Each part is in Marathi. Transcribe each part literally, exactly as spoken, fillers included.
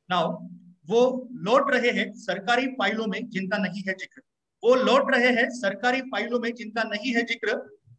नाउ वो लौट रहे हैं सरकारी फाइलों में जिनका नहीं है जिक्र, वो लौट रहे हैं सरकारी फाइलों में जिनका नहीं है जिक्र,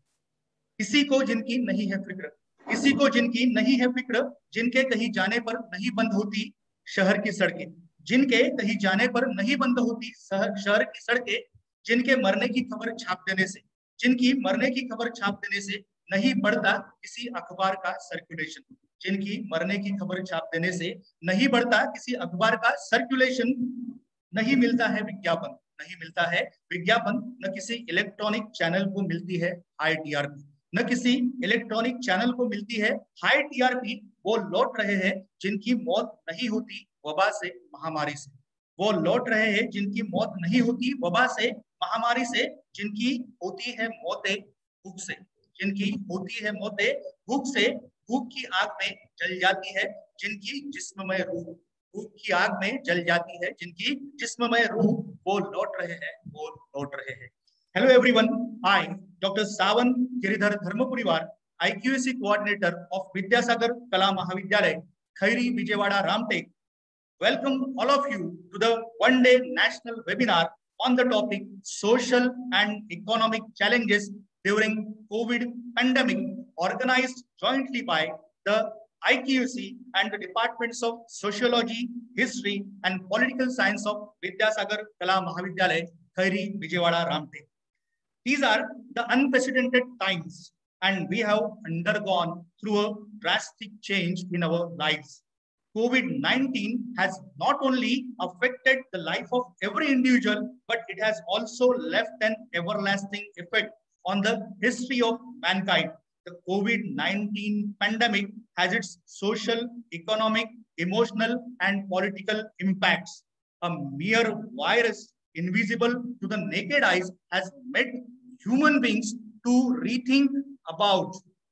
किसी को जिनकी नहीं है फिक्र, किसी को जिनकी नहीं है फिक्र, जिनके कहीं जाने पर नहीं बंद होती शहर की सड़कें, जिनके कहीं जाने पर नहीं बंद होती शहर शहर की सड़कें, जिनके मरने की खबर छाप देने से, जिनकी मरने की खबर छाप देने से नहीं बढ़ता किसी अखबार का सर्कुलेशन, जिनकी मरने की खबर छाप देने से नहीं बढ़ता किसी अखबार का सर्कुलेशन, नहीं मिलता है विज्ञापन, नहीं मिलता है विज्ञापन, न किसी इलेक्ट्रॉनिक चैनल को मिलती है हाई टीआरपी, न किसी इलेक्ट्रॉनिक चैनल को मिलती है हाई टीआरपी। वो लौट रहे हैं जिनकी मौत नहीं होती वबा से, महामारी से, वो लौट रहे हैं जिनकी मौत नहीं होती वबा से, महामारी से, जिनकी होती है मौतें भूख से, जिनकी होती है मौतें भूख से, भूख की आग में जल जाती है जिनकी जिस्ममय रूह, भूख की आग में जल जाती है जिनकी जिस्ममय रूह, वो लौट रहे हैं, वो लौट रहे हैं। Hello everyone, I doctor Sawan Giridhar Dharmapuriwar, I Q A C coordinator of Vidyasagar Kala Mahavidyalay, Khairi Vijayawada Ramtek, welcome all of you to the one-day national webinar on the topic social and economic challenges during COVID pandemic, organized jointly by the I Q A C and the departments of Sociology, History and Political Science of Vidyasagar Kala Mahavidyalay, Khairi Vijayawada Ramtek. These are the unprecedented times, and we have undergone through a drastic change in our lives. COVID nineteen has not only affected the life of every individual, but it has also left an everlasting effect on the history of mankind. The COVID nineteen pandemic has its social, economic, emotional, and political impacts. A mere virus, invisible to the naked eyes, has made human beings to rethink about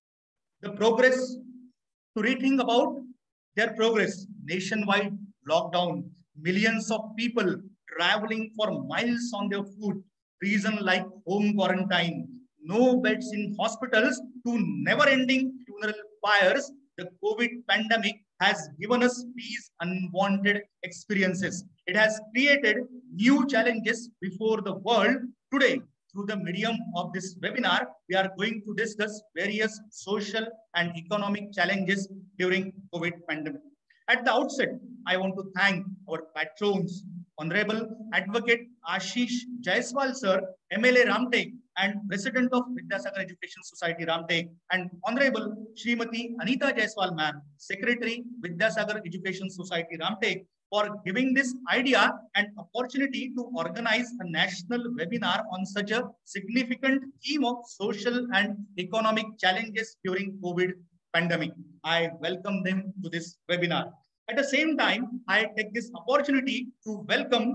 the progress, to rethink about their progress. Nationwide lockdown, millions of people traveling for miles on their foot, reason like home quarantine, no beds in hospitals, to never-ending funeral pyres. The COVID pandemic has given us these unwanted experiences. It has created new challenges before the world. Today, through the medium of this webinar, we are going to discuss various social and economic challenges during COVID pandemic. At the outset, I want to thank our patrons, Honorable Advocate Ashish Jaiswal sir, M L A Ramtek and President of Vidyasagar Education Society Ramtek, and Honorable Srimati Anita Jaiswal ma'am, Secretary Vidyasagar Education Society Ramtek, for giving this idea and opportunity to organize a national webinar on such a significant theme of social and economic challenges during COVID pandemic. I welcome them to this webinar. At the same time, I take this opportunity to welcome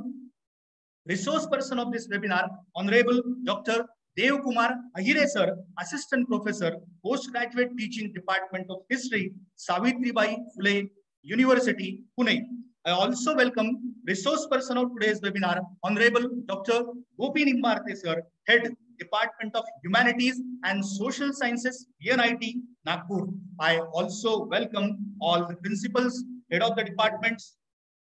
resource person of this webinar, Honorable Doctor Dev Kumar Ahire sir, Assistant Professor, Postgraduate Teaching Department of History, Savitribai Phule University, Pune. I also welcome resource person of today's webinar, Honorable Doctor Gopi Nimbarte sir, Head Department of Humanities and Social Sciences, V N I T, Nagpur. I also welcome all the principals, head of the departments,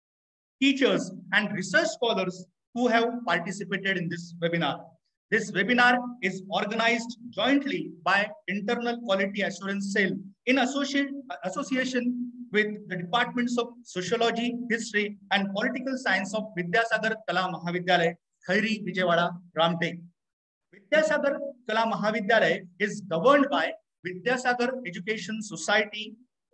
teachers, and research scholars who have participated in this webinar. This webinar is organized jointly by Internal Quality Assurance Cell in association, association with the Departments of Sociology, History, and Political Science of Vidyasagar Kala Mahavidyalay, Khairi Vijayawada Ramtek. Vidyasagar Kala Mahavidyalay is governed by Vidyasagar Education Society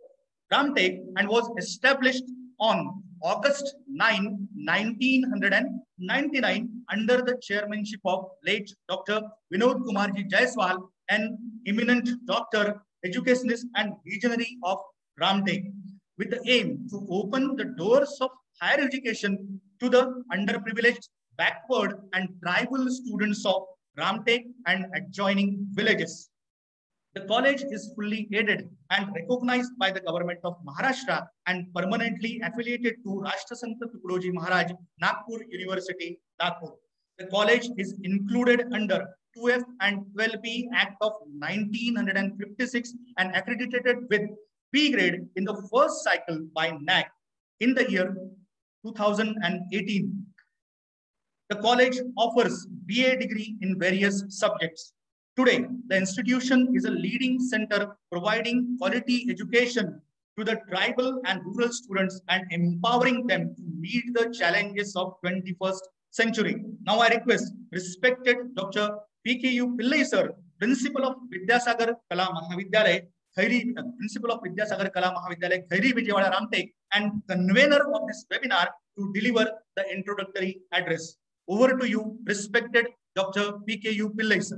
Ramtek and was established on August ninth, nineteen ninety-nine under the chairmanship of late Doctor Vinod Kumarji Jaiswal, an eminent doctor, educationist and visionary of Ramtek, with the aim to open the doors of higher education to the underprivileged, backward and tribal students of Ramtek and adjoining villages. The college is fully aided and recognized by the government of Maharashtra and permanently affiliated to Rashtrasanta Tukadoji Maharaj, Nagpur University, Nagpur. The college is included under two F and twelve B Act of nineteen fifty-six and accredited with B grade in the first cycle by N A C. In the year two thousand eighteen, the college offers B A degree in various subjects. Today, the institution is a leading center providing quality education to the tribal and rural students and empowering them to meet the challenges of twenty-first century. Now I request respected Doctor P K U Pillai sir, Principal of Vidyasagar Kala Mahavidyalaya, Khairi, Principal of Vidyasagar Kala Mahavidyalaya, Khairi Vijayawada Ramtek, and convener of this webinar to deliver the introductory address. Over to you, respected Doctor P K U Pillai sir.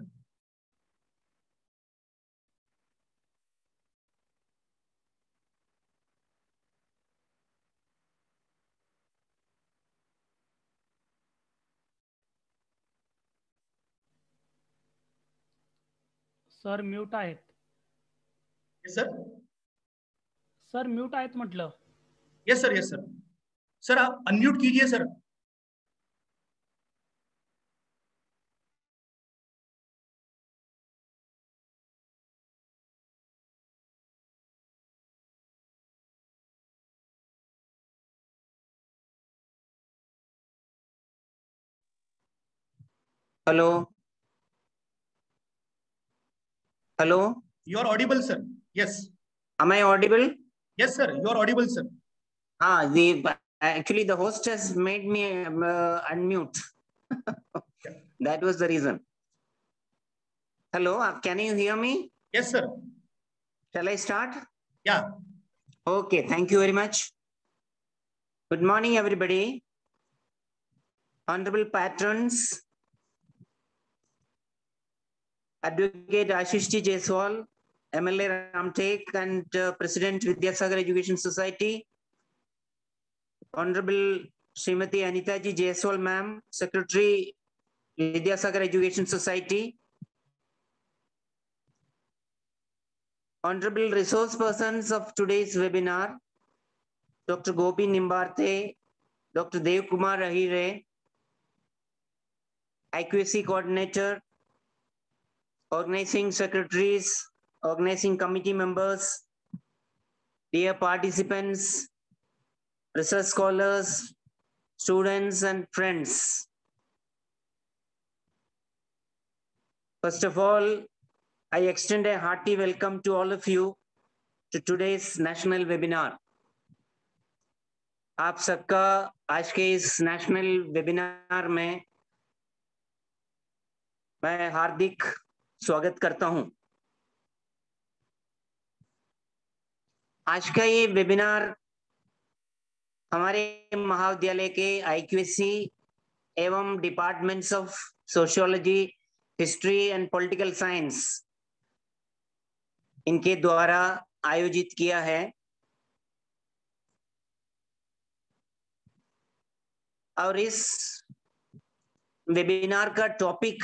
Sir mute आहेत. Yes sir. सर म्यूट आहेत म्हटलं. Yes sir. Yes sir. Sir आप अनम्यूट कीजिए sir. Hello. Hello. You are audible, sir. Yes. Am I audible? Yes, sir. You are audible, sir. Ah, the actually the host has made me uh, unmute. That was the reason. Hello. Uh, can you hear me? Yes, sir. Shall I start? Yeah. Okay. Thank you very much. Good morning, everybody. Honorable patrons, Advocate Ashish T. Jaiswal, M L A Ramtek, and uh, President Vidyasagar Education Society, Honorable Srimati Anita Ji Jaiswal, ma'am, Secretary Vidyasagar Education Society, Honorable resource persons of today's webinar, Doctor Gopi Nimbarte, Doctor Dev Kumar Ahire, I Q C Coordinator, Organizing Secretaries, Organizing Committee members, dear participants, research scholars, students and friends. First of all, I extend a hearty welcome to all of you to today's national webinar. आप सबका आज के इस नेशनल वेबिनार में मैं हार्दिक स्वागत करता हूं। आज का ये वेबिनार हमारे महाविद्यालय के आई क्यू एस सी एवं departments of sociology, history and political science इनके द्वारा आयोजित किया है और इस वेबिनार का topic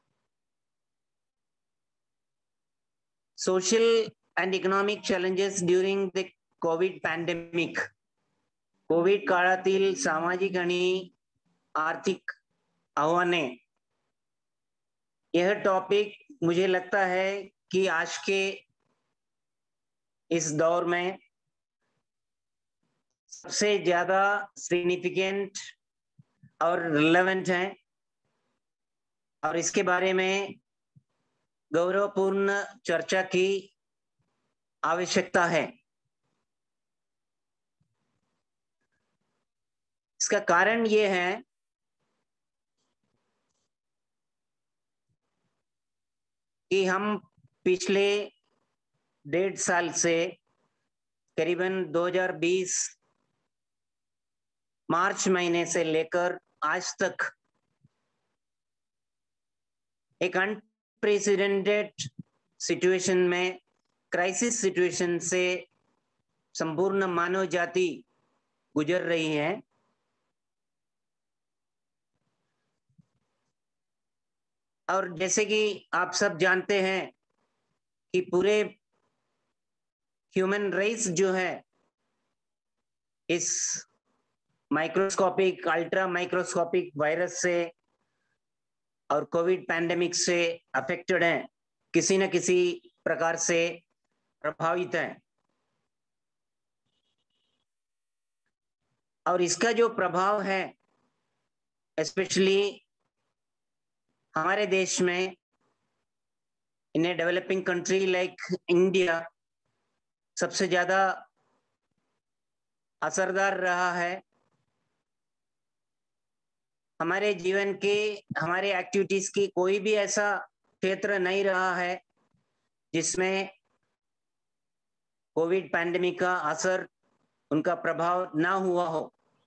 social and economic challenges during the COVID pandemic, COVID काळातील सामाजिक आणि आर्थिक आव्हाने। यह टॉपिक मुझे लगता है कि आज के इस दौर में सबसे ज्यादा सिग्निफिकेंट और रिलेवेंट है और इसके बारे में गौरवपूर्ण चर्चा की आवश्यकता है। इसका कारण ये है कि हम पिछले डेढ़ साल से करीबन दो हज़ार बीस मार्च महीने से लेकर आज तक एक अनप्रेसिडेंटेड सिचुएशन में, क्राइसिस सिचुएशन से संपूर्ण मानव जाति गुजर रही है। और जैसे कि आप सब जानते हैं कि पूरे ह्यूमन रेस जो है इस माइक्रोस्कोपिक, अल्ट्रा माइक्रोस्कोपिक वायरस से और कोविड पैंडेमिक से अफेक्टेड है, किसी न किसी प्रकार से प्रभावित है। और इसका जो प्रभाव है स्पेशली हमारे देश में, in a developing country like India, सबसे ज्यादा असरदार रहा है। हमारे जीवन के, हमारे एक्टिविटीज की कोई भी ऐसा क्षेत्र नहीं रहा है जिसमें कोविड पैंडेमिक का असर, उनका प्रभाव ना हुआ हो।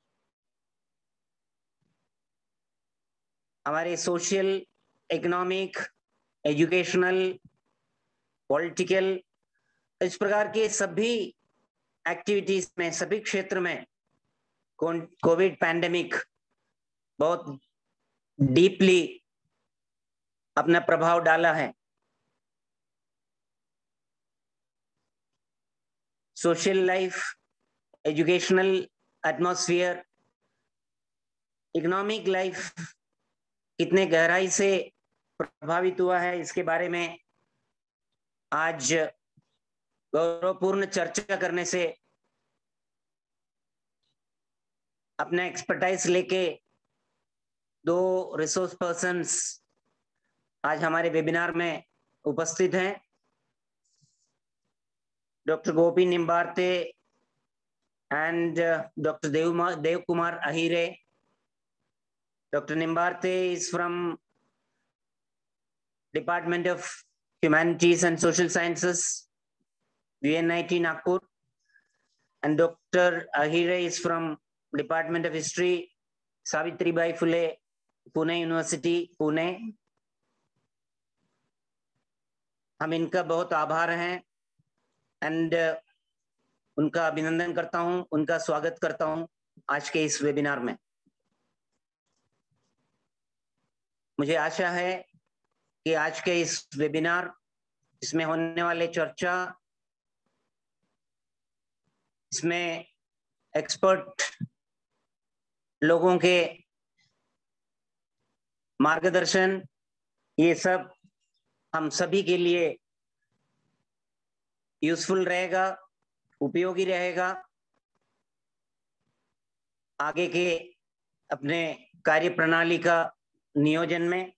हमारे सोशल, इकोनॉमिक, एजुकेशनल, पॉलिटिकल, इस प्रकार के सभी एक्टिविटीज में, सभी क्षेत्र में कोविड पैंडेमिक बहुत डीपली अपना प्रभाव डाला है। Social life, educational atmosphere, economic life कितने गहराई से प्रभावित हुआ है, इसके बारे में आज गौरवपूर्ण चर्चा करने से, अपना एक्सपर्टाइज लेके दो रिसोर्स पर्सन्स आज हमारे वेबिनार में उपस्थित हैं। Doctor Gopi Nimbarte and doctor Dev Dev Kumar Ahire. Doctor Nimbarte is from Department of Humanities and Social Sciences, V N I T Nagpur, and Doctor Ahire is from Department of History, Savitribai Phule, Pune University, Pune. हम इनका बहुत आभार हैं एंड उनका अभिनंदन करता हूं, उनका स्वागत करता हूं आज के इस वेबिनार में। मुझे आशा है कि आज के इस वेबिनार, इसमें होने वाले चर्चा, इसमें एक्सपर्ट लोगों के मार्गदर्शन, ये सब हम सभी के लिए यूजफुल रहेगा, उपयोगी रहेगा आगे के अपने कार्य प्रणाली का नियोजन में।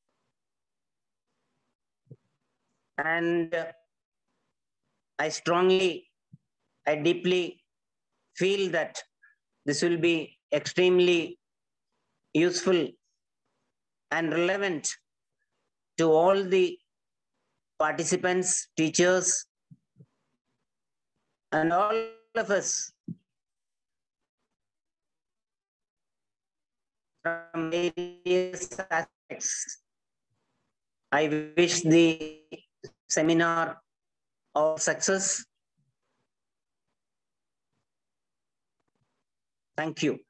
And I strongly, I deeply feel that this will be extremely useful and relevant to all the participants, teachers, and all of us from various aspects. I wish the seminar all success. Thank you.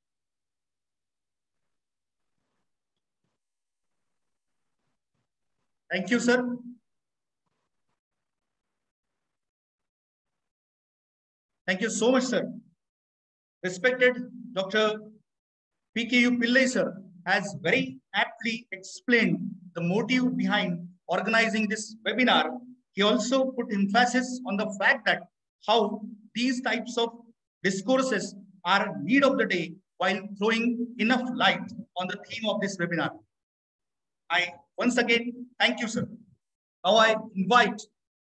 Thank you, sir. Thank you so much, sir. Respected Doctor P K U Pillai, sir, has very aptly explained the motive behind organizing this webinar. He also put emphasis on the fact that how these types of discourses are need of the day while throwing enough light on the theme of this webinar. I once again thank you, sir. Now I invite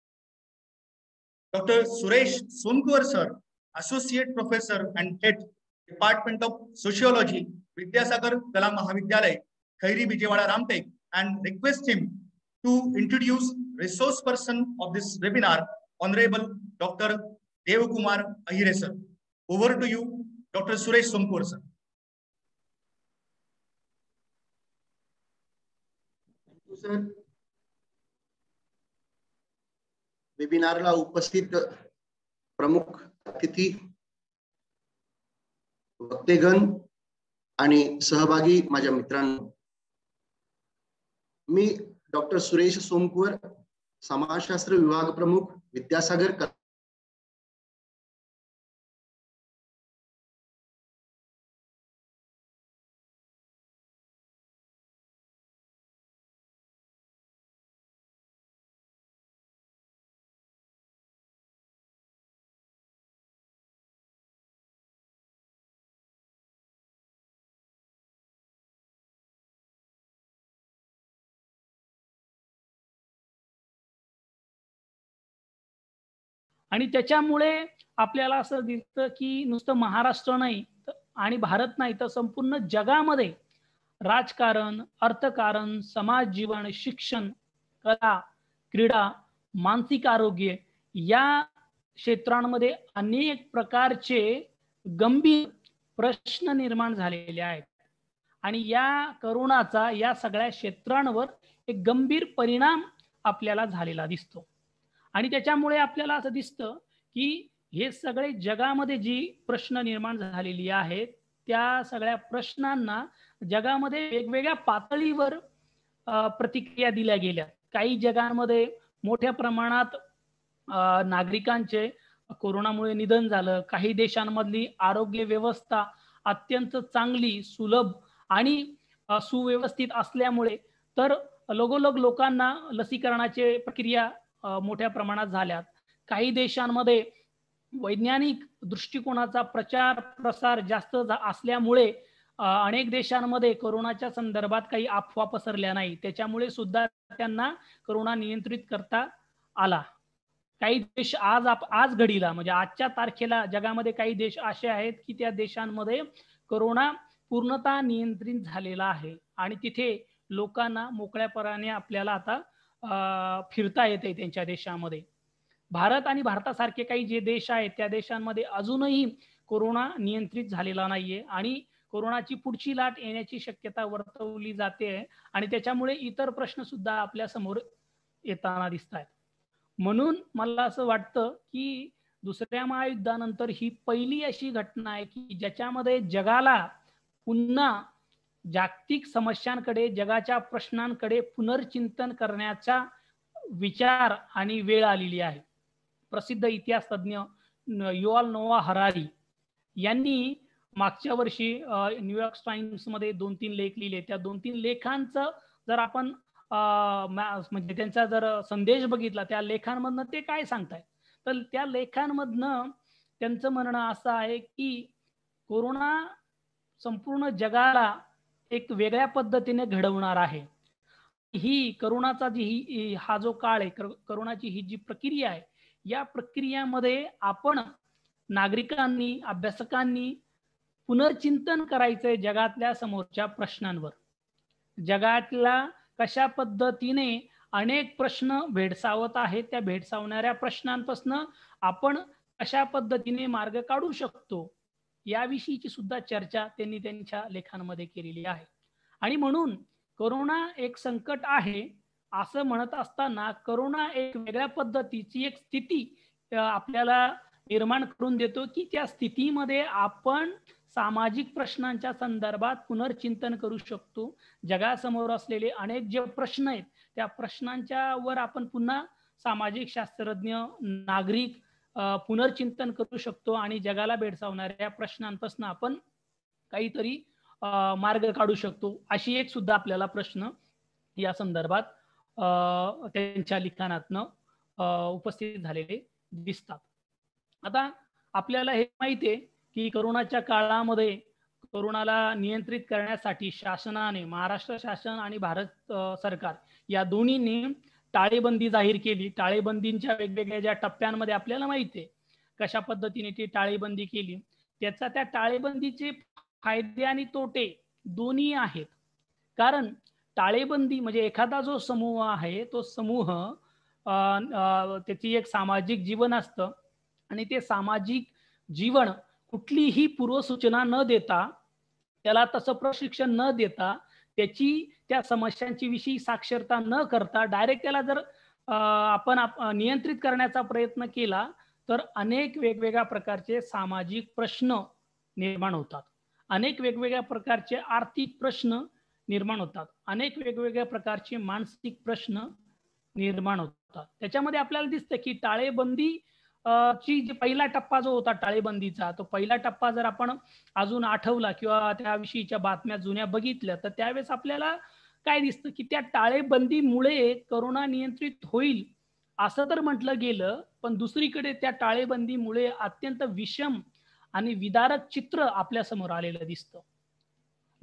Doctor Suresh Sonkuar, sir, Associate Professor and Head, Department of Sociology, Vidyasagar Kala Mahavidyalaya, Khairi Vijayawada Ramtek, and request him to introduce resource person of this webinar, Honorable Doctor Dev Kumar Ahire, sir. Over to you, Doctor Suresh Sonkuar, sir. Thank you, sir. वेबिनारला उपस्थित प्रमुख अतिथी, वक्तेगण आणि सहभागी माझ्या मित्रांनो, मी डॉक्टर सुरेश सोमकुवर, समाजशास्त्र विभाग प्रमुख, विद्यासागर आणि त्याच्यामुळे आपल्याला असं दिसतं की नुसतं महाराष्ट्र नाही आणि भारत नाही तर संपूर्ण जगामध्ये राजकारण, अर्थकारण, समाज जीवन, शिक्षण, कला, क्रीडा, मानसिक आरोग्य या क्षेत्रांमध्ये अनेक प्रकारचे गंभीर प्रश्न निर्माण झालेले आहेत आणि या करोनाचा या सगळ्या क्षेत्रांवर एक गंभीर परिणाम आपल्याला झालेला दिसतो आणि त्याच्यामुळे आपल्याला असं दिसतं की हे सगळे जगामध्ये जी प्रश्न निर्माण झालेली आहेत त्या सगळ्या प्रश्नांना जगामध्ये वेगवेगळ्या पातळीवर प्रतिक्रिया दिल्या गेल्या. काही जगांमध्ये मोठ्या प्रमाणात नागरिकांचे कोरोनामुळे निधन झालं. काही देशांमधली आरोग्य व्यवस्था अत्यंत चांगली, सुलभ आणि सुव्यवस्थित असल्यामुळे तर लगोलग लोकांना लसीकरणाची प्रक्रिया मोठ्या प्रमाणात झाल्यात. काही देशांमध्ये वैज्ञानिक दृष्टिकोनाचा प्रचार प्रसार जास्त असल्यामुळे अनेक देशांमध्ये कोरोनाच्या संदर्भात काही अफवा पसरल्या नाही, त्याच्यामुळे सुद्धा त्यांना कोरोना नियंत्रित करता आला. काही देश आज आज घडीला म्हणजे आजच्या तारखेला जगामध्ये काही देश असे आहेत की त्या देशांमध्ये कोरोना पूर्णतः नियंत्रित झालेला आहे आणि तिथे लोकांना मोकळ्यापणाने आपल्याला आता फिरता येते त्यांच्या देशामध्ये. भारत आणि भारतासारखे काही जे देश आहेत त्या देशांमध्ये अजूनही कोरोना नियंत्रित झालेला नाहीये आणि कोरोनाची पुढची लाट येण्याची शक्यता वर्तवली जाते आणि त्याच्यामुळे इतर प्रश्न सुद्धा आपल्या समोर येताना दिसत आहेत. म्हणून मला असं वाटतं की दुसऱ्या महायुद्धानंतर ही पहिली अशी घटना आहे की ज्याच्यामध्ये जगाला पुन्हा जागतिक समस्यांकडे, जगाच्या प्रश्नांकडे पुनर्चिंतन करण्याचा विचार आणि वेळ आलेली आहे. प्रसिद्ध इतिहास तज्ञ युवाल नोआ हरारी यांनी मागच्या वर्षी न्यूयॉर्क टाइम्स मध्ये दोन तीन लेख लिहिले. त्या दोन तीन लेखांचं जर आपण म्हणजे त्यांचा जर संदेश बघितला त्या लेखांमधनं ते काय सांगतायत तर त्या लेखांमधनं त्यांचं म्हणणं असं आहे की कोरोना संपूर्ण जगाला एक वेगळ्या पद्धतीने घडवणार आहे. ही करोनाचा जी ही हा जो काळ आहे, करोनाची ही जी प्रक्रिया आहे, या प्रक्रियामध्ये आपण नागरिकांनी, अभ्यासकांनी पुनर्चिंतन करायचंय जगातल्या समोरच्या प्रश्नांवर. जगातल्या कशा पद्धतीने अनेक प्रश्न भेडसावत आहेत, त्या भेडसावणाऱ्या प्रश्नांपासून आपण कशा पद्धतीने मार्ग काढू शकतो याविषयीची सुद्धा चर्चा त्यांनी त्यांच्या लेखांमध्ये केलेली आहे. आणि म्हणून कोरोना एक संकट आहे असं म्हणत असताना कोरोना एक वेगळ्या पद्धतीची एक स्थिती आपल्याला निर्माण करून देतो की त्या स्थितीमध्ये आपण सामाजिक प्रश्नांच्या संदर्भात पुनर्चिंतन करू शकतो. जगासमोर असलेले अनेक जे प्रश्न आहेत त्या प्रश्नांच्या वर आपण पुन्हा सामाजिक शास्त्रज्ञ, नागरिक पुनर्चिंतन करू शकतो आणि जगाला भेडसावणाऱ्या प्रश्नांपासून आपण काहीतरी मार्ग काढू शकतो. अशी एक सुद्धा आपल्याला प्रश्न या संदर्भात त्यांच्या लिखाणातनं उपस्थित झालेले दिसतात. आता आपल्याला हे माहिती आहे की कोरोनाच्या काळामध्ये कोरोनाला नियंत्रित करण्यासाठी शासनाने, महाराष्ट्र शासन आणि भारत सरकार या दोन्हींनी टाळेबंदी जाहीर केली. टाळेबंदींच्या वेगवेगळ्या ज्या टप्प्यांमध्ये आपल्याला माहिती आहे कशा पद्धतीने ती टाळेबंदी केली. त्याचा त्या टाळेबंदीचे फायदे आणि तोटे दोन्ही आहेत. कारण टाळेबंदी म्हणजे एखादा जो समूह आहे तो समूह त्याची एक सामाजिक जीवन असतं आणि ते सामाजिक जीवन कुठलीही पूर्वसूचना न देता, त्याला तसं प्रशिक्षण न देता, त्याची त्या समस्यांची विषयी साक्षरता न करता डायरेक्ट त्याला जर आपण नियंत्रित करण्याचा प्रयत्न केला तर अनेक वेगवेगळ्या प्रकारचे सामाजिक प्रश्न निर्माण होतात, अनेक वेगवेगळ्या प्रकारचे आर्थिक प्रश्न निर्माण होतात, अनेक वेगवेगळ्या प्रकारचे मानसिक प्रश्न निर्माण होतात. त्याच्यामध्ये आपल्याला दिसतं की टाळेबंदी ची जी पहिला टप्पा जो होता टाळेबंदीचा, तो पहिला टप्पा जर आपण अजून आठवला किंवा त्याविषयीच्या बातम्या जुन्या बघितल्या तर त्यावेळेस आपल्याला काय दिसतं की त्या टाळेबंदीमुळे कोरोना नियंत्रित होईल असं तर म्हटलं गेलं, पण दुसरीकडे त्या टाळेबंदीमुळे अत्यंत विषम आणि विदारक चित्र आपल्या समोर आलेलं दिसतं.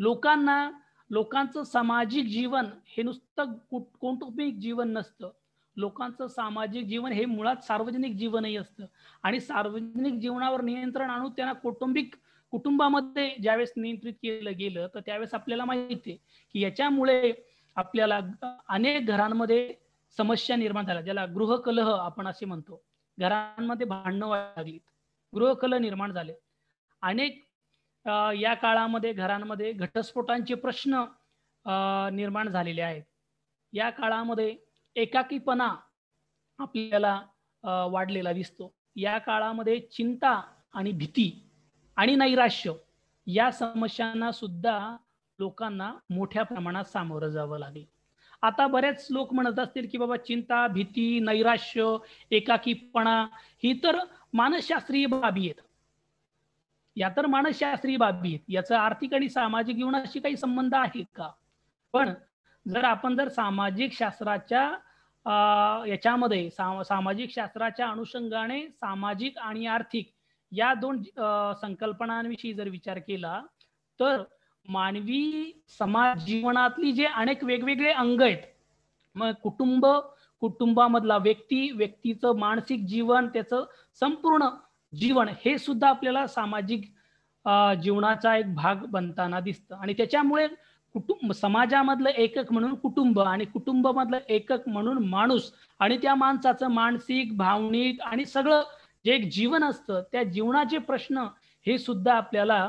लोकांना लोकांचं सामाजिक जीवन हे नुसतं कौटुंबिक जीवन नसतं. लोकांचं सामाजिक जीवन हे मुळात सार्वजनिक जीवनही असतं आणि सार्वजनिक जीवनावर नियंत्रण आणून त्यांना कौटुंबिक कुटुंबामध्ये ज्यावेळेस नियंत्रित केलं गेलं तर त्यावेळेस आपल्याला माहिती आहे की याच्यामुळे आपल्याला अनेक घरांमध्ये समस्या निर्माण झाल्या, ज्याला गृहकलह आपण असे म्हणतो. घरांमध्ये भांडणं व्हायला लागली, गृहकलह निर्माण झाले. अनेक या काळामध्ये घरांमध्ये घटस्फोटांचे प्रश्न निर्माण झालेले आहेत. या काळामध्ये एकाकीपणा आपल्याला वाढलेला दिसतो. या काळामध्ये चिंता आणि भीती आणि नैराश्य या समस्यांना सुद्धा लोकांना मोठ्या प्रमाणात सामोरं जावं लागेल. आता बरेच लोक म्हणत असतील की बाबा चिंता, भीती, नैराश्य, एकाकीपणा ही तर मानसशास्त्रीय बाबी आहेत. या तर मानसशास्त्रीय बाबी आहेत. याचा आर्थिक आणि सामाजिक जीवनाशी काही संबंध आहे का? पण जर आपण जर सामाजिक शास्त्राच्या याच्यामध्ये सा, सामाजिक शास्त्राच्या अनुषंगाने सामाजिक आणि आर्थिक या दोन संकल्पनांविषयी जर विचार केला तर मानवी समाज जीवनातली जे अनेक वेगवेगळे अंग आहेत, मग कुटुंब, कुटुंबामधला व्यक्ती, व्यक्तीचं मानसिक जीवन, त्याचं संपूर्ण जीवन हे सुद्धा आपल्याला सामाजिक जीवनाचा एक भाग बनताना दिसतं. आणि त्याच्यामुळे कुटुंब समाजामधलं एकक म्हणून कुटुंब आणि कुटुंबामधलं एकक म्हणून माणूस आणि त्या माणसाचं मानसिक, भावनिक आणि सगळं जे एक जीवन असतं त्या जीवनाचे प्रश्न हे सुद्धा आपल्याला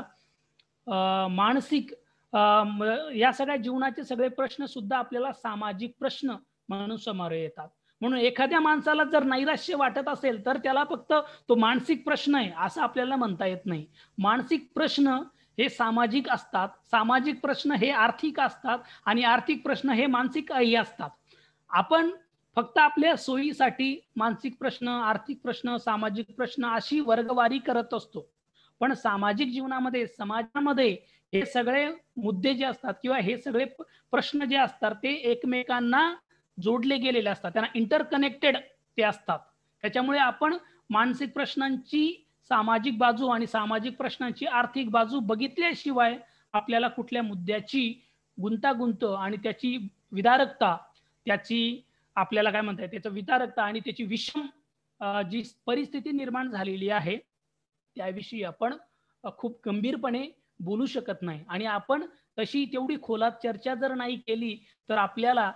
मानसिक या सगळ्या जीवनाचे सगळे प्रश्न सुद्धा आपल्याला सामाजिक प्रश्न म्हणून समोर येतात. म्हणून एखाद्या माणसाला जर नैराश्य वाटत असेल तर त्याला फक्त तो मानसिक प्रश्न आहे असं आपल्याला म्हणता येत नाही. मानसिक प्रश्न हे सामाजिक असतात, सामाजिक प्रश्न हे आर्थिक असतात आणि आर्थिक प्रश्न हे मानसिकही असतात. आपण फक्त आपल्या सोयीसाठी मानसिक प्रश्न, आर्थिक प्रश्न, सामाजिक प्रश्न अशी वर्गवारी करत असतो. पण सामाजिक जीवनामध्ये, समाजामध्ये हे सगळे मुद्दे जे असतात किंवा हे सगळे प्रश्न जे असतात ते एकमेकांना जोडले गेलेले असतात, त्यांना इंटरकनेक्टेड ते असतात. त्याच्यामुळे आपण मानसिक प्रश्नांची सामाजिक बाजू आणि सामाजिक प्रश्नांची आर्थिक बाजू बघितल्याशिवाय आपल्याला कुठल्या मुद्द्याची गुंतागुंत आणि त्याची विदारकता, त्याची आपल्याला काय म्हणता येईल त्याचं विदारकता आणि त्याची विषम जी परिस्थिती निर्माण झालेली आहे त्याविषयी आपण खूप गंभीरपणे बोलू शकत नाही. आणि आपण तशी तेवढी खोलात चर्चा जर नाही केली तर आपल्याला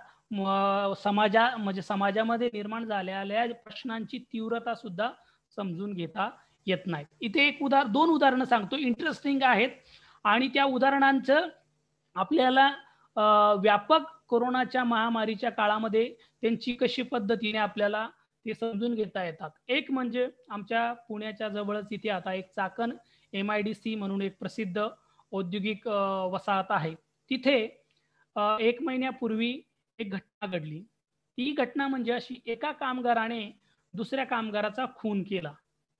समाजा म्हणजे समाजामध्ये निर्माण झालेल्या प्रश्नांची तीव्रता सुद्धा समजून घेता येत नाही. इथे एक उदाहरण, दोन उदाहरणं सांगतो, इंटरेस्टिंग आहेत आणि त्या उदाहरणांचं आपल्याला व्यापक कोरोनाच्या महामारीच्या काळामध्ये त्यांची कशी पद्धतीने आपल्याला ते समजून घेता येतात. एक म्हणजे आमच्या पुण्याच्या जवळच इथे आता एक Chakan M I D C म्हणून एक प्रसिद्ध औद्योगिक वसाहत आहे. तिथे एक महिन्यापूर्वी एक घटना घडली. ती घटना म्हणजे अशी, एका कामगाराने दुसऱ्या कामगाराचा खून केला.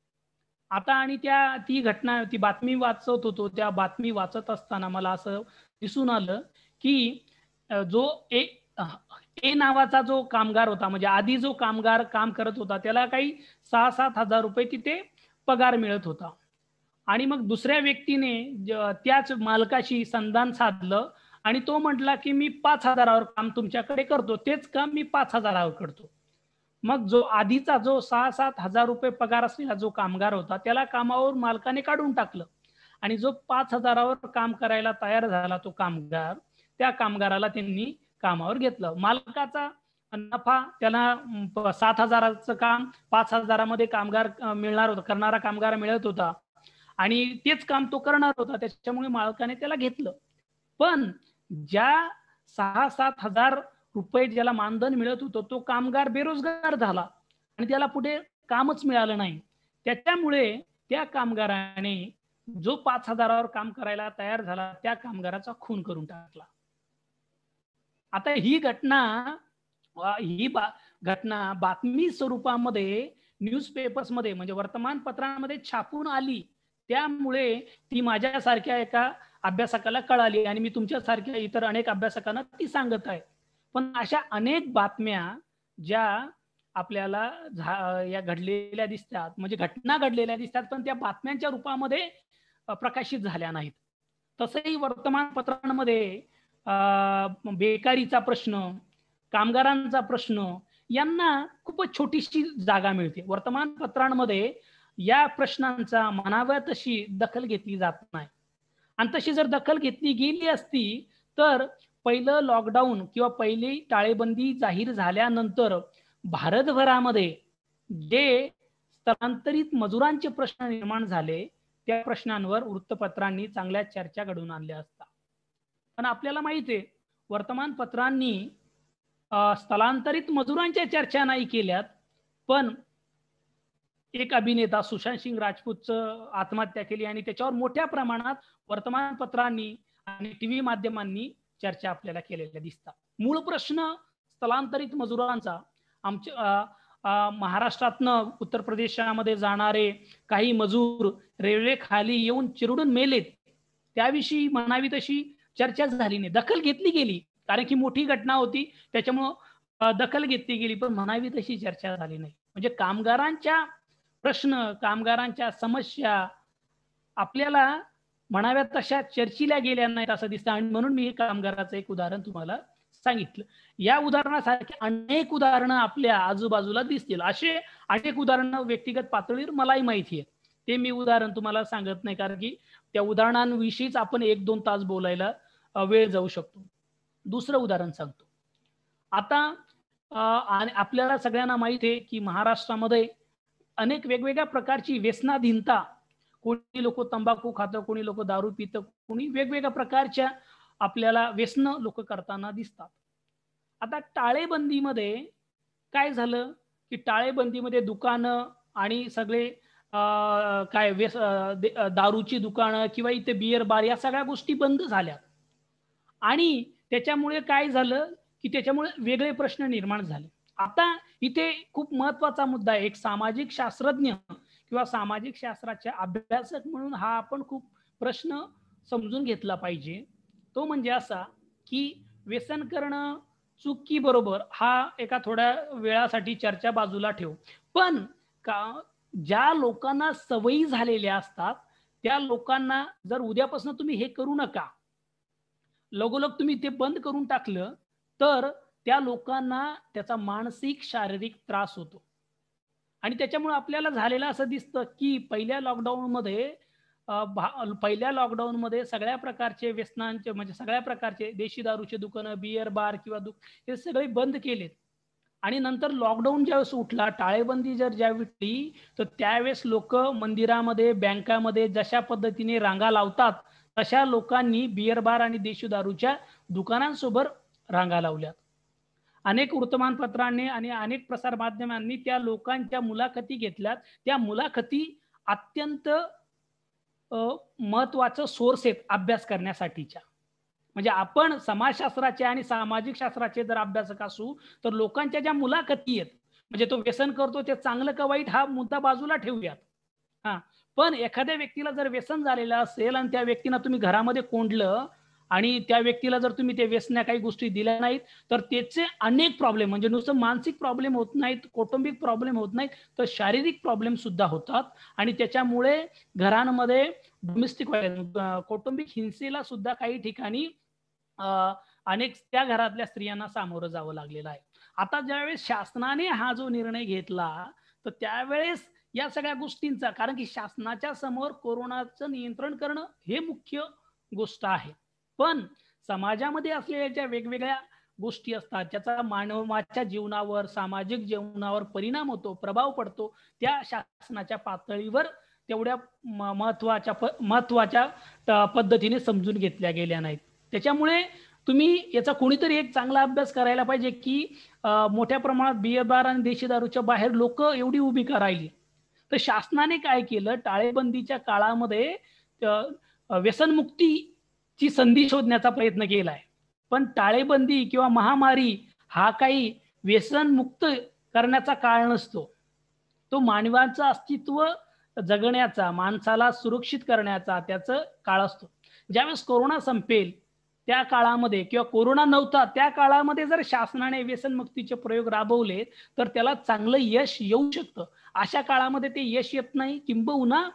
आता आणि त्या ती घटना, ती बातमी वाचत होतो, त्या बातमी वाचत असताना मला असं दिसून आलं की जो ए ए नावाचा जो कामगार होता, म्हणजे आधी जो कामगार काम करत होता त्याला काही सहा सात हजार रुपये तिथे पगार मिळत होता. आणि मग दुसऱ्या व्यक्तीने त्याच मालकाशी संधान साधलं आणि तो म्हटला की मी पाच हजारावर काम तुमच्याकडे करतो, तेच काम मी पाच हजारावर करतो. मग जो आधीचा जो सहा सात हजार रुपये पगार असलेला जो कामगार होता त्याला कामावर मालकाने काढून टाकलं आणि जो पाच हजारावर काम करायला तयार झाला तो कामगार, त्या कामगाराला त्यांनी कामावर घेतलं. मालकाचा नफा त्याला सात हजाराचं काम पाच हजारामध्ये कामगार मिळणार होता, करणारा कामगार मिळत होता आणि तेच काम तो करणार होता, त्याच्यामुळे मालकाने त्याला घेतलं. पण ज्या सहा सात हजार रुपये ज्याला मानधन मिळत होतं तो कामगार बेरोजगार झाला आणि त्याला पुढे कामच मिळालं नाही. त्याच्यामुळे त्या कामगाराने जो पाच हजारावर काम करायला तयार झाला त्या कामगाराचा खून करून टाकला. आता ही घटना ही बा घटना बातमी स्वरूपामध्ये न्यूजपेपर्समध्ये म्हणजे वर्तमानपत्रांमध्ये छापून आली, त्यामुळे ती माझ्यासारख्या एका अभ्यासकाला कळाली आणि मी तुमच्यासारख्या इतर अनेक अभ्यासकांना ती सांगत आहे. पण अशा अनेक बातम्या ज्या आपल्याला या घडलेल्या दिसतात, म्हणजे घटना घडलेल्या दिसतात, पण त्या बातम्यांच्या रूपामध्ये प्रकाशित झाल्या नाहीत. तसंही वर्तमानपत्रांमध्ये बेकारीचा प्रश्न, कामगारांचा प्रश्न यांना खूपच छोटीशी जागा मिळते. वर्तमानपत्रांमध्ये या प्रश्नांचा म्हणाव्या तशी दखल घेतली जात नाही. आणि तशी जर दखल घेतली गेली असती तर पहिलं लॉकडाऊन किंवा पहिली टाळेबंदी जाहीर झाल्यानंतर भारतभरामध्ये जे स्थलांतरित मजुरांचे प्रश्न निर्माण झाले त्या प्रश्नांवर वृत्तपत्रांनी चांगल्या चर्चा घडवून आणल्या असतात. पण आपल्याला माहिती आहे वर्तमानपत्रांनी स्थलांतरित मजुरांच्या चर्चा नाही केल्यात, पण एक अभिनेता सुशांत सिंग राजपूतचं आत्महत्या केली आणि त्याच्यावर मोठ्या प्रमाणात वर्तमानपत्रांनी आणि टीव्ही माध्यमांनी चर्चा आपल्याला केलेल्या दिसतात. मूळ प्रश्न स्थलांतरित मजुरांचा आमच्या महाराष्ट्रातनं उत्तर प्रदेशामध्ये जाणारे काही मजूर रेल्वे खाली येऊन चिरडून मेलेत, त्याविषयी म्हणावी तशी चर्चा झाली नाही, दखल घेतली गेली कारण की मोठी घटना होती त्याच्यामुळं दखल घेतली गेली, पण म्हणावी तशी चर्चा झाली नाही. म्हणजे कामगारांच्या प्रश्न, कामगारांच्या समस्या आपल्याला म्हणाव्या तशा चर्चिल्या गेल्या नाहीत असं दिसतं. आणि म्हणून मी हे कामगाराचं एक उदाहरण तुम्हाला सांगितलं. या उदाहरणासारखे अनेक उदाहरणं आपल्या आजूबाजूला दिसतील. असे अनेक उदाहरणं व्यक्तिगत पातळीवर मलाही माहिती आहे, ते मी उदाहरण तुम्हाला सांगत नाही कारण की त्या उदाहरणांविषयीच आपण एक दोन तास बोलायला वेळ जाऊ शकतो. दुसरं उदाहरण सांगतो. आता आणि आपल्याला सगळ्यांना माहिती आहे की महाराष्ट्रामध्ये अनेक वेगवेगळ्या प्रकारची व्यसनाधीनता, कोणी लोक तंबाखू खातं, कोणी लोक दारू पितं, कोणी वेगवेगळ्या प्रकारच्या आपल्याला व्यसन लोक करताना दिसतात. आता टाळेबंदीमध्ये काय झालं की टाळेबंदीमध्ये दुकानं आणि सगळे काय व्यस दारूची दुकानं किंवा इथे बियर बार या सगळ्या गोष्टी बंद झाल्या आणि त्याच्यामुळे काय झालं की त्याच्यामुळे वेगळे प्रश्न निर्माण झाले. आता इथे खूप महत्वाचा मुद्दा आहे. एक सामाजिक शास्त्रज्ञ किंवा सामाजिक शास्त्राच्या अभ्यासक म्हणून हा आपण खूप प्रश्न समजून घेतला पाहिजे. तो म्हणजे असा की व्यसन करणं चूक की बरोबर हा एका थोड्या वेळासाठी चर्चा बाजूला ठेवू, पण का ज्या लोकांना सवयी झालेल्या असतात त्या लोकांना जर उद्यापासून तुम्ही हे करू नका, लगोलग तुम्ही ते बंद करून टाकलं तर त्या लोकांना त्याचा मानसिक शारीरिक त्रास होतो. आणि त्याच्यामुळे आपल्याला झालेलं असं दिसतं की पहिल्या लॉकडाऊनमध्ये पहिल्या लॉकडाऊनमध्ये सगळ्या प्रकारचे व्यसनांचे म्हणजे सगळ्या प्रकारचे देशी दारूचे दुकानं, बियर बार किंवा दु हे सगळे बंद केलेत. आणि नंतर लॉकडाऊन ज्यावेळेस उठला, टाळेबंदी जर ज्यावेळी तर त्यावेळेस लोक मंदिरामध्ये, बँकामध्ये जशा पद्धतीने रांगा लावतात तशा लोकांनी बियर बार आणि देशी दारूच्या दुकानांसोबत रांगा लावल्यात. अनेक वर्तमानपत्रांनी आणि अनेक प्रसार माध्यमांनी त्या लोकांच्या मुलाखती घेतल्यात. त्या मुलाखती अत्यंत महत्वाचं सोर्स आहेत अभ्यास करण्यासाठीच्या. म्हणजे आपण समाजशास्त्राचे आणि सामाजिक शास्त्राचे जर अभ्यासक असू तर लोकांच्या ज्या मुलाखती आहेत, म्हणजे तो व्यसन करतो ते चांगलं का वाईट हा मुद्दा बाजूला ठेवूयात. हा पण एखाद्या व्यक्तीला जर व्यसन झालेलं असेल आणि त्या व्यक्तीला तुम्ही घरामध्ये कोंडलं आणि त्या व्यक्तीला जर तुम्ही ते व्यसना काही गोष्टी दिल्या नाहीत तर त्याचे अनेक प्रॉब्लेम, म्हणजे नुसतं मानसिक प्रॉब्लेम होत नाहीत, कौटुंबिक प्रॉब्लेम होत नाहीत, तर शारीरिक प्रॉब्लेम सुद्धा होतात. आणि त्याच्यामुळे घरांमध्ये डोमेस्टिक व्हायलन्स, कौटुंबिक हिंसेला सुद्धा काही ठिकाणी अनेक त्या घरातल्या स्त्रियांना सामोरं जावं लागलेलं आहे. आता ज्यावेळेस शासनाने हा जो निर्णय घेतला तर त्यावेळेस या सगळ्या गोष्टींचा, कारण की शासनाच्या समोर कोरोनाचं नियंत्रण करणं हे मुख्य गोष्ट आहे, पण समाजामध्ये असलेल्या ज्या वेगवेगळ्या गोष्टी असतात ज्याचा मानवाच्या जीवनावर, सामाजिक जीवनावर परिणाम होतो, प्रभाव पडतो, त्या शासनाच्या पातळीवर तेवढ्या महत्वाच्या महत्वाच्या पद्धतीने समजून घेतल्या गेल्या नाहीत. त्याच्यामुळे तुम्ही याचा कोणीतरी एक चांगला अभ्यास करायला पाहिजे की मोठ्या प्रमाणात बियर बार आणि देशी दारूच्या बाहेर लोक एवढी उभी का राहिली. तर शासनाने काय केलं, टाळेबंदीच्या काळामध्ये व्यसनमुक्तीची संधी शोधण्याचा प्रयत्न केलाय. पण टाळेबंदी किंवा महामारी हा काही व्यसनमुक्त करण्याचा काळ नसतो, तो मानवाचं अस्तित्व जगण्याचा, माणसाला सुरक्षित करण्याचा त्याचं काळ असतो. ज्यावेळेस कोरोना संपेल त्या काळामध्ये किंवा कोरोना नव्हता त्या काळामध्ये जर शासनाने व्यसनमुक्तीचे प्रयोग राबवले तर त्याला चांगलं यश येऊ शकतं. अशा काळामध्ये ते यश येत नाही, किंबहुना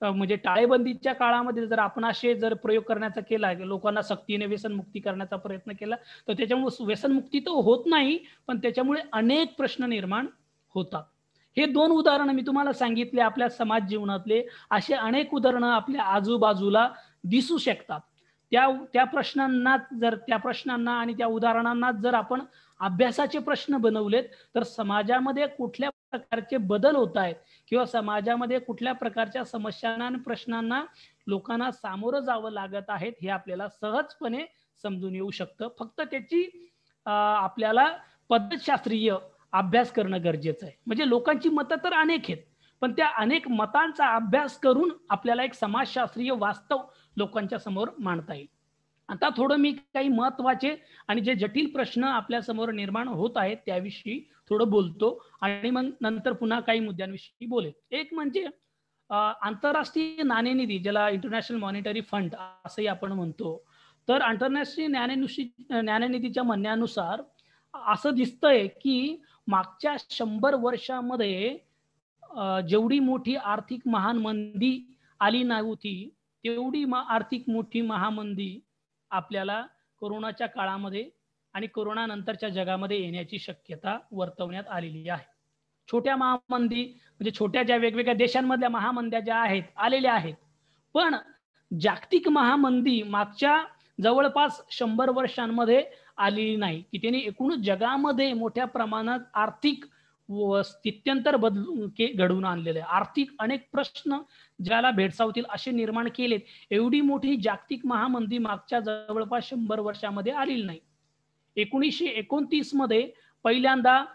म्हणजे टाळेबंदीच्या काळामध्ये जर आपण असे जर प्रयोग करण्याचा केला, लोकांना सक्तीने व्यसनमुक्ती करण्याचा प्रयत्न केला, तर त्याच्यामुळे व्यसनमुक्ती तर होत नाही, पण त्याच्यामुळे अनेक प्रश्न निर्माण होतात. हे दोन उदाहरणं मी तुम्हाला सांगितले आपल्या समाज जीवनातले. असे अनेक उदाहरणं आपल्या आजूबाजूला दिसू शकतात. त्या त्या प्रश्नांना जर त्या प्रश्नांना आणि त्या उदाहरणांना जर आपण अभ्यासाचे प्रश्न बनवलेत, तर समाजामध्ये कुठल्या प्रकारचे बदल होत आहेत किंवा समाजामध्ये कुठल्या प्रकारच्या समस्यांना आणि प्रश्नांना लोकांना सामोरं जावं लागत आहेत, हे आपल्याला सहजपणे समजून येऊ शकतं. फक्त त्याची आपल्याला पद्धतशास्त्रीय अभ्यास करणं गरजेचं आहे. म्हणजे लोकांची मतं तर अनेक आहेत, पण त्या अनेक मतांचा अभ्यास करून आपल्याला एक समाजशास्त्रीय वास्तव लोकांच्या समोर मांडता येईल. आता थोडं मी काही महत्वाचे आणि जे जटिल प्रश्न आपल्या समोर निर्माण होत आहेत त्याविषयी थोडं बोलतो आणि मग नंतर पुन्हा काही मुद्द्यांविषयी बोलेल. एक म्हणजे आंतरराष्ट्रीय नाणेनिधी, ज्याला इंटरनॅशनल मॉनिटरी फंड असंही आपण म्हणतो, तर आंतरराष्ट्रीय नाणेनिधी नाणेनिधीच्या म्हणण्यानुसार असं दिसतंय की मागच्या शंभर वर्षामध्ये जेवढी मोठी आर्थिक महामंदी आली नव्हती, तेवढी आर्थिक मोठी महामंदी आपल्याला कोरोनाच्या काळामध्ये आणि कोरोना नंतरच्या जगामध्ये येण्याची शक्यता वर्तवण्यात आलेली आहे. छोट्या महामंदी म्हणजे छोट्या ज्या वेगवेगळ्या देशांमधल्या महामंद्या ज्या आहेत आलेल्या आहेत, पण जागतिक महामंदी मागच्या जवळपास शंभर वर्षांमध्ये आलेली नाही, की त्यांनी एकूणच जगामध्ये मोठ्या प्रमाणात आर्थिक स्थित्यंतर बदलून घडवून आणलेले आर्थिक अनेक प्रश्न ज्याला भेडसावतील असे निर्माण केलेत. एवढी मोठी जागतिक महामंदी मागच्या जवळपास शंभर वर्षामध्ये आलेली नाही. एकोणीसशे एकोणतीस मध्ये पहिल्यांदा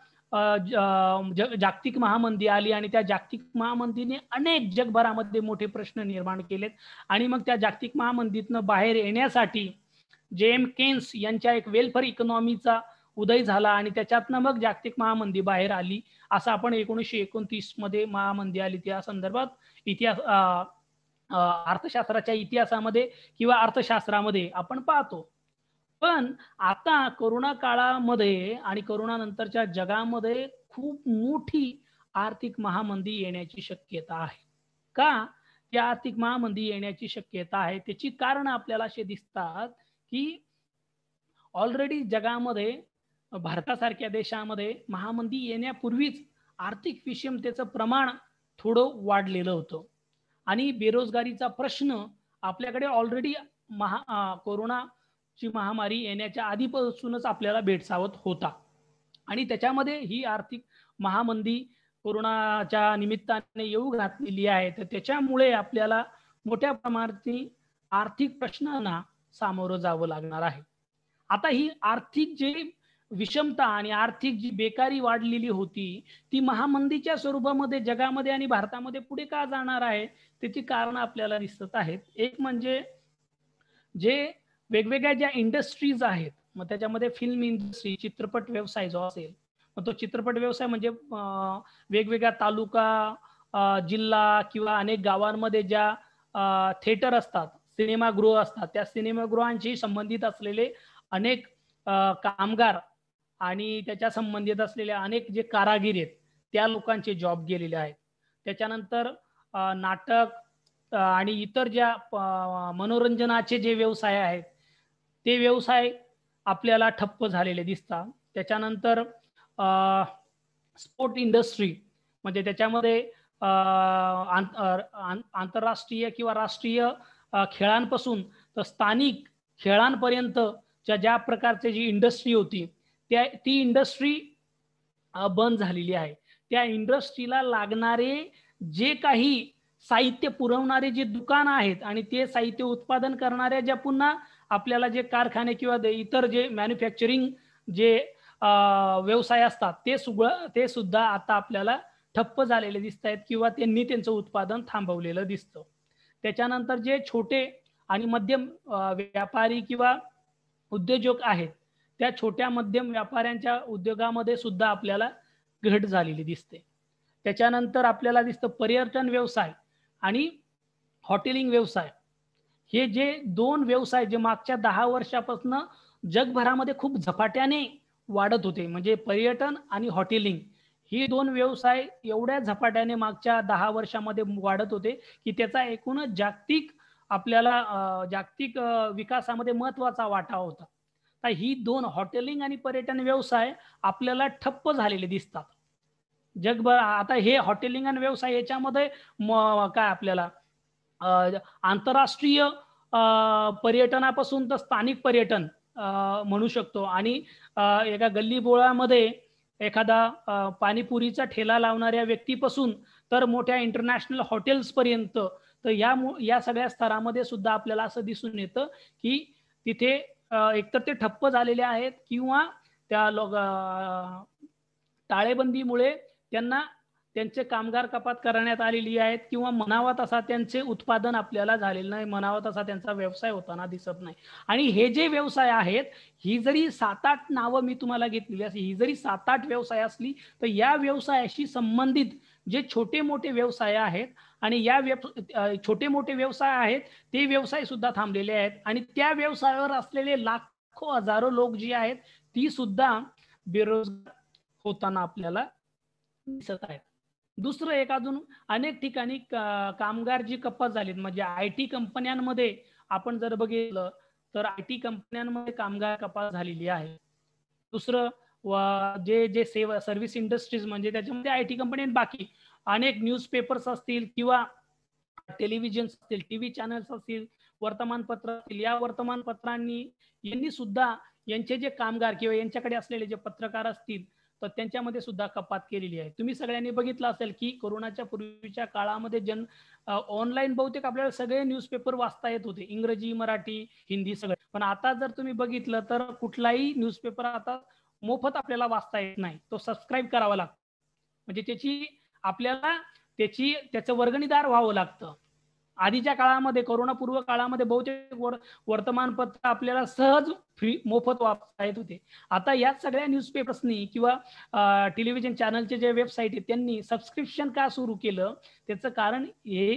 जागतिक महामंदी आली आणि त्या जागतिक महामंदीने अनेक जगभरामध्ये मोठे प्रश्न निर्माण केलेत आणि मग त्या जागतिक महामंदीतनं बाहेर येण्यासाठी जेम केन्स यांच्या एक वेलफेअर इकॉनॉमीचा उदय झाला आणि त्याच्यातनं मग जागतिक महामंदी बाहेर आली, असं आपण एकोणीसशे एकोणतीस मध्ये महामंदी आली त्या संदर्भात इतिहास अर्थशास्त्राच्या इतिहासामध्ये किंवा अर्थशास्त्रामध्ये आपण पाहतो. पण आता कोरोना काळामध्ये आणि कोरोना नंतरच्या जगामध्ये खूप मोठी आर्थिक महामंदी येण्याची शक्यता आहे. का या आर्थिक महामंदी येण्याची शक्यता आहे त्याची कारण आपल्याला असे दिसतात की ऑलरेडी जगामध्ये भारतासारख्या देशामध्ये महामंदी येण्यापूर्वीच आर्थिक विषमतेचं प्रमाण थोडं वाढलेलं होतं आणि बेरोजगारीचा प्रश्न आपल्याकडे ऑलरेडी महा कोरोनाची महामारी येण्याच्या आधीपासूनच आपल्याला भेडसावत होता आणि त्याच्यामध्ये ही आर्थिक महामंदी कोरोनाच्या निमित्ताने येऊ घातलेली आहे. तर त्याच्यामुळे आपल्याला मोठ्या प्रमाणात आर्थिक प्रश्नांना सामोरं जावं लागणार आहे. आता ही आर्थिक जी विषमता आणि आर्थिक जी बेकारी वाढलेली होती ती महामंदीच्या स्वरूपामध्ये जगामध्ये आणि भारतामध्ये पुढे का जाणार आहे त्याची कारण आपल्याला दिसत आहेत. एक म्हणजे जे वेगवेगळ्या ज्या इंडस्ट्रीज आहेत, मग त्याच्यामध्ये फिल्म इंडस्ट्री, चित्रपट व्यवसाय जो असेल, मग तो चित्रपट व्यवसाय म्हणजे वेगवेगळ्या तालुका, जिल्हा किंवा अनेक गावांमध्ये ज्या थिएटर असतात, सिनेमागृह असतात, त्या सिनेमागृहांशी संबंधित असलेले अनेक कामगार आणि त्याच्या संबंधित असलेल्या अनेक जे कारागीर आहेत त्या लोकांचे जॉब गेलेले आहेत. त्याच्यानंतर नाटक आणि इतर ज्या मनोरंजनाचे जे व्यवसाय आहेत ते व्यवसाय आपल्याला ठप्प झालेले दिसतात. त्याच्यानंतर स्पोर्ट इंडस्ट्री म्हणजे त्याच्यामध्ये आंतरराष्ट्रीय किंवा राष्ट्रीय खेळांपासून तर स्थानिक खेळांपर्यंतच्या ज्या प्रकारची जी इंडस्ट्री होती त्या ती इंडस्ट्री बंद झालेली आहे. त्या इंडस्ट्रीला लागणारे जे काही साहित्य पुरवणारे जे दुकान आहेत आणि ते साहित्य उत्पादन करणाऱ्या ज्या पुन्हा आपल्याला जे कारखाने किंवा इतर जे मॅन्युफॅक्चरिंग जे व्यवसाय असतात ते सुद्धा ते सुद्धा आता आपल्याला ठप्प झालेले दिसत आहेत किंवा त्यांनी त्यांचं उत्पादन थांबवलेलं दिसतं. त्याच्यानंतर जे छोटे आणि मध्यम व्यापारी किंवा उद्योजक आहेत त्या छोट्या मध्यम व्यापाऱ्यांच्या उद्योगामध्ये सुद्धा आपल्याला घट झालेली दिसते. त्याच्यानंतर आपल्याला दिसतं पर्यटन व्यवसाय आणि हॉटेलिंग व्यवसाय, हे जे दोन व्यवसाय जे मागच्या दहा वर्षापासून जगभरामध्ये खूप झपाट्याने वाढत होते, म्हणजे पर्यटन आणि हॉटेलिंग ही दोन व्यवसाय एवढ्या झपाट्याने मागच्या दहा वर्षामध्ये वाढत होते की त्याचा एकूणच जागतिक आपल्याला जागतिक विकासामध्ये महत्वाचा वाटा होता. तर ही दोन हॉटेलिंग आणि पर्यटन व्यवसाय आपल्याला ठप्प झालेले दिसतात जगभर. आता हे हॉटेलिंग आणि व्यवसाय याच्यामध्ये काय आपल्याला आंतरराष्ट्रीय पर्यटनापासून तर स्थानिक पर्यटन म्हणू शकतो. आणि एका गल्लीबोळामध्ये एखादा पाणीपुरीचा ठेला लावणाऱ्या व्यक्तीपासून तर मोठ्या इंटरनॅशनल हॉटेल्स पर्यंत, तर या या सगळ्या स्तरामध्ये सुद्धा आपल्याला असं दिसून येतं की तिथे एकतर ते ठप्प झालेले आहेत किंवा त्या लोक टाळेबंदीमुळे त्यांना त्यांचे कामगार कपात करण्यात आलेली आहेत किंवा म्हणावा तसा त्यांचे उत्पादन आपल्याला झालेलं नाही, म्हणावा तसा त्यांचा व्यवसाय होताना दिसत नाही. आणि हे जे व्यवसाय आहेत, ही जरी सात आठ नावं मी तुम्हाला घेतलेली असली, ही जरी सात आठ व्यवसाय असली, तर या व्यवसायाशी संबंधित जे छोटे मोठे व्यवसाय आहेत आणि या छोटे मोठे व्यवसाय आहेत ते व्यवसाय सुद्धा थांबलेले आहेत. आणि त्या व्यवसायावर असलेले लाखो हजारो लोक जी आहेत ती सुद्धा बेरोजगार होताना आपल्याला दिसत आहेत. दुसरं एक अजून अनेक ठिकाणी कामगार जी कपात झालीत, म्हणजे आय टी कंपन्यांमध्ये आपण जर बघितलं तर आय टी कंपन्यांमध्ये कामगार कपात झालेली आहे. दुसरं जे जे सेवा सर्व्हिस इंडस्ट्रीज म्हणजे त्याच्यामध्ये आय टी कंपनी, बाकी अनेक न्यूजपेपर्स असतील किंवा टेलिव्हिजन असतील, टीव्ही चॅनल्स असतील, वर्तमानपत्र असतील, या वर्तमानपत्रांनी यांनी सुद्धा यांचे जे कामगार किंवा यांच्याकडे असलेले जे पत्रकार असतील तर त्यांच्यामध्ये सुद्धा कपात केलेली आहे. तुम्ही सगळ्यांनी बघितलं असेल की कोरोनाच्या पूर्वीच्या काळामध्ये जन ऑनलाईन बहुतेक आपल्याला सगळे न्यूजपेपर वाचता येत होते, इंग्रजी, मराठी, हिंदी सगळे. पण आता जर तुम्ही बघितलं तर कुठलाही न्यूजपेपर आता मोफत आपल्याला वाचता येत नाही, तो सबस्क्राईब करावा लागतो. म्हणजे त्याची आपल्याला त्याची त्याचं वर्गणीदार व्हावं लागतं. आधीच्या काळामध्ये कोरोना पूर्व काळामध्ये बहुतेक वर्तमानपत्र आपल्याला सहज फ्री मोफत वाचता येत होते. आता याच सगळ्या न्यूजपेपर्सनी किंवा टेलिव्हिजन चॅनलचे जे वेबसाईट आहेत त्यांनी सबस्क्रिप्शन का सुरू केलं, त्याचं कारण हे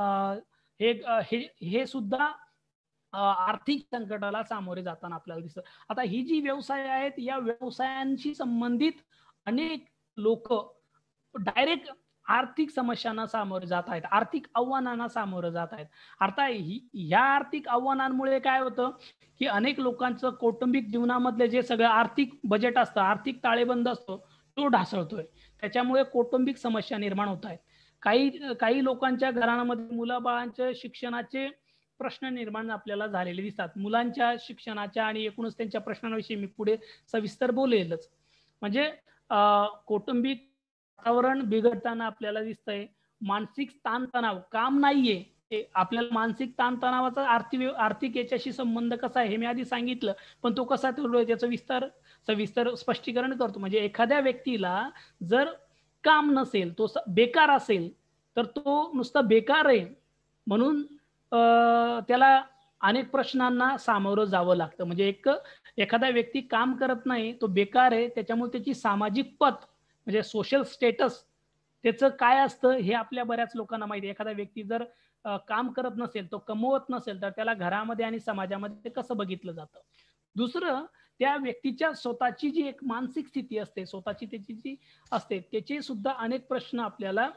हे हे सुद्धा आर्थिक संकटाला सामोरे जाताना आपल्याला दिसतं. आता ही जी व्यवसाय आहेत या व्यवसायांशी संबंधित अनेक लोक डायरेक्ट आर्थिक समस्यांना सामोरे जात आहेत, आर्थिक आव्हानांना सामोरे जात आहेत. अर्थात ह्या आर्थिक आव्हानांमुळे काय होतं की अनेक लोकांचं कौटुंबिक जीवनामधले जे सगळं आर्थिक बजेट असतं, आर्थिक ताळेबंद असतो, तो ढासळतोय. त्याच्यामुळे कौटुंबिक समस्या निर्माण होत आहेत. काही काही लोकांच्या घरांमध्ये मुलाबाळांच्या शिक्षणाचे प्रश्न निर्माण आपल्याला झालेले दिसतात. मुलांच्या शिक्षणाच्या आणि एकूणच त्यांच्या प्रश्नांविषयी मी पुढे सविस्तर बोलेलच. म्हणजे कौटुंबिक वातावरण बिघडताना आपल्याला दिसतंय. मानसिक ताणतणाव, काम नाहीये, आपल्याला मानसिक ताणतणावाचा आर्थिक आर्थिक याच्याशी संबंध कसा आहे हे मी आधी सांगितलं, पण तो कसा ठरलोय त्याचं विस्तार सविस्तर स्पष्टीकरण करतो. म्हणजे एखाद्या व्यक्तीला जर काम नसेल, तो बेकार असेल, तर तो नुसता बेकार आहे म्हणून त्याला अनेक प्रश्नांना सामोरं जावं लागतं. म्हणजे एक एखादा व्यक्ती काम करत नाही, तो बेकार आहे, त्याच्यामुळे त्याची सामाजिक पत म्हणजे सोशल स्टेटस त्याचं काय असतं हे आपल्या बऱ्याच लोकांना माहिती आहे. एखादा व्यक्ती जर काम करत नसेल, तो कमवत नसेल, तर त्याला घरामध्ये आणि समाजामध्ये कसं बघितलं जातं. दुसरं, त्या व्यक्तीच्या स्वतःची जी एक मानसिक स्थिती असते, स्वतःची त्याची जी असते, त्याचे सुद्धा अनेक प्रश्न आपल्याला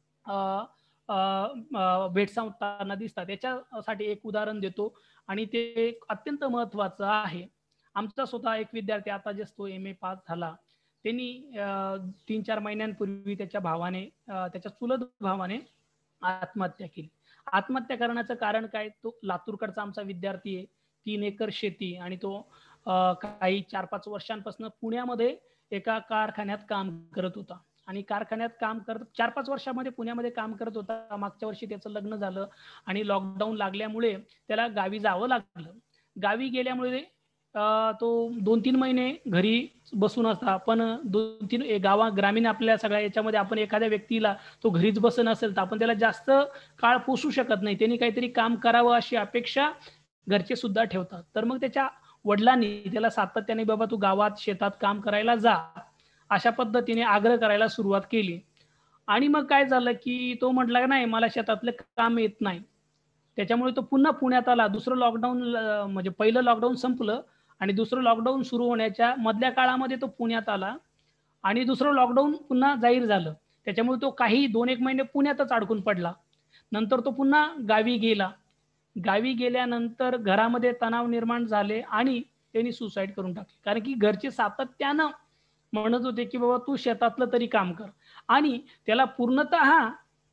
भेडसावताना दिसतात. याच्यासाठी एक उदाहरण देतो आणि ते अत्यंत महत्वाचं आहे. आमचा स्वतः एक विद्यार्थी आता जस्ट तो एम ए पास झाला, त्यांनी तीन चार महिन्यांपूर्वी त्याच्या भावाने त्याच्या चुलत भावाने आत्महत्या केली. आत्महत्या करण्याचं कारण काय, तो लातूरकडचा आमचा विद्यार्थी आहे, तीन एकर शेती, आणि तो काही चार पाच वर्षांपासून पुण्यामध्ये एका कारखान्यात काम करत होता. आणि कारखान्यात काम करत चार पाच वर्षामध्ये पुण्यामध्ये काम करत होता. मागच्या वर्षी त्याचं लग्न झालं आणि लॉकडाऊन लागल्यामुळे त्याला गावी जावं लागलं. गावी गेल्यामुळे तो दोन तीन महिने घरी बसून असता, पण दोन तीन गावा ग्रामीण आपल्या सगळ्या याच्यामध्ये आपण एखाद्या व्यक्तीला तो घरीच बसून असेल तर आपण त्याला जास्त काळ पोसू शकत नाही, त्यांनी काहीतरी काम करावं अशी अपेक्षा घरचे सुद्धा ठेवतात. तर मग त्याच्या वडिलांनी त्याला सातत्याने, बाबा तू गावात शेतात काम करायला जा, अशा पद्धतीने आग्रह करायला सुरुवात केली. आणि मग काय झालं की तो म्हटला नाही मला शेतातलं काम येत नाही, त्याच्यामुळे तो पुन्हा पुण्यात आला. दुसरं लॉकडाऊन म्हणजे पहिलं लॉकडाऊन संपलं आणि दुसरं लॉकडाऊन सुरू होण्याच्या मधल्या काळामध्ये तो पुण्यात आला आणि दुसरं लॉकडाऊन पुन्हा जाहीर झालं, त्याच्यामुळे तो काही दोन एक महिने पुण्यातच अडकून पडला. नंतर तो पुन्हा गावी गेला. गावी गेल्यानंतर घरामध्ये तणाव निर्माण झाले आणि त्यांनी सुसाईड करून टाकले. कारण की घरचे सातत्यानं म्हणत होते की बाबा तू शेतातलं तरी काम कर, आणि त्याला पूर्णतः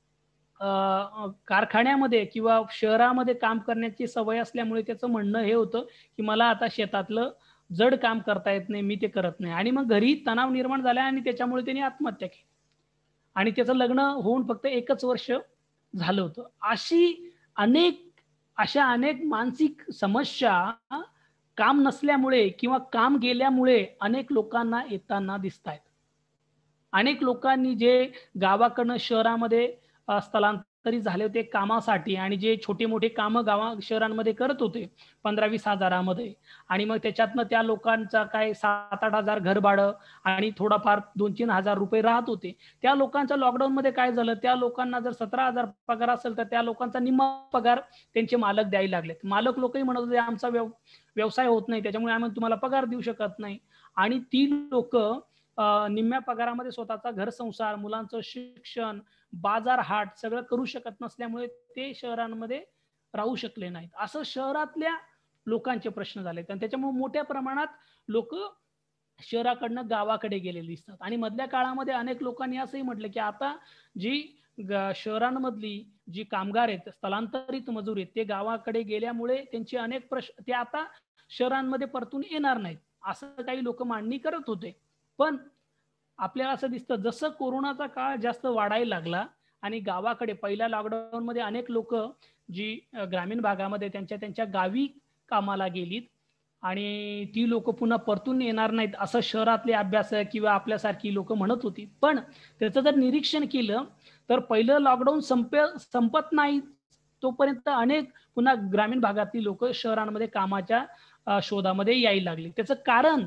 कारखान्यामध्ये किंवा शहरामध्ये काम करण्याची सवय असल्यामुळे त्याचं म्हणणं हे होतं की मला आता शेतातलं जड काम करता येत नाही, मी ते करत नाही. आणि मग घरी तणाव निर्माण झाला आणि त्याच्यामुळे त्यांनी आत्महत्या केली. आणि त्याचं लग्न होऊन फक्त एकच वर्ष झालं होतं. अशी अनेक अशा अनेक मानसिक समस्या काम नसल्यामुळे किंवा काम गेल्यामुळे अनेक लोकांना येताना दिसत आहेत. अनेक लोकांनी जे गावाकडनं शहरामध्ये स्थलांतरित झाले होते कामासाठी, आणि जे छोटे मोठे कामं गावा शहरांमध्ये करत होते पंधरा वीस हजारामध्ये, आणि मग त्याच्यातनं त्या लोकांचा काय सात आठ हजार घर भाडं आणि थोडाफार दोन तीन हजार रुपये राहत होते. त्या लोकांच्या लॉकडाऊनमध्ये काय झालं, त्या लोकांना जर सतरा हजार पगार असेल तर त्या लोकांचा निम्मा पगार त्यांचे मालक द्यायला लागलेत. मालक लोकही म्हणत होते आमचा व्यव व्यवसाय होत नाही, त्याच्यामुळे आम्ही तुम्हाला पगार देऊ शकत नाही. आणि ती लोक निम्म्या पगारामध्ये स्वतःचा घर संसार, मुलांचं शिक्षण, बाजार हाट सगळं करू शकत नसल्यामुळे ते शहरांमध्ये राहू शकले नाहीत. असं शहरातल्या लोकांचे प्रश्न झाले, आणि त्याच्यामुळे मोठ्या प्रमाणात लोक शहराकडनं गावाकडे गेलेले दिसतात. आणि मधल्या काळामध्ये अनेक लोकांनी असंही म्हटलं की आता जी शहरांमधली जी कामगार आहेत, स्थलांतरित मजूर आहेत, ते गावाकडे गेल्यामुळे त्यांचे अनेक प्रश्न ते आता शहरांमध्ये परतून येणार नाहीत, असं काही लोक मांडणी करत होते. पण आपल्याला असं दिसतं जसं कोरोनाचा काळ जास्त वाढायला लागला आणि गावाकडे पहिल्या लॉकडाऊन मध्ये अनेक लोक जी ग्रामीण भागामध्ये त्यांच्या त्यांच्या गावी कामाला गेलीत, आणि ती लोक पुन्हा परतून येणार नाहीत असं शहरातले अभ्यासक किंवा आपल्यासारखी लोक म्हणत होती. पण त्याचं जर निरीक्षण केलं तर पहिलं लॉकडाऊन संप संपत नाही तोपर्यंत अनेक पुन्हा ग्रामीण भागातली लोक शहरांमध्ये कामाच्या शोधामध्ये यायला लागली. त्याचं कारण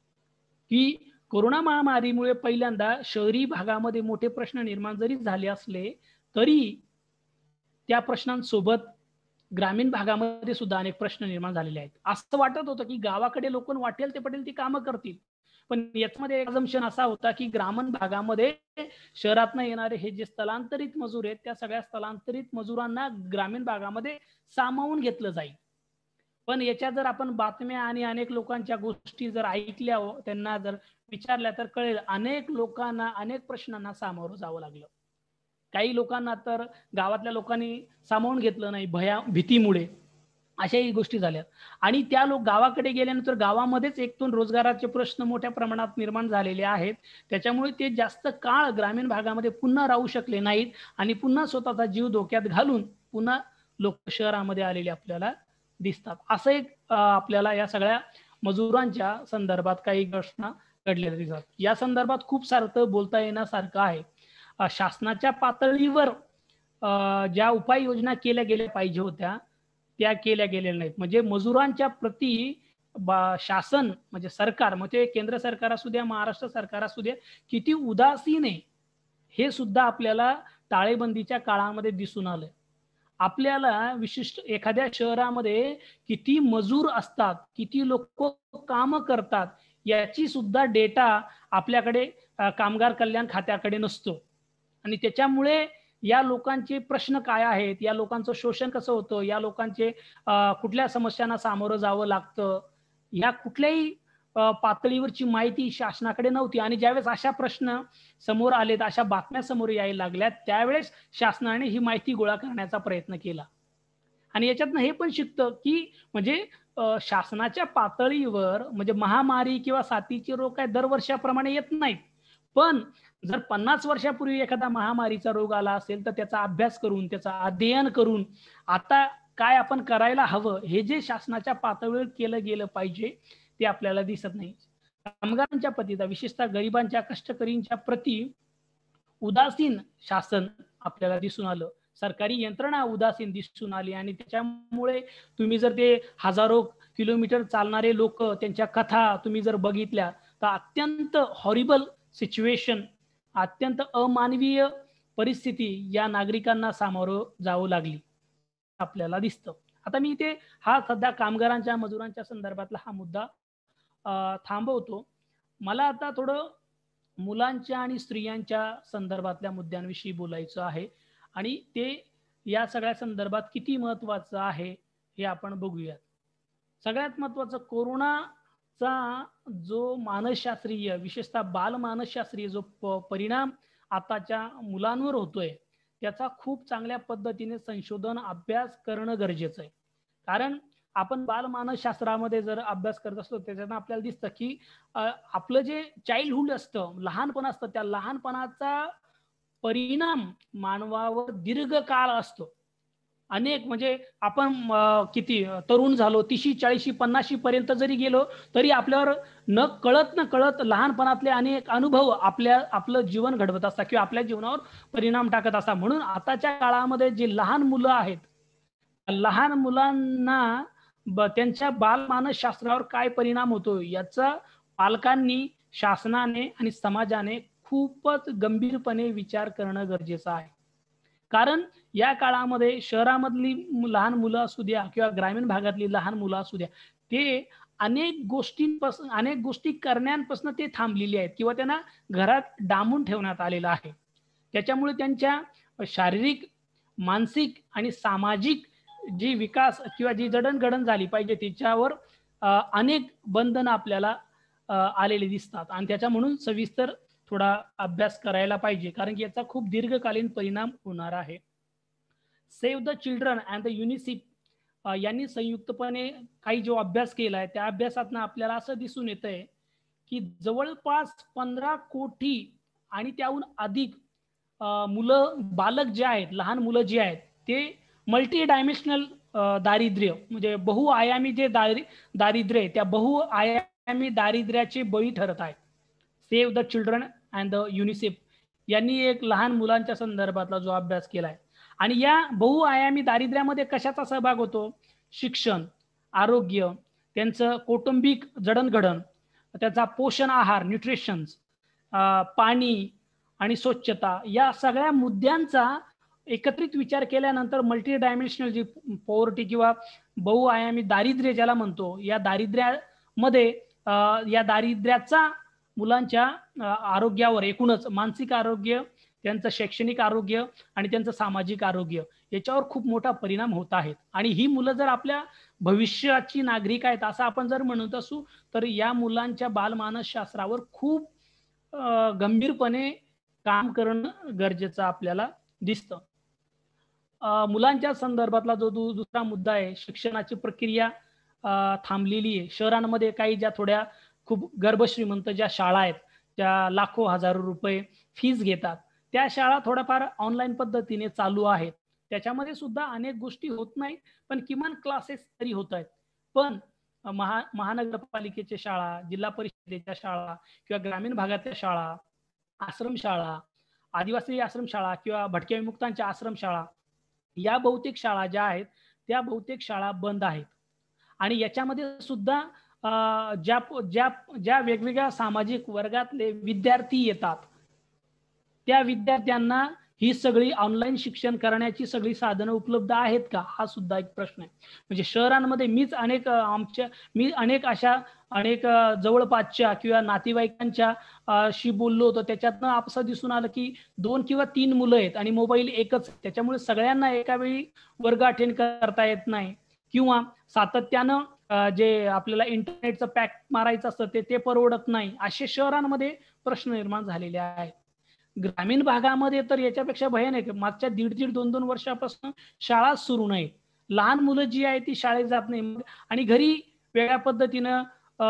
की कोरोना महामारीमुळे पहिल्यांदा शहरी भागामध्ये मोठे प्रश्न निर्माण जरी झाले असले तरी त्या प्रश्नांसोबत ग्रामीण भागामध्ये सुद्धा अनेक प्रश्न निर्माण झालेले आहेत. असं वाटत होतं की गावाकडे लोक वाटेल ते पटेल ती कामं करतील, पण याच्यामध्ये एक अझम्पशन असा होता की ग्रामीण भागामध्ये शहरातनं येणारे हे जे स्थलांतरित मजूर आहेत त्या सगळ्या स्थलांतरित मजुरांना ग्रामीण भागामध्ये सामावून घेतलं जाईल. पण याच्या जर आपण बातम्या आणि अनेक लोकांच्या गोष्टी जर ऐकल्या, त्यांना जर विचारल्या तर कळेल अनेक लोकांना अनेक प्रश्नांना सामोरं जावं लागलं. काही लोकांना तर गावातल्या लोकांनी सामावून घेतलं नाही भया भीतीमुळे, अशाही गोष्टी झाल्या. आणि त्या लोक गावाकडे गेल्यानंतर गावामध्येच एक दोन रोजगाराचे प्रश्न मोठ्या प्रमाणात निर्माण झालेले आहेत. त्याच्यामुळे ते जास्त काळ ग्रामीण भागामध्ये पुन्हा राहू शकले नाहीत आणि पुन्हा स्वतःचा जीव धोक्यात घालून पुन्हा लोक शहरामध्ये आलेले आपल्याला दिसतात. असं एक आपल्याला या सगळ्या मजुरांच्या संदर्भात काही घटना घडलेल्या दिसतात. या संदर्भात खूप सारं बोलता येण्यासारखं आहे. शासनाच्या पातळीवर ज्या उपाययोजना केल्या गेल्या पाहिजे होत्या त्या केल्या गेलेल्या नाहीत. म्हणजे मजुरांच्या प्रती शासन म्हणजे सरकार, मग ते केंद्र सरकार असू द्या महाराष्ट्र सरकार असू द्या, किती उदासीन आहे हे सुद्धा आपल्याला टाळेबंदीच्या काळामध्ये दिसून आलं. आपल्याला विशिष्ट एखाद्या शहरामध्ये किती मजूर असतात, किती लोक काम करतात याची सुद्धा डेटा आपल्याकडे कामगार कल्याण खात्याकडे नसतो. आणि त्याच्यामुळे या लोकांचे प्रश्न काय आहेत, या लोकांचं शोषण कसं होतं, या लोकांचे कुठल्या समस्यांना सामोरं जावं लागतं, या कुठल्याही पातळीवरची माहिती शासनाकडे नव्हती. आणि ज्यावेळेस अशा प्रश्न समोर आलेत, अशा बातम्या समोर यायला लागल्यात, त्यावेळेस शासनाने ही माहिती गोळा करण्याचा प्रयत्न केला. आणि याच्यातनं हे पण शिकतं की म्हणजे शासनाच्या पातळीवर म्हणजे महामारी किंवा साथीचे रोग काय दरवर्षाप्रमाणे येत नाहीत, पण जर पन्नास वर्षापूर्वी एखादा महामारीचा रोग आला असेल तर त्याचा अभ्यास करून त्याचा अध्ययन करून आता काय आपण करायला हवं हे जे शासनाच्या पातळीवर केलं गेलं पाहिजे ते आपल्याला दिसत नाही. कामगारांच्या प्रतीचा विशेषतः गरिबांच्या कष्टकरींच्या प्रती उदासीन शासन आपल्याला दिसून आलं. सरकारी यंत्रणा उदासीन दिसून आली आणि त्याच्यामुळे तुम्ही जर ते हजारो किलोमीटर चालणारे लोक त्यांच्या कथा तुम्ही जर बघितल्या तर अत्यंत हॉरिबल सिच्युएशन, अत्यंत अमानवीय परिस्थिती या नागरिकांना सामोरं जावं लागली आपल्याला दिसतं. आता मी इथे हा सध्या कामगारांच्या मजुरांच्या संदर्भातला हा मुद्दा थांबवतो. मला आता थोडं मुलांच्या आणि स्त्रियांच्या संदर्भातल्या मुद्द्यांविषयी बोलायचं आहे आणि ते या सगळ्या संदर्भात किती महत्त्वाचं आहे हे आपण बघूयात. सगळ्यात महत्त्वाचं, कोरोनाचा जो मानसशास्त्रीय, विशेषतः बालमानसशास्त्रीय जो प परिणाम आताच्या मुलांवर होतोय त्याचा खूप चांगल्या पद्धतीने संशोधन अभ्यास करणं गरजेचं आहे. कारण आपण बालमानसशास्त्रामध्ये जर अभ्यास करत असतो त्याच्यानं आपल्याला दिसतं की आपलं जे चाइल्डहुड असतं, लहानपण असतं, त्या लहानपणाचा परिणाम मानवावर दीर्घकाळ असतो. अनेक म्हणजे आपण किती तरुण झालो, तीशी चाळीशी पन्नाशी पर्यंत जरी गेलो तरी आपल्यावर न कळत न कळत लहानपणातले अनेक अनुभव आपल्या आपलं जीवन घडवत असतात किंवा आपल्या जीवनावर परिणाम टाकत असतात. म्हणून आताच्या काळामध्ये जे लहान मुलं आहेत, लहान मुलांना त्यांच्या बालमानसशास्त्रावर काय परिणाम होतो याचा पालकांनी, शासनाने आणि समाजाने खूपच गंभीरपणे विचार करणं गरजेचं आहे. कारण या काळामध्ये शहरामधली लहान मुलं असू द्या किंवा ग्रामीण भागातली लहान मुलं असू द्या, ते अनेक गोष्टींपासून अनेक गोष्टी करण्यापासून ते थांबलेली आहेत किंवा त्यांना घरात डांबून ठेवण्यात आलेलं आहे. त्याच्यामुळे त्यांच्या शारीरिक, मानसिक आणि सामाजिक जी विकास किंवा जी जडणघडण झाली पाहिजे त्याच्यावर अनेक बंधनं आपल्याला आलेले दिसतात आणि त्याच्या म्हणून सविस्तर थोडा अभ्यास करायला पाहिजे, कारण की याचा खूप दीर्घकालीन परिणाम होणार आहे. Save the children and the UNICEF यांनी संयुक्तपणे काही जो अभ्यास केला आहे त्या अभ्यासातनं आपल्याला असं दिसून येत आहे की जवळपास पंधरा कोटी आणि त्याहून अधिक मुलं, बालक जे आहेत, लहान मुलं जी आहेत ते मल्टी डायमेन्शनल दारिद्र्य म्हणजे बहुआयामी जे दारि दारिद्र्य आहे त्या बहुआयामी दारिद्र्याचे बळी ठरत आहेत. Save the children and the UNICEF यांनी एक लहान मुलांच्या संदर्भातला जो अभ्यास केला आहे आणि या बहुआयामी दारिद्र्यामध्ये कशाचा सहभाग होतो? शिक्षण, आरोग्य, त्यांचं कौटुंबिक जडणघडण, त्याचा पोषण आहार, न्यूट्रिशन्स, पाणी आणि स्वच्छता, या सगळ्या मुद्द्यांचा एकत्रित विचार केल्यानंतर मल्टी डायमेन्शनल जी पॉवर्टी किंवा बहुआयामी दारिद्र्य ज्याला म्हणतो, या दारिद्र्यामध्ये या दारिद्र्याचा मुलांच्या आरोग्यावर, एकूणच मानसिक आरोग्य, त्यांचं शैक्षणिक आरोग्य आणि त्यांचं सामाजिक आरोग्य याच्यावर खूप मोठा परिणाम होत आहेत. आणि ही मुलं जर आपल्या भविष्याची नागरिक आहेत असं आपण जर म्हणत असू तर या मुलांच्या बालमानसशास्त्रावर खूप गंभीरपणे काम करणं गरजेचं आपल्याला दिसतं. मुलांच्या संदर्भातला जो दुसरा मुद्दा आहे, शिक्षणाची प्रक्रिया थांबलेली आहे. शहरांमध्ये काही ज्या थोड्या खूप गर्भश्रीमंत ज्या शाळा आहेत त्या लाखो हजारो रुपये फीज घेतात, त्या शाळा थोड्याफार ऑनलाईन पद्धतीने चालू आहेत. त्याच्यामध्ये सुद्धा अनेक गोष्टी होत नाहीत, पण किमान क्लासेस तरी होत आहेत. पण महा महानगरपालिकेच्या शाळा, जिल्हा परिषदेच्या शाळा किंवा ग्रामीण भागातल्या शाळा, आश्रमशाळा, आदिवासी आश्रमशाळा किंवा भटक्या विमुक्तांच्या आश्रमशाळा, या बहुतेक शाळा ज्या आहेत त्या बहुतेक शाळा बंद आहेत. आणि याच्यामध्ये सुद्धा ज्या ज्या ज्या वेगवेगळ्या सामाजिक वर्गातले विद्यार्थी येतात त्या विद्यार्थ्यांना ही सगळी ऑनलाईन शिक्षण करण्याची सगळी साधनं उपलब्ध आहेत का, हा सुद्धा एक प्रश्न आहे. म्हणजे शहरांमध्ये मीच अनेक आमच्या मी अनेक अशा अनेक जवळपासच्या किंवा नातेवाईकांच्या शी बोललो होतो, त्याच्यातनं असं दिसून आलं की दोन किंवा तीन मुलं आहेत आणि मोबाईल एकच, त्याच्यामुळे सगळ्यांना एका वेळी वर्ग अटेंड करता येत नाही किंवा सातत्यानं जे आपल्याला इंटरनेटचं पॅक मारायचं असतं ते ते परवडत नाही. असे शहरांमध्ये प्रश्न निर्माण झालेले आहेत. ग्रामीण भागामध्ये तर याच्यापेक्षा भयानक, मागच्या दीड दीड दोन दोन वर्षापासून शाळा सुरू नाही, लहान मुलं जी आहे ती शाळेत जात नाही आणि घरी वेगळ्या पद्धतीनं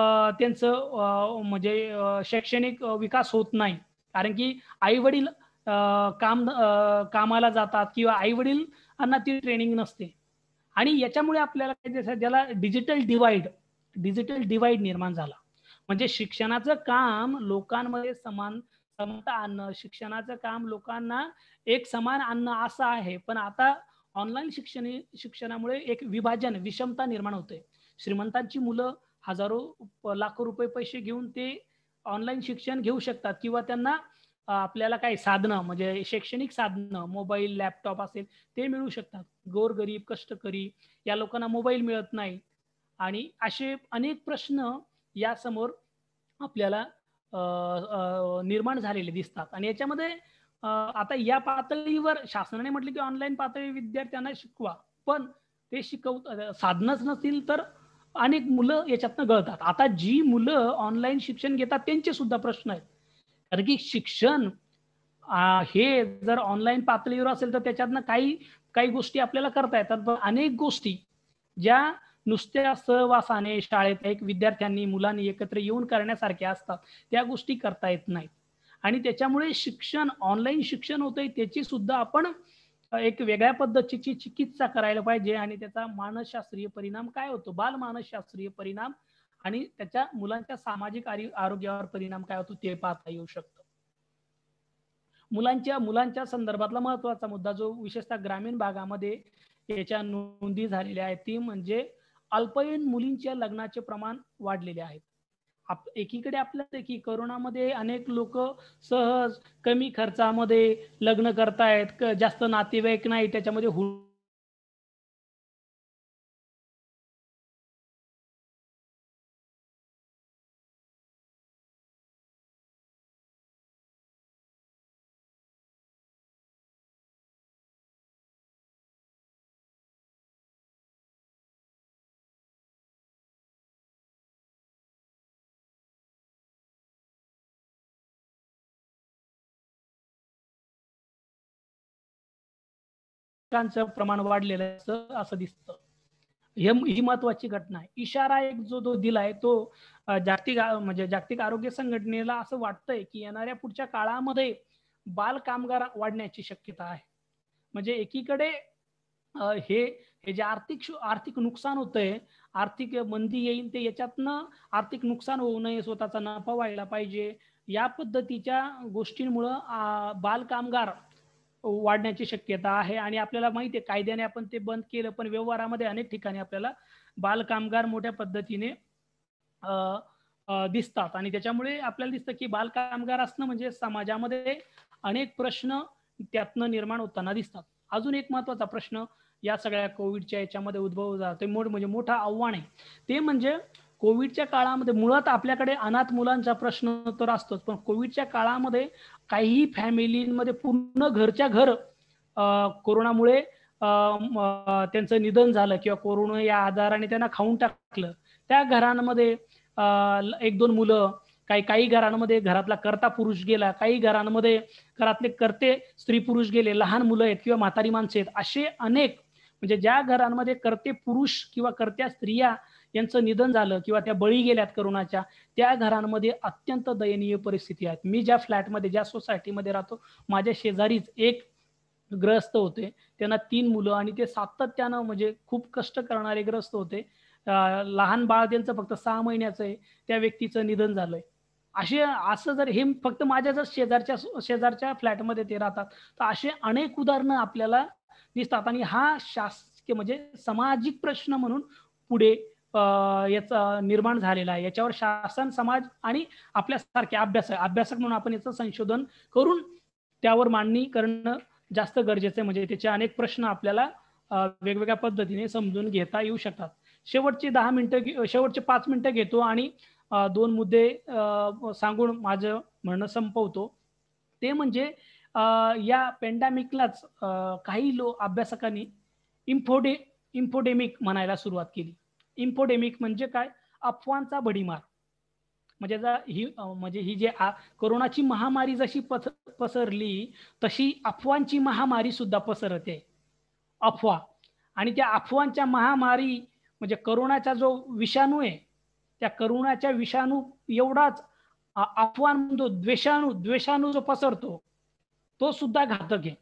त्यांचं म्हणजे शैक्षणिक विकास होत नाही, कारण की आई वडील काम कामाला जातात किंवा आई वडिलांना ती ट्रेनिंग नसते. आणि याच्यामुळे आपल्याला काय, ज्याला डिजिटल डिवाइड डिजिटल डिवाइड निर्माण झाला. म्हणजे शिक्षणाचं काम लोकांमध्ये समान समता आणणं, शिक्षणाचं काम लोकांना एक समान आणणं असं आहे, पण आता ऑनलाईन शिक्षण शिक्षणामुळे एक विभाजन, विषमता निर्माण होते. श्रीमंतांची मुलं हजारो लाखो रुपये पैसे घेऊन ते ऑनलाईन शिक्षण घेऊ शकतात किंवा त्यांना आपल्याला काही साधनं म्हणजे शैक्षणिक साधनं, मोबाईल, लॅपटॉप असेल ते मिळू शकतात. गोरगरीब, कष्टकरी या लोकांना मोबाईल मिळत नाही. आणि असे अनेक प्रश्न यासमोर आपल्याला निर्माण झालेले दिसतात. आणि याच्यामध्ये आता या पातळीवर शासनाने म्हटलं की ऑनलाईन पातळी विद्यार्थ्यांना शिकवा, पण ते शिकव साधनच नसतील तर अनेक मुलं याच्यातनं गळतात. आता जी मुलं ऑनलाईन शिक्षण घेतात त्यांचे सुद्धा प्रश्न आहेत, कारण की शिक्षण हे जर ऑनलाईन पातळीवर असेल तर त्याच्यातनं काही काही गोष्टी आपल्याला करता येतात, पण अनेक गोष्टी ज्या नुसत्या सहवासाने शाळेत एक विद्यार्थ्यांनी मुलांनी एकत्र येऊन करण्यासारख्या असतात त्या गोष्टी करता येत नाहीत. आणि त्याच्यामुळे शिक्षण ऑनलाईन शिक्षण होतंय त्याची सुद्धा आपण एक वेगळ्या पद्धतीची चिकित्सा करायला पाहिजे. आणि त्याचा मानसशास्त्रीय परिणाम काय होतो, बाल मानसशास्त्रीय परिणाम आणि त्याच्या मुलांच्या सामाजिक आरोग्यावर परिणाम काय होतो ते पाहता येऊ शकतं. मुलांच्या मुलांच्या संदर्भातला महत्वाचा मुद्दा जो विशेषतः ग्रामीण भागामध्ये याच्या नोंदी झालेल्या आहेत ती म्हणजे अल्पवयीन मुलींच्या लग्नाचे प्रमाण वाढलेले आहेत. एकीकडे आपल्याला की कोरोनामध्ये अनेक लोक सहज कमी खर्चामध्ये लग्न करतायत, जास्त नातेवाईक नाही त्याच्यामध्ये प्रमाण वाढलेलं असं असं दिसतं. ही महत्वाची घटना आहे. इशारा एक जो जो दिलाय तो जागतिक म्हणजे जागतिक आरोग्य संघटनेला असं वाटतंय की येणाऱ्या पुढच्या काळामध्ये बाल कामगार वाढण्याची शक्यता आहे. म्हणजे एकीकडे हे हे जे आर्थिक आर्थिक नुकसान होतंय, आर्थिक मंदी येईल ते याच्यातनं आर्थिक नुकसान होऊ नये, स्वतःचा नफा व्हायला पाहिजे, या पद्धतीच्या गोष्टींमुळं बाल कामगार वाढण्याची शक्यता आहे. आणि आपल्याला माहिती आहे कायद्याने आपण ते बंद केलं, पण व्यवहारामध्ये अनेक ठिकाणी आपल्याला बाल कामगार मोठ्या पद्धतीने दिसतात. आणि त्याच्यामुळे आपल्याला दिसतं की बाल कामगार असणं म्हणजे समाजामध्ये अनेक प्रश्न त्यातनं निर्माण होताना दिसतात. अजून एक महत्वाचा प्रश्न या सगळ्या कोविडच्या याच्यामध्ये उद्भव झाला, ते मोठ म्हणजे मोठं आव्हान आहे, ते म्हणजे कोविडच्या काळामध्ये मुळात आपल्याकडे अनाथ मुलांचा प्रश्न तर असतोच, पण कोविडच्या काळामध्ये काही फॅमिलीमध्ये पूर्ण घरच्या घर कोरोनामुळे त्यांचं निधन झालं किंवा कोरोना या आजाराने त्यांना खाऊन टाकलं. त्या घरांमध्ये एक दोन मुलं, काही काही घरांमध्ये घरातला कर्ता पुरुष गेला, काही घरांमध्ये घरातले कर्ते स्त्री पुरुष गेले, लहान मुलं आहेत किंवा म्हातारी माणसं आहेत, असे अनेक म्हणजे ज्या घरांमध्ये कर्ते पुरुष किंवा कर्त्या स्त्रिया यांचं निधन झालं किंवा त्या बळी गेल्यात करोनाच्या, त्या घरांमध्ये अत्यंत दयनीय परिस्थिती आहे. मी ज्या फ्लॅटमध्ये ज्या सोसायटीमध्ये राहतो माझ्या शेजारीच एक ग्रस्त होते, त्यांना तीन मुलं आणि ते सातत्यानं म्हणजे खूप कष्ट करणारे ग्रस्त होते. लहान बाळ त्यांचं फक्त सहा महिन्याचं आहे, त्या व्यक्तीचं निधन झालंय. असे असं जर हे फक्त माझ्या जर शेजारच्या शेजारच्या फ्लॅटमध्ये ते राहतात, तर असे अनेक उदाहरणं आपल्याला दिसतात. आणि हा शासकीय म्हणजे सामाजिक प्रश्न म्हणून पुढे याचा निर्माण झालेला आहे. याच्यावर शासन, समाज आणि आपल्यासारखे अभ्यासक अभ्यासक म्हणून आपण याचं संशोधन करून त्यावर मांडणी करणं जास्त गरजेचं आहे. म्हणजे त्याचे अनेक प्रश्न आपल्याला वेगवेगळ्या पद्धतीने समजून घेता येऊ शकतात. शेवटची दहा मिनिटं शेवटचे पाच मिनिटं घेतो आणि दोन मुद्दे सांगून माझं म्हणणं संपवतो. ते म्हणजे या पेंडेमिकलाच काही लोक अभ्यासकांनी इन्फोडे इन्फोडेमिक म्हणायला सुरुवात केली. इन्फोडेमिक म्हणजे काय? अफवांचा भडीमार. म्हणजे ही म्हणजे ही जे कोरोनाची महामारी जशी पस पसरली तशी अफवांची महामारी सुद्धा पसरते. अफवा आणि त्या अफवांच्या महामारी म्हणजे कोरोनाचा जो विषाणू आहे त्या कोरोनाच्या विषाणू एवढाच अफवा म्हणतो द्वेषाणू द्वेषाणू जो पसरतो तो सुद्धा घातक आहे.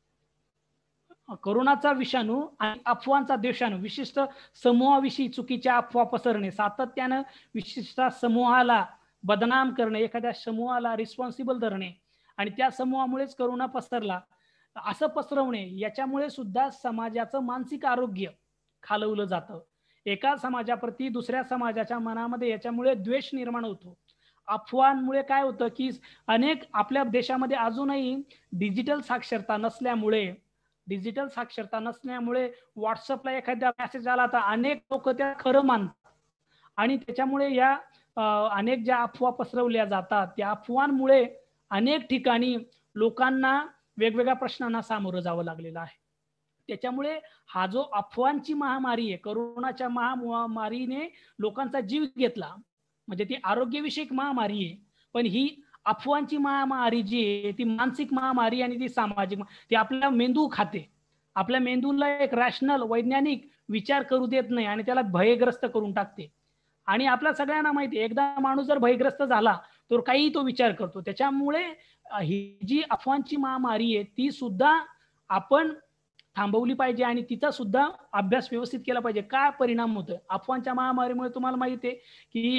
कोरोनाचा विषाणू आणि अफवांचा द्वेषाणू, विशिष्ट समूहाविषयी चुकीच्या अफवा पसरणे, सातत्यानं विशिष्ट समूहाला बदनाम करणे, एखाद्या समूहाला रिस्पॉन्सिबल धरणे आणि त्या समूहामुळेच कोरोना पसरला असं पसरवणे, याच्यामुळे सुद्धा समाजाचं मानसिक आरोग्य खालवलं जातं. एका समाजाप्रती दुसऱ्या समाजाच्या मनामध्ये याच्यामुळे द्वेष निर्माण होतो. अफवांमुळे काय होतं की अनेक आपल्या देशामध्ये अजूनही डिजिटल साक्षरता नसल्यामुळे डिजिटल साक्षरता नसल्यामुळे व्हॉट्सअपला एखादा मेसेज आला तर अनेक लोक त्या खरं मानतात आणि त्याच्यामुळे या अनेक ज्या अफवा पसरवल्या जातात त्या अफवांमुळे अनेक ठिकाणी लोकांना वेगवेगळ्या प्रश्नांना सामोरं जावं लागलेलं आहे. त्याच्यामुळे हा जो अफवांची महामारी आहे, करोनाच्या महामारीने लोकांचा जीव घेतला, म्हणजे ती आरोग्यविषयक महामारी आहे, पण ही अफवांची महामारी जी आहे ती मानसिक महामारी आणि ती सामाजिक, ती आपला मेंदू खाते. आपल्या मेंदूला एक रॅशनल वैज्ञानिक विचार करू देत नाही आणि त्याला भयग्रस्त करून टाकते. आणि आपल्या सगळ्यांना माहिती आहे, एकदा माणूस जर भयग्रस्त झाला तर काही तो विचार करतो. त्याच्यामुळे ही जी अफवांची महामारी आहे ती सुद्धा आपण थांबवली पाहिजे आणि तिचा सुद्धा अभ्यास व्यवस्थित केला पाहिजे. काय परिणाम होतोय अफवांच्या महामारीमुळे? तुम्हाला माहिती आहे की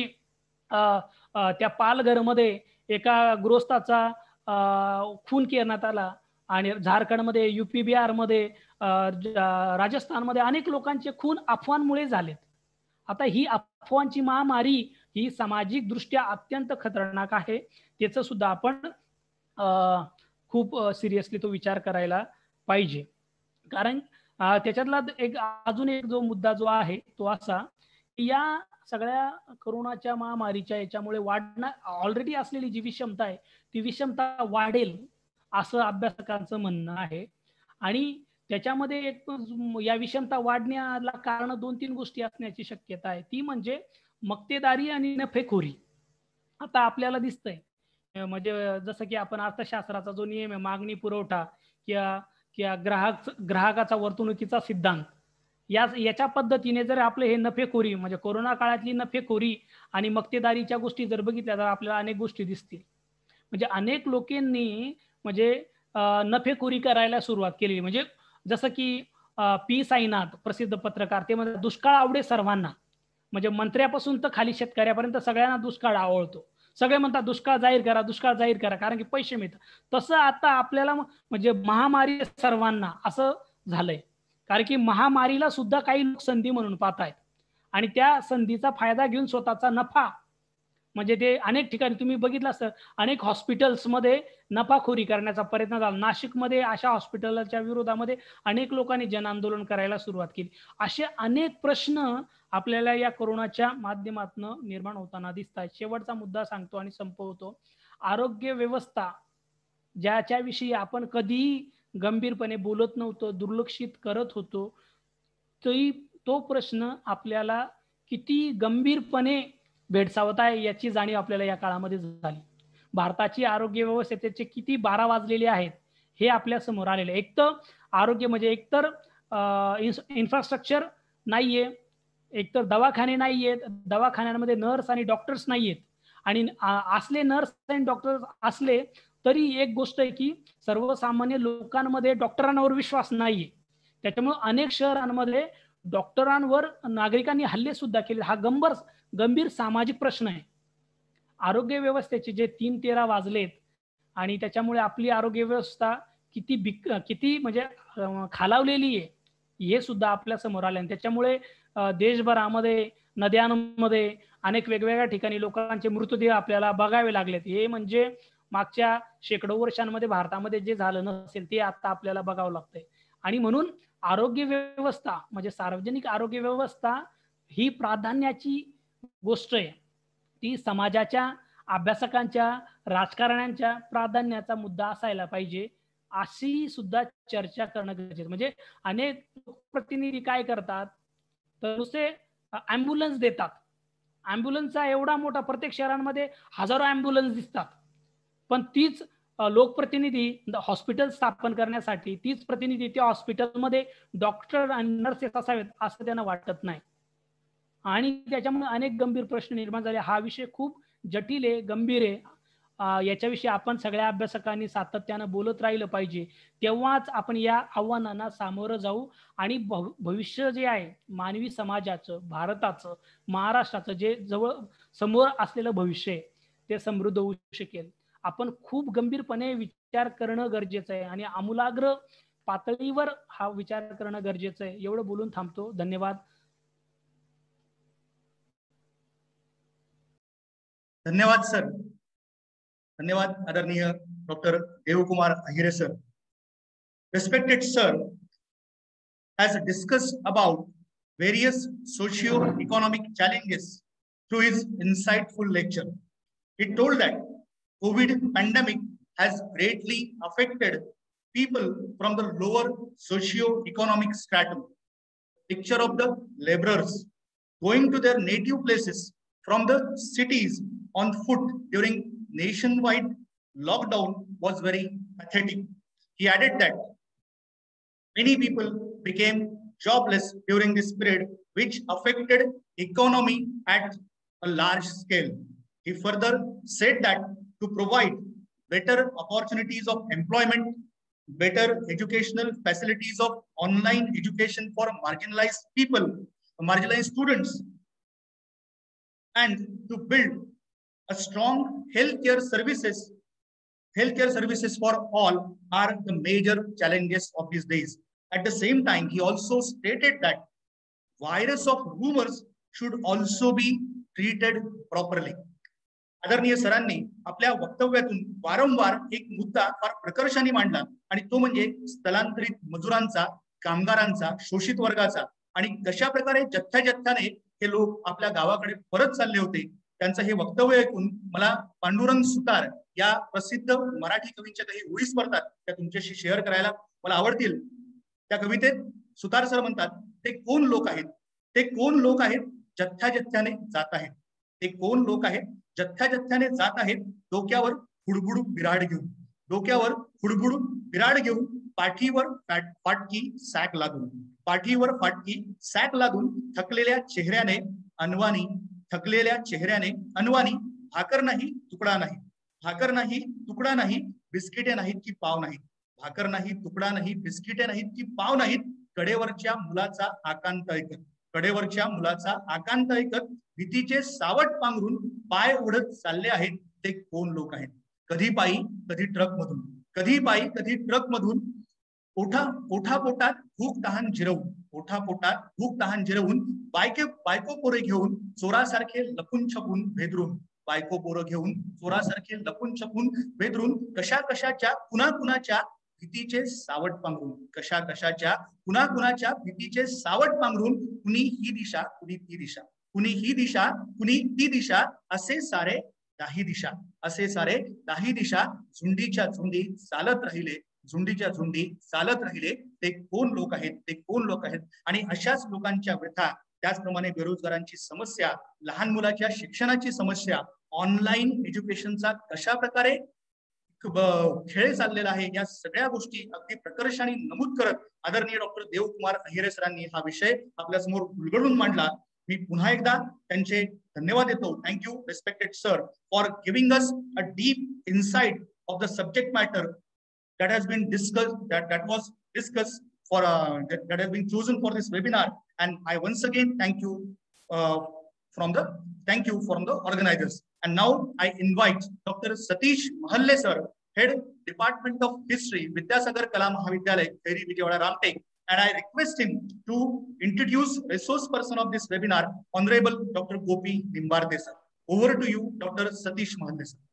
त्या पालघरमध्ये एका गृहस्थाचा खून करण्यात आला आणि झारखंडमध्ये, युपी बिहारमध्ये, राजस्थानमध्ये अनेक लोकांचे खून अफवांमुळे झालेत. आता ही अफवांची महामारी ही सामाजिक दृष्ट्या अत्यंत खतरनाक आहे. त्याचा सुद्धा आपण खूप सिरियसली तो विचार करायला पाहिजे. कारण त्याच्यातला एक अजून एक जो मुद्दा जो आहे तो असा की या सगळ्या करोनाच्या महामारीच्या याच्यामुळे वाढणार ऑलरेडी असलेली जी विषमता आहे ती विषमता वाढेल असं अभ्यासकांचं म्हणणं आहे. आणि त्याच्यामध्ये एक या विषमता वाढण्याला कारण दोन तीन गोष्टी असण्याची शक्यता आहे. ती म्हणजे मक्तेदारी आणि नफेखोरी. आता आपल्याला दिसतंय म्हणजे जसं की आपण अर्थशास्त्राचा जो नियम आहे मागणी पुरवठा किंवा किंवा ग्राहक ग्राहकाचा वर्तणुकीचा सिद्धांत, या याच्या पद्धतीने जर आपले हे नफेखोरी म्हणजे कोरोना काळातली नफेखोरी आणि मक्तेदारीच्या गोष्टी जर बघितल्या तर आपल्याला अनेक गोष्टी दिसतील. म्हणजे अनेक लोकांनी म्हणजे नफेखोरी करायला सुरुवात केली. म्हणजे जसं की पी साईनाथ प्रसिद्ध पत्रकार, ते म्हणजे दुष्काळ आवडे सर्वांना, म्हणजे मंत्र्यापासून तर खाली शेतकऱ्यापर्यंत सगळ्यांना दुष्काळ आवडतो. सगळे म्हणतात दुष्काळ जाहीर करा, दुष्काळ जाहीर करा, कारण की पैसे मिळतात. तसं आता आपल्याला म्हणजे महामारी सर्वांना असं झालंय, कारण की महामारीला सुद्धा काही लोक संधी म्हणून पाहत आहेत आणि त्या संधीचा फायदा घेऊन स्वतःचा नफा, म्हणजे ते अनेक ठिकाणी तुम्ही बघितलं असतं अनेक हॉस्पिटल्समध्ये नफाखोरी करण्याचा प्रयत्न झाला. नाशिकमध्ये अशा हॉस्पिटलच्या विरोधामध्ये अनेक लोकांनी जन आंदोलन करायला सुरुवात केली. असे अनेक प्रश्न आपल्याला या कोरोनाच्या माध्यमातून निर्माण होताना दिसत आहेत. शेवटचा मुद्दा सांगतो आणि संपवतो. आरोग्य व्यवस्था ज्याच्याविषयी आपण कधीही गंभीरपणे बोलत नव्हतो, दुर्लक्षित करत होतो, तरी तो प्रश्न आपल्याला किती गंभीरपणे भेडसावत आहे याची जाणीव आपल्याला या काळामध्ये झाली. भारताची आरोग्य व्यवस्थेचे किती बारा वाजलेले आहेत हे आपल्या समोर आलेले. एक तर आरोग्य म्हणजे एकतर इन्फ्रास्ट्रक्चर नाहीये, एकतर दवाखाने नाहीयेत, दवाखान्यांमध्ये नर्स आणि डॉक्टर्स नाहीयेत, आणि असले नर्स आणि डॉक्टर्स असले तरी एक गोष्ट आहे की सर्वसामान्य लोकांमध्ये डॉक्टरांवर विश्वास नाहीये. त्याच्यामुळे अनेक शहरांमध्ये डॉक्टरांवर नागरिकांनी हल्ले सुद्धा केले. हा गंभीर गंभीर सामाजिक प्रश्न आहे. आरोग्य व्यवस्थेचे जे तीन तेरा वाजलेत आणि त्याच्यामुळे आपली आरोग्य व्यवस्था किती बिक किती म्हणजे खालावलेली आहे हे सुद्धा आपल्या समोर आले. आणि त्याच्यामुळे देशभरामध्ये नद्यांमध्ये अनेक वेगवेगळ्या ठिकाणी लोकांचे मृतदेह आपल्याला बघावे लागलेत. हे म्हणजे मागच्या शेकडो वर्षांमध्ये भारतामध्ये जे झालं नसेल ते आता आपल्याला बघावं लागतंय. आणि म्हणून आरोग्य व्यवस्था म्हणजे सार्वजनिक आरोग्य व्यवस्था ही प्राधान्याची गोष्ट आहे. ती समाजाच्या, अभ्यासकांच्या, राजकारण्यांच्या प्राधान्याचा मुद्दा असायला पाहिजे, अशी सुद्धा चर्चा करणं गरजेचं. म्हणजे अनेक प्रतिनिधी काय करतात तर नुसते ॲम्ब्युलन्स देतात. ॲम्ब्युलन्सचा एवढा मोठा प्रत्येक शहरांमध्ये हजारो ॲम्ब्युलन्स दिसतात, पण तीच लोकप्रतिनिधी हॉस्पिटल स्थापन करण्यासाठी तीच प्रतिनिधी त्या हॉस्पिटलमध्ये डॉक्टर आणि नर्सेस असावेत असं त्यांना वाटत नाही. आणि त्याच्यामुळे अनेक गंभीर प्रश्न निर्माण झाले. हा विषय खूप जटिल आहे, गंभीर आहे. याच्याविषयी आपण सगळ्या अभ्यासकांनी सातत्यानं बोलत राहिलं पाहिजे. तेव्हाच आपण या आव्हानांना सामोरं जाऊ आणि भविष्य जे आहे मानवी समाजाचं, भारताचं, महाराष्ट्राचं जे जवळ समोर असलेलं भविष्य आहे ते समृद्ध होऊ शकेल. आपण खूप गंभीरपणे विचार करणं गरजेचं आहे आणि आमूलाग्र पातळीवर हा विचार करणं गरजेचं आहे. एवढं बोलून थांबतो. धन्यवाद. धन्यवाद सर. धन्यवाद आदरणीय doctor Devkumar Ahire sir. Respected sir has discussed about various socio-economic challenges through his insightful lecture. He told that COVID pandemic has greatly affected people from the lower socio-economic stratum. Picture of the laborers going to their native places from the cities on foot during nationwide lockdown was very pathetic. He added that many people became jobless during this period, which affected economy at a large scale. He further said that to provide better opportunities of employment, better educational facilities of online education for marginalized people, marginalized students, and to build a strong healthcare services, healthcare services for all are the major challenges of these days. At the same time, he also stated that virus of rumors should also be treated properly. आदरणीय सरांनी आपल्या वक्तव्यातून वारंवार एक मुद्दा फार प्रकर्षाने मांडला आणि तो म्हणजे स्थलांतरित मजुरांचा, कामगारांचा, शोषित वर्गाचा आणि कशा प्रकारे जथ्या जथ्याने हे लोक आपल्या गावाकडे परत चालले होते. त्यांचं हे वक्तव्य ऐकून मला पांडुरंग सुतार या प्रसिद्ध मराठी कवींच्या काही ओळी स्फुरतात त्या तुमच्याशी शेअर करायला मला आवडतील. त्या कवितेत सुतार सर म्हणतात, ते कोण लोक आहेत, ते कोण लोक आहेत जथ्या जथ्याने जात आहेत, ते कोण लोक आहेत जथ्या जथ्याने जात आहेत, डोक्यावर हुडबुड बिराड घेऊन, डोक्यावर हुडबुड बिराड घेऊन, पाठीवर फाटकी सॅक लागून, पाठीवर फाटकी सॅक लागून, थकलेल्या चेहऱ्याने अनवानी, थकलेल्या चेहऱ्याने अनवानी, भाकर नाही तुकडा नाही, भाकर नाही तुकडा नाही, बिस्किटे नाहीत की पाव नाहीत, भाकर नाही तुकडा नाही, बिस्किटे नाहीत की पाव नाहीत, कडेवरच्या मुलाचा आकांत ऐकत, कडेवरच्या मुलाचा आकांत ऐकत, भीतीचे सावट पांघरून पाय उडत चालले आहेत, ते कोण लोक आहेत. कधी पायी कधी ट्रक मधून, कधी पायी कधी ट्रक मधून, ओठा ओठा पोटात भूक तहान जिरवून, ओठा पोटात भूक तहान जिरवून, बायके बायको पोरे घेऊन चोरासारखे लपून छपून भेदरून, बायको पोरं घेऊन चोरासारखे लपून छपून भेदरून, कशा कशाच्या कुणा कुणाच्या भीतीचे सावट पांघरून, कशा कशाच्या कुणा कुणाच्या भीतीचे सावट पांघरून, कुणी ही दिशा कुणी ती दिशा, कुणी ही दिशा कुणी ती दिशा, असे सारे दाही दिशा, असे सारे दाही दिशा, झुंडीच्या झुंडी चालत राहिले, झुंडीच्या झुंडी चालत राहिले, ते कोण लोक आहेत, ते कोण लोक आहेत. आणि अशाच लोकांच्या व्यथा, त्याचप्रमाणे बेरोजगारांची समस्या, लहान मुलाच्या शिक्षणाची समस्या, ऑनलाईन एज्युकेशनचा कशा प्रकारे खेळ चाललेला आहे, या सगळ्या गोष्टी अगदी प्रकर्षाने नमूद करत आदरणीय डॉक्टर देवकुमार अहिरे सरांनी हा विषय आपल्या समोर उलगडून मांडला. मी पुन्हा एकदा त्यांचे धन्यवाद देतो. Thank you respected sir for giving us a deep insight of the subject matter that has been discussed, that that was discussed for uh, that, that has been chosen for this webinar, and I once again thank you uh, from the thank you from the organizers. And now I invite Doctor Satish Mahalle sir, Head Department of History, Vidyasagar Kala Mahavidyalaya, Kheri Vijayawada, Ramtek, and I request him to introduce resource person of this webinar, Honorable Doctor Gopi Nimbarde sir. Over to you, Doctor Satish Mahalle sir.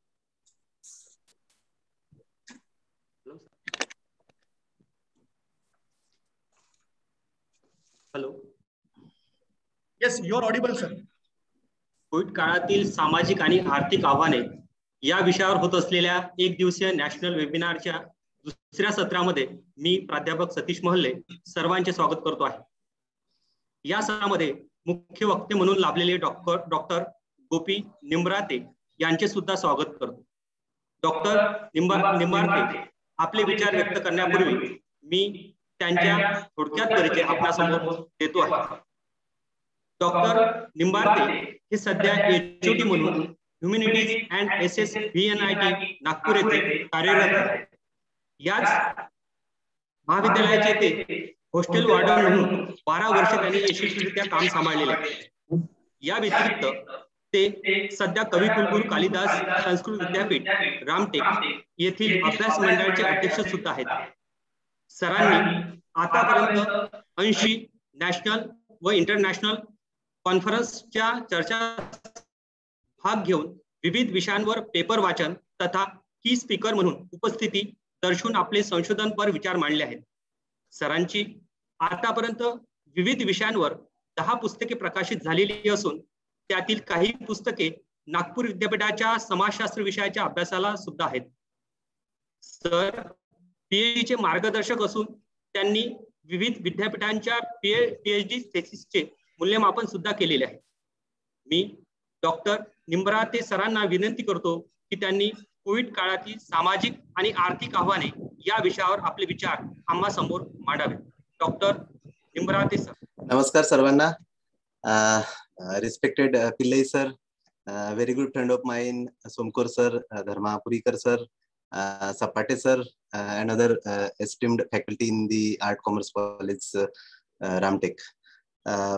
Hello. Yes, you are audible sir. COVID काळातील सामाजिक आणि आर्थिक आव्हाने या विषयावर होत असलेल्या एक दिवसीय नॅशनल वेबिनारच्या दुसऱ्या सत्रामध्ये मी प्राध्यापक सतीश महल्ले सर्वांचे स्वागत करतो आहे. या सत्रामध्ये मुख्य वक्ते म्हणून लाभलेले डॉक्टर डॉक्टर गोपी निंबार्ते यांचे सुद्धा स्वागत करतो. डॉक्टर निंबार निंबार्ते आपले विचार व्यक्त करण्यापूर्वी मी त्यांच्या थोडक्यात परिचय आपल्यासमोर देतो आहे. डॉक्टर निंबार्ते हे सध्या एचओडी म्हणून humanities and S S V N I T Nagpur येथे कार्यरत आहेत. याच महाविद्यालयाचे ते हॉस्टेल वॉर्डन म्हणून बारा वर्ष त्यांनी यशस्वीरित्या काम सांभाळलेले आहे. या व्यतिरिक्त ते सध्या कवी कुलगुरू कालिदास संस्कृत विद्यापीठ रामटेक येथील अभ्यास मंडळाचे अध्यक्ष सुद्धा आहेत. सरांनी आतापर्यंत ऐंशी नॅशनल व इंटरनॅशनल कॉन्फरन्सच्या चर्चा भाग घेऊन विविध विषयांवर पेपर वाचन तथा की स्पीकर म्हणून उपस्थिती दर्शवून आपले संशोधनपर विचार मांडले आहेत. सरांची आतापर्यंत विविध विषयांवर दहा पुस्तके प्रकाशित झालेली असून त्यातील काही पुस्तके नागपूर विद्यापीठाच्या समाजशास्त्र विषयाच्या अभ्यासाला सुद्धा आहेत. सर पीएचडीचे मार्गदर्शक असून त्यांनी विविध विद्यापीठांच्या पीएचडी थेसिसचे मूल्यमापन सुद्धा केलेले आहे. मी डॉक्टर निंबराते सरांना विनंती करतो की त्यांनी कोविड काळातील सामाजिक आणि आर्थिक आव्हाने या विषयावर आपले विचार आम्हा समोर मांडावे. Doctor Nimbarte sir. नमस्कार सर्वांना. Respected Pillai sir, very good friend of mine Somkor sir, Dharmapurikar sir, Uh, Sapate sir, uh, and other uh, esteemed faculty in the Art Commerce College, uh, uh, Ramtech. Uh,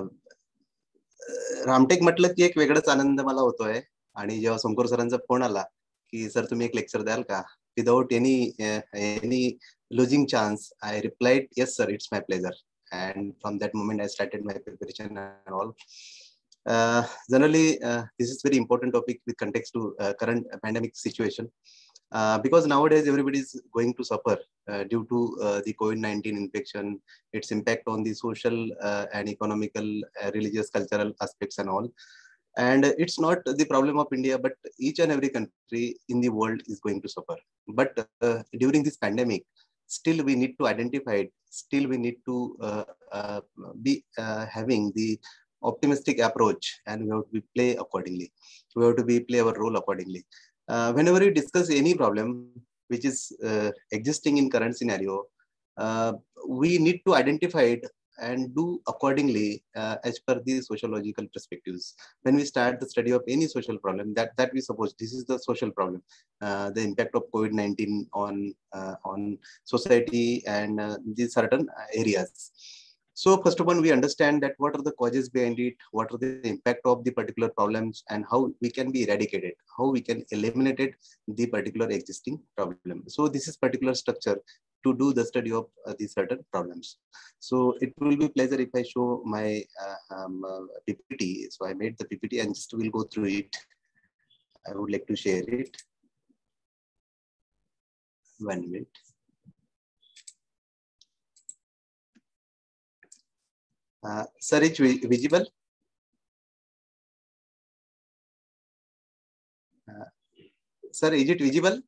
Ramtek म्हटलं की एक वेगळाच आनंद मला होतोय. आणि जेव्हा सोमकोर सरांचा फोन आला की सर तुम्ही एक लेक्चर द्याल का, without any any losing chance I replied yes sir, it's my pleasure. And from that moment I started my preparation and all. Uh, generally, uh, this is very important topic with context to uh, current pandemic situation. Uh, because nowadays everybody is going to suffer uh, due to uh, the COVID nineteen infection, its impact on the social uh, and economical, uh, religious, cultural aspects and all. And it's not the problem of India, but each and every country in the world is going to suffer. But uh, during this pandemic, still we need to identify it. Still we need to uh, uh, be uh, having the optimistic approach, and we have to play accordingly. We have to be play our role accordingly. Uh, whenever we discuss any problem which is uh, existing in current scenario, uh, we need to identify it and do accordingly uh, as per the sociological perspectives. When we start the study of any social problem, that that we suppose this is the social problem, uh, the impact of COVID nineteen on uh, on society and uh, these certain areas. So first of all, we understand that what are the causes behind it, what are the impact of the particular problems, and how we can be eradicated, how we can eliminate it, the particular existing problem. So this is particular structure to do the study of uh, these certain problems. So it will be pleasure if I show my uh, um, uh, P P T. So I made the P P T and just will go through it. I would like to share it. One minute. Uh, sir, it's visible? Uh, sir, is it visible?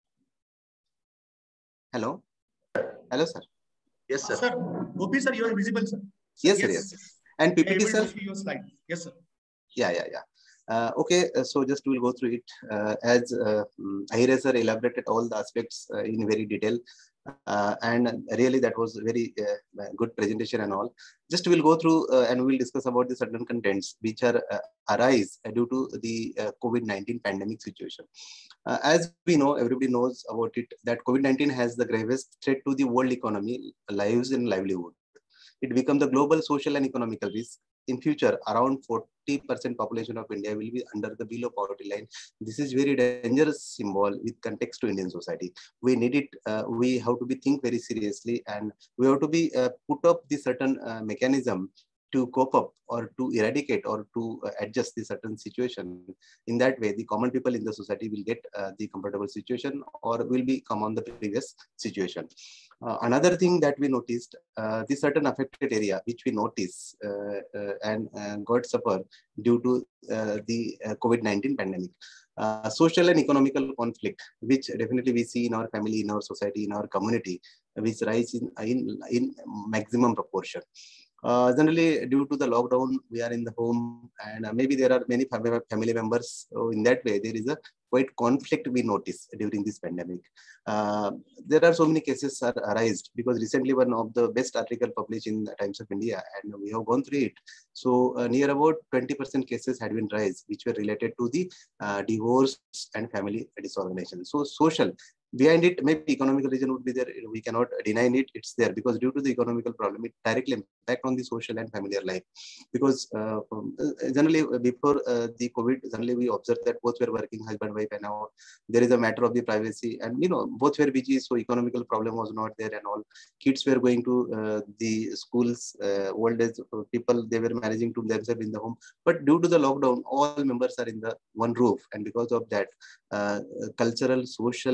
Hello? Hello, sir. Yes, sir. Sir, Gopi, sir, you are visible, sir. Yes, sir, yes. yes. And P P T, sir? Your slide. Yes, sir. Yeah, yeah, yeah. Uh, okay, uh, so just we'll go through it. Uh, as uh, Ahire sir elaborated all the aspects uh, in very detail. Uh, and really that was very uh, good presentation and all. Just we'll go through uh, and we'll discuss about the certain contents which are uh, arise due to the uh, COVID nineteen pandemic situation. Uh, as we know, everybody knows about it, that COVID nineteen has the gravest threat to the world economy, lives and livelihood. It becomes the global social and economical risk. In future, around forty percent population of India will be under the below poverty line. This is very dangerous symbol with context to Indian society. We need it. Uh, we have to be think very seriously, and we have to be uh, put up the certain uh, mechanism to cope up or to eradicate or to uh, adjust the certain situation. In that way, the common people in the society will get uh, the comfortable situation or will be come on the previous situation. Uh, another thing that we noticed, uh, the certain affected area which we notice uh, uh, and uh, got suffer due to uh, the uh, COVID nineteen pandemic. Uh, social and economical conflict, which definitely we see in our family, in our society, in our community, which rise in, in, in maximum proportion. Uh, generally, due to the lockdown, we are in the home, and uh, maybe there are many family members. So in that way, there is a quite conflict we notice during this pandemic. Uh, there are so many cases are arised because recently one of the best article published in the Times of India, and we have gone through it. So uh, near about twenty percent cases had been raised, which were related to the uh, divorce and family disorganization. So social. Behind it, maybe economical reason would be there. We cannot deny it. It's there because due to the economical problem, it directly impact on the social and familiar life. Because uh, generally before uh, the COVID, generally we observed that both were working husband wife, and now there is a matter of the privacy, and you know both were busy, so economical problem was not there, and all kids were going to uh, the schools. Uh, old age people, they were managing to themselves in the home. But due to the lockdown, all members are in the one roof, and because of that, uh, cultural, social. Uh,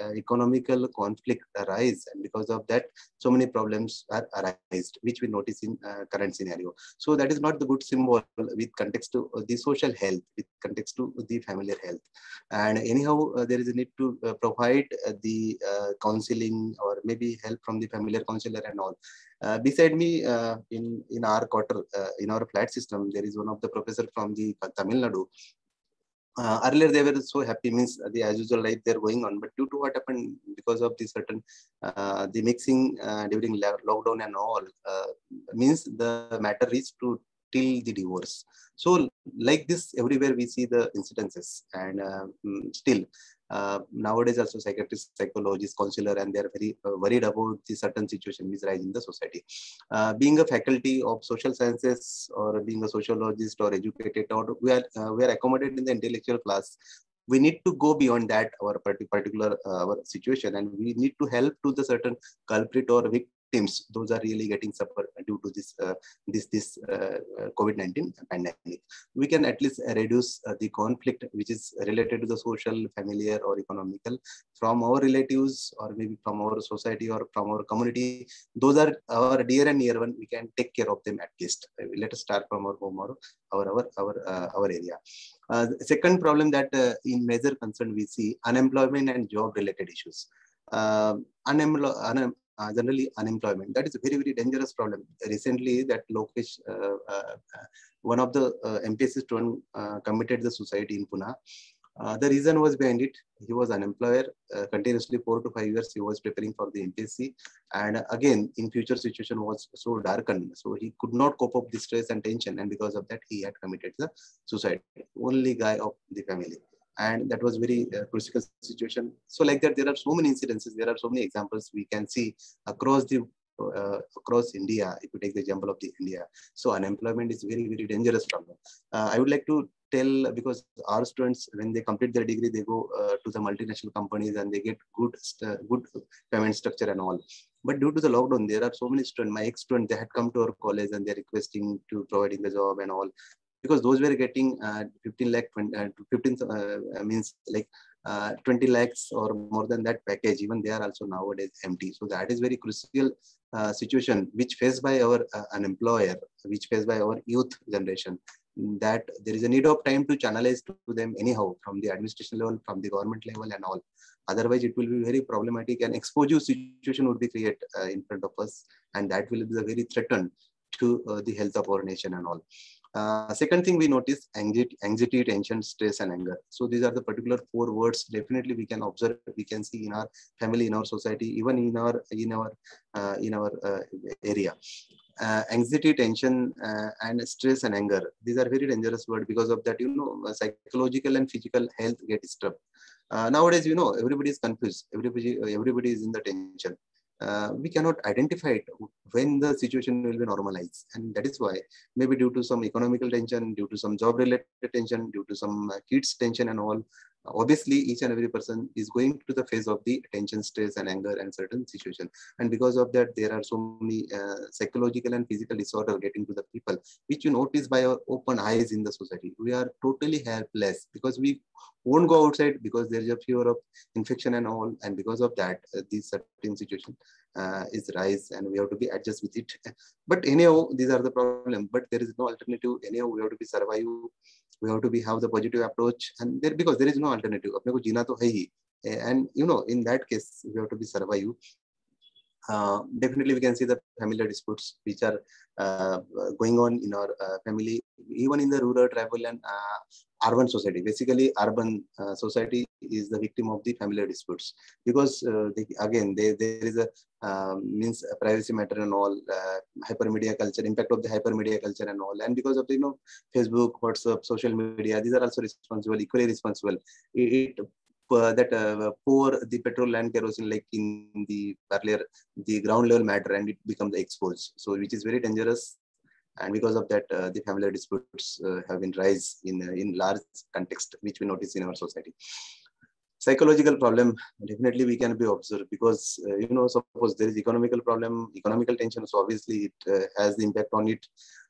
uh, economical conflict arise, and because of that, so many problems are arised, which we notice in uh, current scenario. So that is not the good symbol with context to the social health, with context to the familiar health. And anyhow, uh, there is a need to uh, provide uh, the uh, counseling or maybe help from the familiar counselor and all. Uh, beside me, uh, in in our quarter, uh, in our flat system, there is one of the professor from the Tamil Nadu. Uh, earlier they were so happy, means the as usual life they're going on, but due to what happened because of the certain uh, the mixing uh, during lockdown and all, uh, means the matter is to till the divorce. So like this, everywhere we see the incidences, and uh, still uh, nowadays also psychiatrists, psychologists, counselor, and they are very uh, worried about the certain situation which rise in the society. Uh, being a faculty of social sciences or being a sociologist or educated, or we are uh, we are accommodated in the intellectual class. We need to go beyond that our particular uh, our situation, and we need to help to the certain culprit or victim. Those are really getting suffer due to this uh, this this uh, COVID nineteen pandemic. We can at least reduce uh, the conflict which is related to the social, familiar, or economical from our relatives, or maybe from our society or from our community. Those are our dear and near one. We can take care of them at least. Let us start from our home or our our our uh, our area. Uh, second problem that uh, in major concern we see unemployment and job related issues. Uh, unemployment. Un Uh, generally unemployment, that is a very very dangerous problem. Recently that Lokesh, uh, uh, one of the uh, M P S C student uh, committed the suicide in Pune. Uh, the reason was behind it, he was unemployed uh, continuously four to five years. He was preparing for the M P S C, and again in future situation was so darkened, so he could not cope up the stress and tension, and because of that he had committed the suicide. Only guy of the family. And that was very uh, critical situation. So like that, there are so many incidences, there are so many examples we can see across the uh, across India. If you take the example of the India, so unemployment is very very dangerous problem. Uh, I would like to tell, because our students, when they complete their degree, they go uh, to the multinational companies and they get good uh, good payment structure and all. But due to the lockdown, there are so many students. My ex-students, they had come to our college and they're requesting to providing the job and all. Because those were getting uh, fifteen lakh, uh, fifteen uh, means like uh, twenty lakhs or more than that package, even they are also nowadays empty. So that is very crucial uh, situation which faced by our uh, an employer, which faced by our youth generation, that there is a need of time to channelize to them anyhow from the administration level, from the government level and all. Otherwise it will be very problematic, and exposure situation would be created uh, in front of us, and that will be very threatened to uh, the health of our nation and all. Uh, second thing we notice, anxiety, anxiety, tension, stress, and anger. So these are the particular four words. Definitely we can observe, we can see in our family, in our society, even in our in our uh, in our uh, area. Uh, anxiety, tension, uh, and stress and anger. These are very dangerous words. Because of that, you know, psychological and physical health get disturbed. Uh, nowadays, you know, everybody is confused. Everybody everybody is in the tension. Uh, we cannot identify it when the situation will be normalized, and that is why maybe due to some economical tension, due to some job related tension, due to some uh, kids tension and all, obviously each and every person is going to the phase of the tension, stress, and anger and certain situation. And because of that, there are so many uh, psychological and physical disorder getting to the people, which you notice by our open eyes in the society. We are totally helpless because we won't go outside, because there is a fear of infection and all, and because of that uh, this certain situation uh, is rise, and we have to be adjust with it. But anyhow, these are the problem, but there is no alternative. Anyhow, we have to be survive, we have to be have the positive approach, and there, because there is no alternative. Apne ko jeena to hai hi. And you know, in that case we have to be survive. Uh, definitely we can see the familiar disputes which are uh, going on in our uh, family, even in the rural, tribal, and uh, urban society. Basically urban uh, society is the victim of the familiar disputes, because uh, they, again they, there is a uh, means a privacy matter and all, uh, hypermedia culture, impact of the hypermedia culture and all, and because of the, you know, Facebook, WhatsApp, social media, these are also responsible, equally responsible. It, it Uh, that uh, pour the petrol and kerosene like in the earlier the ground level matter, and it becomes exposed, so which is very dangerous. And because of that uh, the familiar disputes uh, have been rise in uh, in large context, which we notice in our society. Psychological problem, definitely we can be observed, because uh, you know, suppose there is economical problem, economical tension, so obviously it uh, has the impact on it.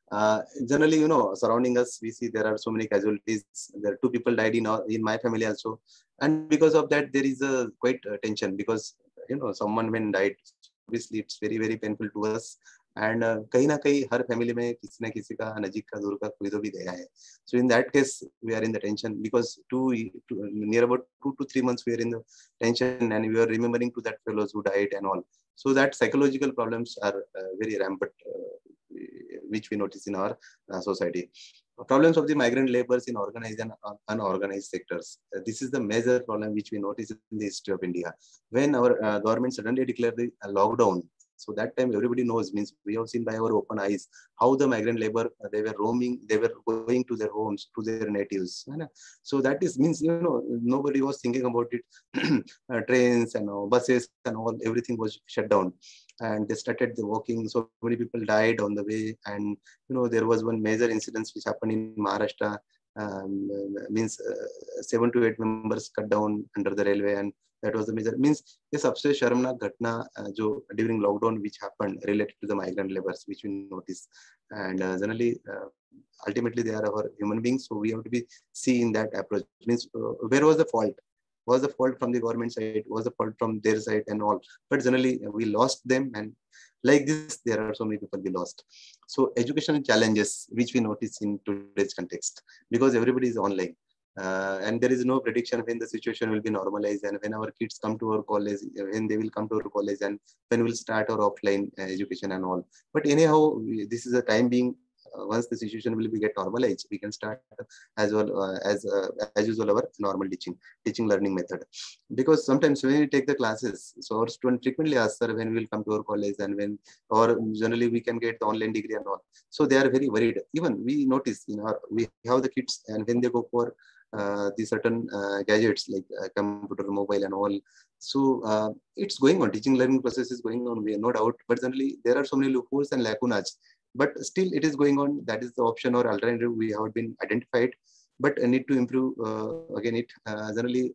Uh, generally, you know, surrounding us, we see there are so many casualties. There are two people died in our, in my family also, and because of that, there is a quite uh, tension because you know someone when died, obviously it's very very painful to us. And uh, कहीं ना कहीं हर family में किसी ना किसी का नजीक का दूर का कोई तो भी गया है. So in that case, we are in the tension because two, two near about two to three months we are in the tension and we are remembering to that fellows who died and all. So that psychological problems are uh, very rampant. Uh, which we notice in our uh, society. Problems of the migrant laborers in organized and unorganized sectors. Uh, this is the major problem which we notice in the history of India. When our uh, government suddenly declared the uh, lockdown, so that time everybody knows, means we have seen by our open eyes how the migrant labor, uh, they were roaming, they were going to their homes, to their natives. So that is means, you know, nobody was thinking about it. uh, trains and uh, buses and all, everything was shut down. And they started the walking. So many people died on the way. And, you know, there was one major incident which happened in Maharashtra. Um, means uh, seven to eight members cut down under the railway. And that was the major, means this सबसे शर्मनाक घटना जो during lockdown which happened related to the migrant laborers, which we notice. And uh, generally, uh, ultimately they are our human beings. So we have to be seeing that approach. Means uh, where was the fault? Was the fault from the government side? Was the fault from their side and all? But generally we lost them, and like this, there are so many people we lost. So educational challenges, which we notice in today's context, because everybody is online. Uh, and there is no prediction when the situation will be normalized and when our kids come to our college, when they will come to our college and when we'll start our offline uh, education and all. But anyhow, we, this is a time being. Uh, once the situation will be get normalized, we can start as well uh, as uh, as usual our normal teaching teaching learning method. Because sometimes when we take the classes, so our student frequently ask, sir, when we will come to our college, and when, or generally we can get the online degree and all. So they are very worried. Even we notice in our, we have the kids, and when they go for uh, the certain uh, gadgets like uh, computer, mobile and all. So uh, it's going on, teaching learning process is going on, no doubt, but generally there are so many loopholes and lacunas. But still it is going on. That is the option or alternative we have been identified, but need to improve uh, again it. Uh, generally,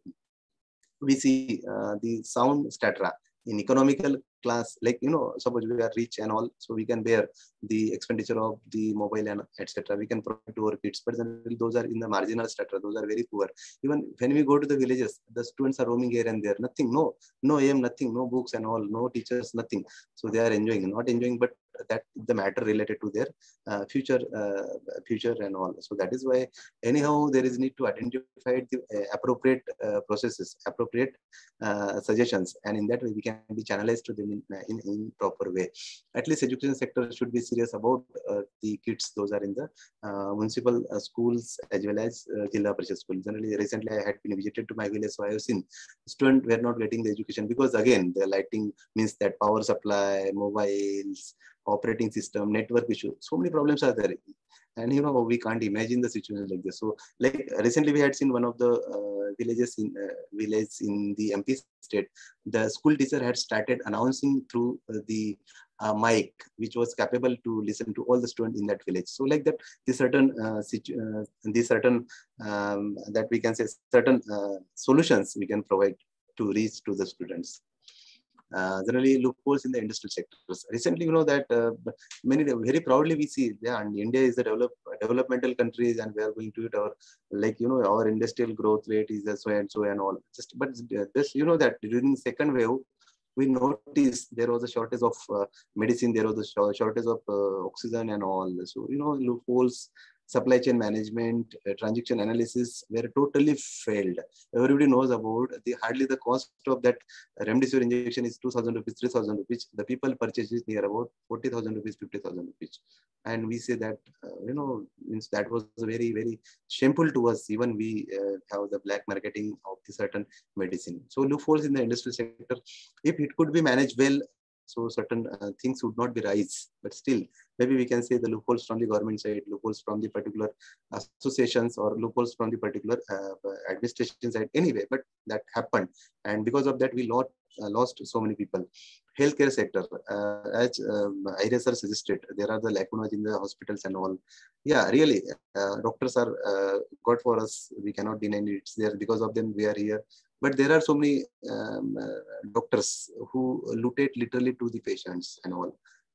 we see uh, the sound statra in economical class, like, you know, suppose we are rich and all, so we can bear the expenditure of the mobile and et cetera. We can provide to our kids, but generally those are in the marginal strata, those are very poor. Even when we go to the villages, the students are roaming here and there, nothing, no, no aim, nothing, no books and all, no teachers, nothing. So they are enjoying, not enjoying, but that the matter related to their uh, future, uh, future and all. So that is why anyhow there is need to identify the uh, appropriate uh, processes, appropriate uh, suggestions, and in that way we can be channelized to them in, in, in proper way. At least education sector should be serious about uh, the kids. Those are in the uh, municipal uh, schools as well as uh, Jilla Parishad school. Generally, recently I had been visited to my village, so I have seen students were not getting the education because again the lighting means that power supply, mobiles, operating system, network issue, so many problems are there. And you know, we can't imagine the situation like this. So like recently we had seen one of the uh, villages in uh, village in the M P state, the school teacher had started announcing through uh, the uh, mic, which was capable to listen to all the students in that village. So like that, the certain uh, situ uh, the certain um, that we can say certain uh, solutions we can provide to reach to the students. Uh, generally loopholes in the industrial sectors. Recently, you know that uh, many very proudly we see, yeah, and India is a develop, developmental countries, and we are going to it. Our, like, you know, our industrial growth rate is so and so and all. Just but this, you know, that during second wave, we noticed there was a shortage of uh, medicine, there was a shortage of uh, oxygen and all. So, you know, loopholes, supply chain management, uh, transaction analysis were totally failed. Everybody knows about the hardly the cost of that remdesivir injection is two thousand rupees, three thousand rupees. The people purchase is near about forty thousand rupees, fifty thousand rupees. And we say that, uh, you know, means that was very, very shameful to us. Even we uh, have the black marketing of the certain medicine. So loopholes in the industrial sector, if it could be managed well, so certain uh, things would not be rise, but still maybe we can say the loopholes from the government side, loopholes from the particular associations, or loopholes from the particular uh, administration side anyway, but that happened. And because of that, we lost, uh, lost so many people. Healthcare sector, uh, as um, Ahire sir suggested, there are the lacunas in the hospitals and all. Yeah, really, uh, doctors are uh, God for us. We cannot deny it's there. Because of them, we are here. But there are so many um, uh, doctors who looted literally to the patients and all.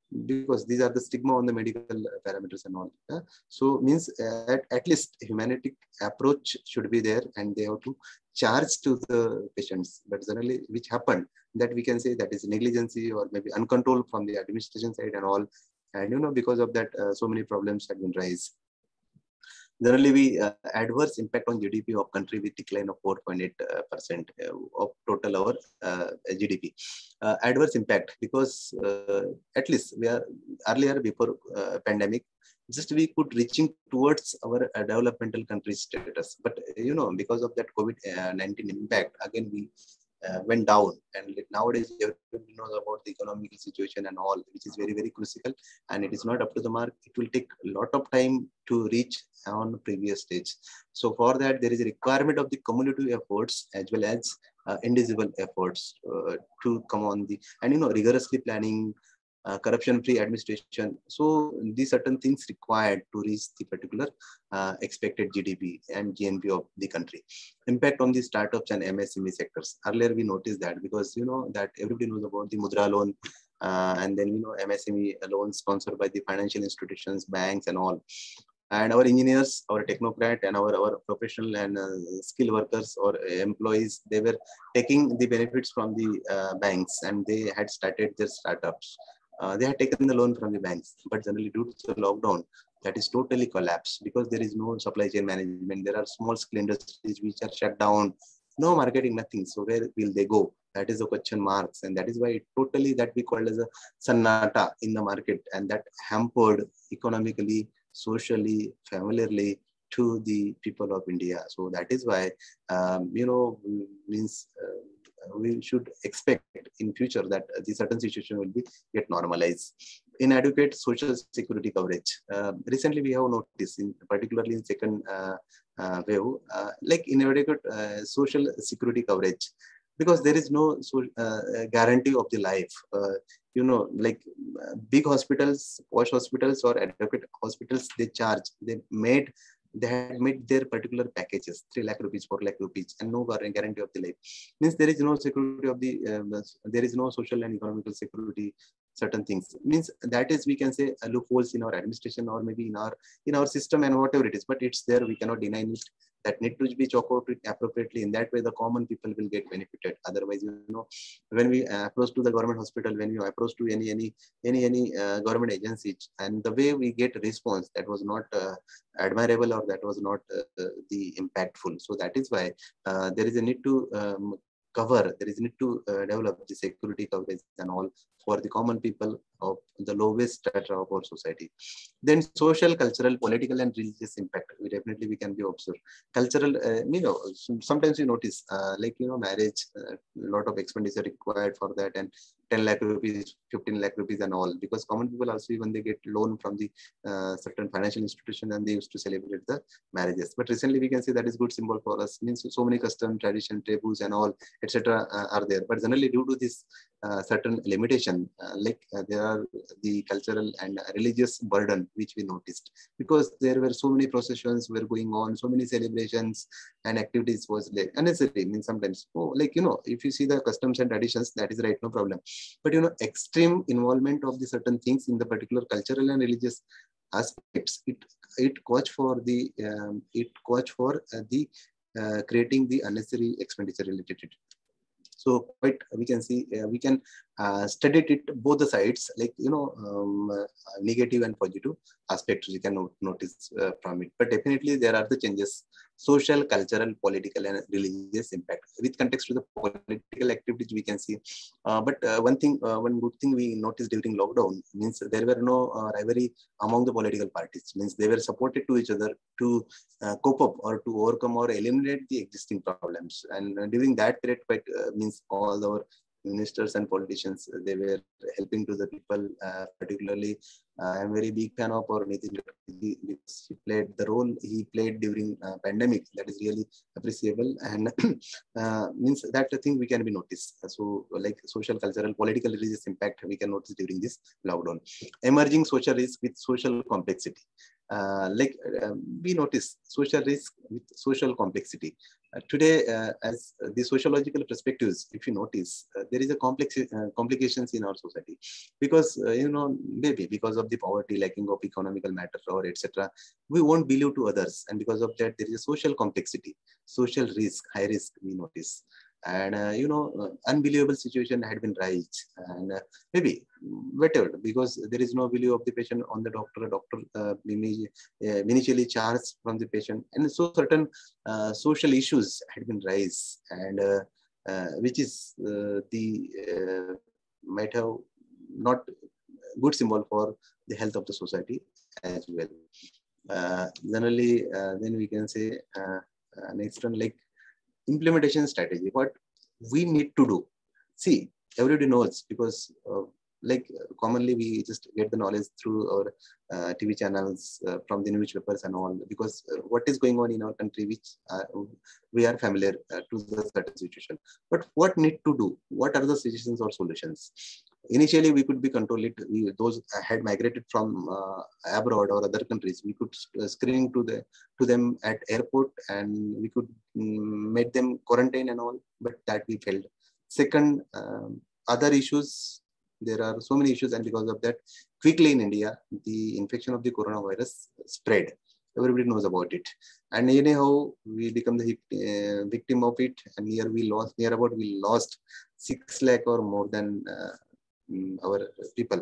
because these are the stigma on the medical parameters and all. Uh, so means uh, at, at least humanistic approach should be there, and they have to charge to the patients. But generally, which happened, that we can say that is negligence or maybe uncontrolled from the administration side and all. And you know, because of that, uh, so many problems have been raised. Generally, we uh, adverse impact on G D P of country with decline of four point eight percent uh, of total our uh, G D P. Uh, adverse impact because uh, at least we are earlier before uh, pandemic, just we could reaching towards our uh, developmental country status. But you know, because of that COVID nineteen impact, again we uh, went down, and nowadays everybody knows about the economic situation and all, which is very very crucial, and it is not up to the mark. It will take a lot of time to reach on previous stage. So for that, there is a requirement of the cumulative efforts as well as uh, indivisible efforts uh, to come on the, and you know, rigorously planning, uh, corruption-free administration. So these certain things required to reach the particular uh, expected G D P and G N P of the country. Impact on the startups and M S M E sectors. Earlier we noticed that because you know that everybody knows about the Mudra loan, uh, and then you know M S M E loans sponsored by the financial institutions, banks, and all. And our engineers, our technocrat, and our, our professional and uh, skill workers or employees, they were taking the benefits from the uh, banks, and they had started their startups. Uh, they had taken the loan from the banks, but generally due to the lockdown, that is totally collapsed because there is no supply chain management. There are small scale industries which are shut down, no marketing, nothing. So where will they go? That is the question marks, and that is why it totally that we call as a sannata in the market, and that hampered economically, socially, familiarly to the people of India. So that is why, um, you know, means uh, we should expect in future that the certain situation will be get normalized. Inadequate social security coverage. Uh, recently, we have noticed, in particularly in second uh, uh, wave, uh, like inadequate uh, social security coverage, because there is no so, uh, guarantee of the life. Uh, you know, like uh, big hospitals, posh hospitals, or adequate hospitals, they charge, they made, they had made their particular packages, three lakh rupees, four lakh rupees, and no guarantee of the life. Means there is no security of the, uh, there is no social and economical security, certain things. Means that is, we can say, uh, loopholes in our administration or maybe in our, in our system and whatever it is, but it's there, we cannot deny it. That need to be chalked out appropriately. In that way, the common people will get benefited. Otherwise, you know, when we approach to the government hospital, when you approach to any any any any uh, government agency, and the way we get response, that was not uh, admirable, or that was not uh, the impactful. So that is why uh, there is a need to um, cover. There is a need to uh, develop the security coverage and all for the common people of the lowest strata of our society. Then social, cultural, political, and religious impact. We definitely we can be observed. Cultural, uh, you know, sometimes you notice, uh, like you know, marriage, a uh, lot of expenditure required for that, and ten lakh rupees, fifteen lakh rupees, and all. Because common people also, when they get loan from the uh, certain financial institution, and they used to celebrate the marriages. But recently, we can say that is good symbol for us. Means so many custom, tradition, taboos, and all, et cetera, uh, are there. But generally, due to this uh, certain limitation, uh, like uh, there are the cultural and religious burden which we noticed, because there were so many processions were going on, so many celebrations and activities was like unnecessary. I mean, sometimes, oh, like you know, if you see the customs and traditions, that is right, no problem. But you know, extreme involvement of the certain things in the particular cultural and religious aspects, it it coach for the um, it coach for uh, the uh, creating the unnecessary expenditure related to it. So quite we can see uh, we can uh, study it both the sides, like you know, um, uh, negative and positive aspects we can no notice uh, from it. But definitely there are the changes: social, cultural, political, and religious impact. With context to the political activities, we can see. Uh, but uh, one thing, uh, one good thing we noticed during lockdown means there were no uh, rivalry among the political parties. Means they were supported to each other to uh, cope up or to overcome or eliminate the existing problems. And uh, during that period, quite uh, means all our ministers and politicians, they were helping to the people, uh, particularly I am very big fan of our Nitin Gadkari because he played the role he played during uh, pandemic. That is really appreciable, and uh, means that the thing we can be noticed. So like social, cultural, political, religious impact we can notice during this lockdown. Emerging social risk with social complexity. Uh, like uh, we notice social risk with social complexity. Uh, today, uh, as the sociological perspectives, if you notice, uh, there is a complex uh, complications in our society because uh, you know maybe because of the poverty, lacking of economical matter, or et cetera. We won't believe to others, and because of that, there is a social complexity, social risk, high risk we notice. And uh, you know uh, unbelievable situation had been raised, and uh, maybe whatever, because there is no value of the patient on the doctor. A doctor uh, uh, initially charged from the patient, and so certain uh, social issues had been raised, and uh, uh, which is uh, the uh, might have not good symbol for the health of the society as well. Uh, generally, uh, then we can say uh, uh, next one, like implementation strategy. What we need to do. See, everybody knows because uh, like uh, commonly we just get the knowledge through our uh, T V channels, uh, from the newspapers and all, because uh, what is going on in our country, which uh, we are familiar uh, to the certain situation. But what need to do? What are the suggestions or solutions? Initially, we could be control it. We, those had migrated from uh, abroad or other countries, we could uh, screen to the to them at airport, and we could um, make them quarantine and all. But that we failed. Second, um, other issues. There are so many issues, and because of that, quickly in India, the infection of the coronavirus spread. Everybody knows about it, and anyhow, we become the uh, victim of it. And near we lost, near about we lost six lakh or more than uh, our people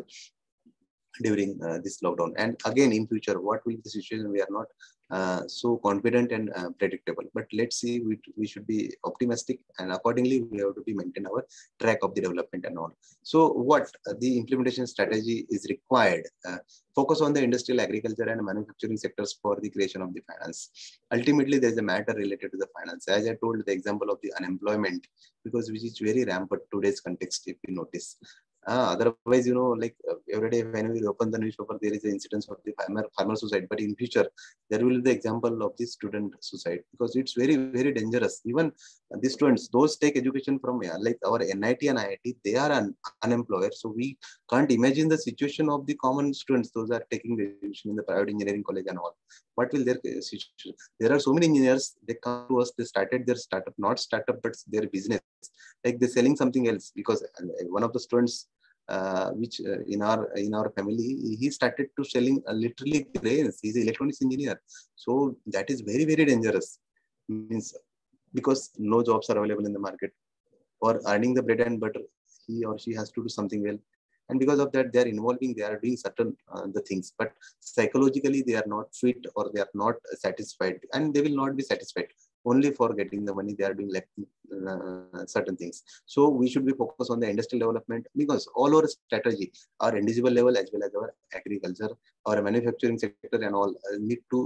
during uh, this lockdown. And again, in future, what will be the situation? We are not uh, so confident and uh, predictable. But let's see, we, we should be optimistic, and accordingly, we have to be maintain our track of the development and all. So what uh, the implementation strategy is required? Uh, focus on the industrial, agriculture, and manufacturing sectors for the creation of the finance. Ultimately, there is a matter related to the finance. As I told, the example of the unemployment, because which is very rampant today's context, if you notice. Uh, otherwise, you know, like uh, every day when we open the newspaper, there is an incidence of the farmer, farmer suicide. But in future, there will be the example of the student suicide, because it's very, very dangerous. Even uh, the students, those take education from uh, like our N I T and I I T, they are un unemployed. So we can't imagine the situation of the common students. Those are taking the education in the private engineering college and all. What will their uh, situation? There are so many engineers, they come to us, they started their startup, not startup, but their business. Like they're selling something else, because uh, one of the students, Uh, which uh, in our in our family, he started to selling uh, literally grains. He's an electronics engineer, so that is very, very dangerous. Means because no jobs are available in the market, or earning the bread and butter, he or she has to do something well, and because of that, they are involving, they are doing certain uh, the things, but psychologically they are not fit, or they are not satisfied, and they will not be satisfied. Only for getting the money, they are doing like uh, certain things. So we should be focused on the industrial development, because all our strategy, our individual level as well as our agriculture, our manufacturing sector and all uh, need to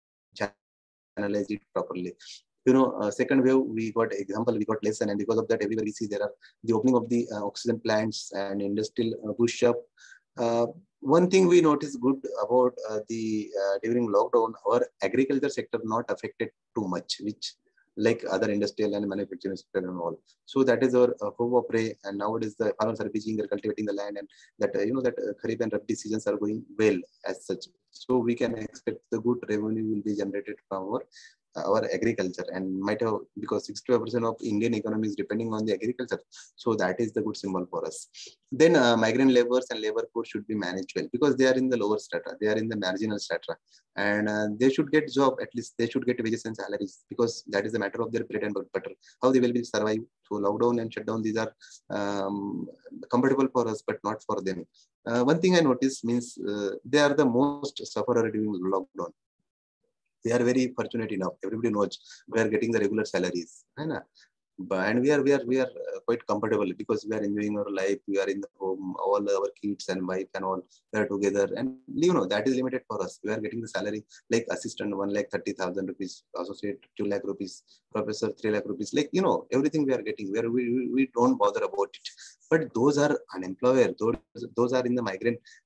channelize it properly. You know, uh, second wave, we got example, we got lesson, and because of that, everywhere we see there are the opening of the uh, oxygen plants and industrial uh, push up. Uh, one thing we noticed good about uh, the uh, during lockdown, our agriculture sector not affected too much, which like other industrial and manufacturing sector and all. So that is our uh, hope of pray. And nowadays the farmers are busy, they're cultivating the land, and that uh, you know that uh, Kharif and Rabi seasons are going well as such. So we can expect the good revenue will be generated from our our agriculture, and might have, because sixty-five percent of Indian economy is depending on the agriculture. So that is the good symbol for us. Then uh, migrant laborers and labor force should be managed well, because they are in the lower strata, they are in the marginal strata, and uh, they should get job, at least they should get wages and salaries, because that is the matter of their bread and butter. How they will be survive. So lockdown and shutdown, these are um, comfortable for us, but not for them. Uh, one thing I noticed means uh, they are the most sufferer during lockdown. They are very fortunate enough. Everybody knows we are getting the regular salaries, right? But and we are we are we are uh, quite comfortable, because we are enjoying our life. We are in the home, all our kids and wife and all, we are together, and you know that is limited for us. We are getting the salary like assistant one lakh thirty thousand rupees, associate two lakh rupees, professor three lakh rupees. Like you know everything we are getting. Where we, we we don't bother about it. But those are unemployed. Those those are in the migrant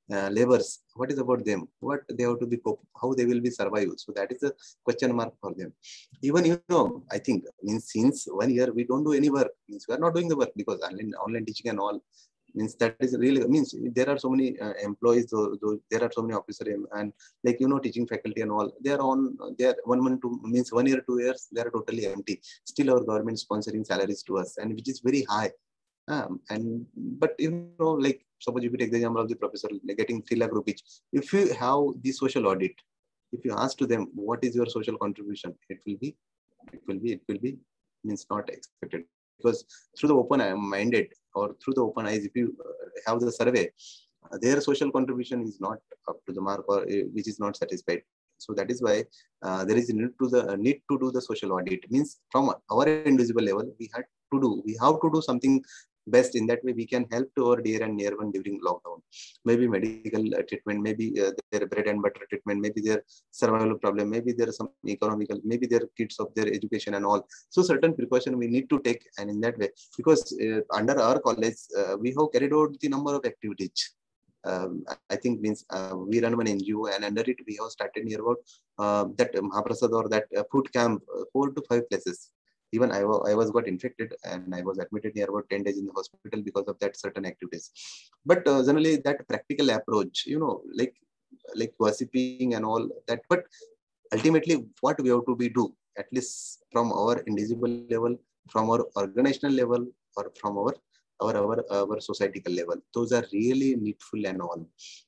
uh, laborers, what is about them? What they have to be, how they will be survived? So that is a question mark for them. Even, you know, I think, means since one year we don't do any work, means we are not doing the work because online, online teaching and all, means that is really, means there are so many uh, employees, though, though there are so many officers and like, you know, teaching faculty and all, they are on, they are one month, two, means one year, two years, they are totally empty. Still our government sponsoring salaries to us, and which is very high. Um, and, but you know, like suppose if you take the example of the professor like getting three lakh rupees, if you have the social audit, if you ask to them, what is your social contribution? It will be, it will be, it will be, means not expected. Because through the open minded or through the open eyes, if you have the survey, uh, their social contribution is not up to the mark or uh, which is not satisfied. So that is why uh, there is a need to the uh, need to do the social audit. Means from our invisible level, we had to do, we have to do something best. In that way, we can help to our dear and near one during lockdown. Maybe medical uh, treatment, maybe uh, their bread and butter treatment, maybe their survival problem, maybe there are some economical, maybe their kids of their education and all. So certain precaution we need to take, and in that way, because uh, under our college, uh, we have carried out the number of activities. Um, I think means uh, we run one N G O, and under it we have started near about uh, that Mahaprasad or that uh, food camp, uh, four to five places. Even I, I was got infected and I was admitted near about ten days in the hospital because of that certain activities. But uh, generally that practical approach, you know, like like gossiping and all that. But ultimately, what we have to be do, at least from our indivisible level, from our organizational level, or from our our our, our societal level, those are really needful and all.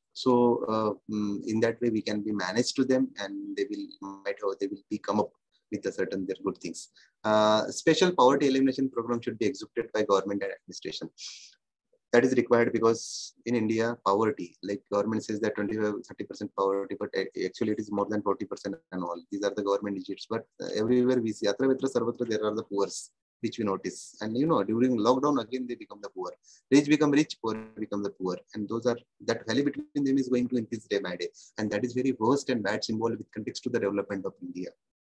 So uh, in that way, we can be managed to them, and they will might have they will be come up with a certain their good things. Uh, special poverty elimination program should be executed by government and administration. That is required because in India, poverty, like government says that twenty-five, thirty percent poverty, but actually it is more than forty percent and all. These are the government digits. But everywhere we see, atra vitra sarvatra, there are the poor, which we notice. And you know, during lockdown, again, they become the poor. Rich become rich, poor become the poor. And those are, that value between them is going to increase day by day. And that is very worst and bad symbol with context to the development of India.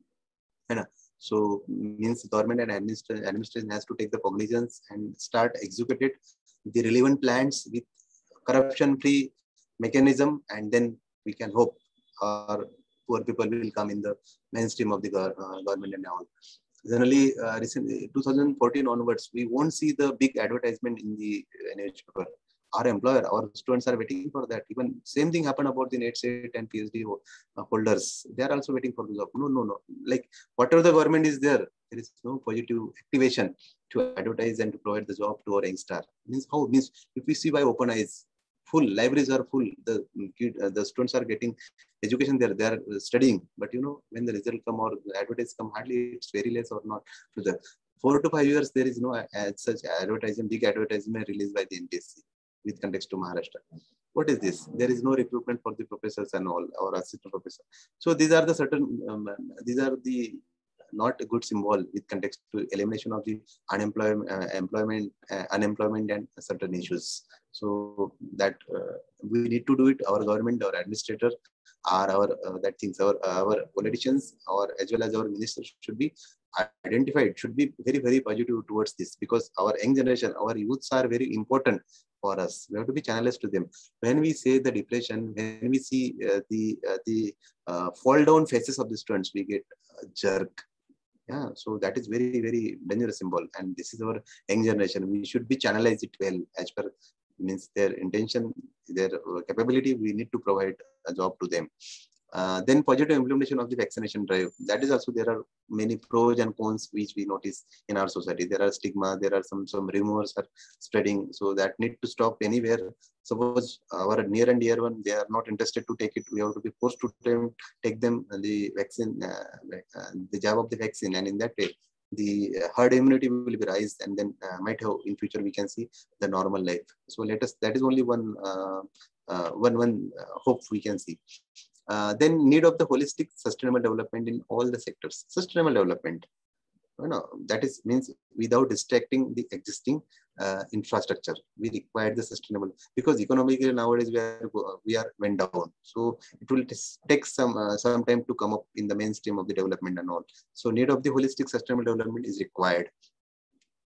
And so means government and administration, administration has to take the cognizance and start executed the relevant plans with corruption-free mechanism, and then we can hope our poor people will come in the mainstream of the uh, government and all. Generally, uh, recently, two thousand fourteen onwards, we won't see the big advertisement in the newspaper. Our employer, our students are waiting for that. Even same thing happened about the NET, SET and PhD holders. They are also waiting for the job. No, no, no. Like whatever the government is there, there is no positive activation to advertise and to provide the job to our youngster. Means how? Means if we see by open eyes, full libraries are full. The kid, uh, the students are getting education there. They are studying. But you know, when the result come or the advertise come, hardly it's very less or not to the four to five years. There is no uh, such advertisement, big advertisement released by the N P S C. With context to Maharashtra. What is this? There is no recruitment for the professors and all, or assistant professor. So these are the certain, um, these are the not a good symbol with context to elimination of the unemployment, uh, employment, uh, unemployment and certain issues. So that uh, we need to do it. Our government, our administrator, are our uh, that things, our our politicians, or as well as our ministers should be identified. Should be very very positive towards this, because our young generation, our youths are very important for us. We have to be channelized to them. When we say the depression, when we see uh, the uh, the uh, fall down faces of the students, we get a jerk. Yeah, so that is very very dangerous symbol. And this is our young generation. We should be channelized it well as per means their intention, their capability. We need to provide a job to them. Uh, then positive implementation of the vaccination drive. That is also, there are many pros and cons which we notice in our society. There are stigma, there are some, some rumors are spreading. So that need to stop anywhere. Suppose our near and dear one, they are not interested to take it. We have to be forced to them, take them the vaccine, uh, uh, the jab of the vaccine. And in that way, the herd immunity will be raised, and then uh, might have in future we can see the normal life. So let us, that is only one, uh, uh, one, one uh, hope we can see. Uh, then need of the holistic sustainable development in all the sectors. Sustainable development, you know, that is means without distracting the existing uh, infrastructure. We require the sustainable, because economically nowadays we are we are went down. So it will take some uh, some time to come up in the mainstream of the development and all. So need of the holistic sustainable development is required.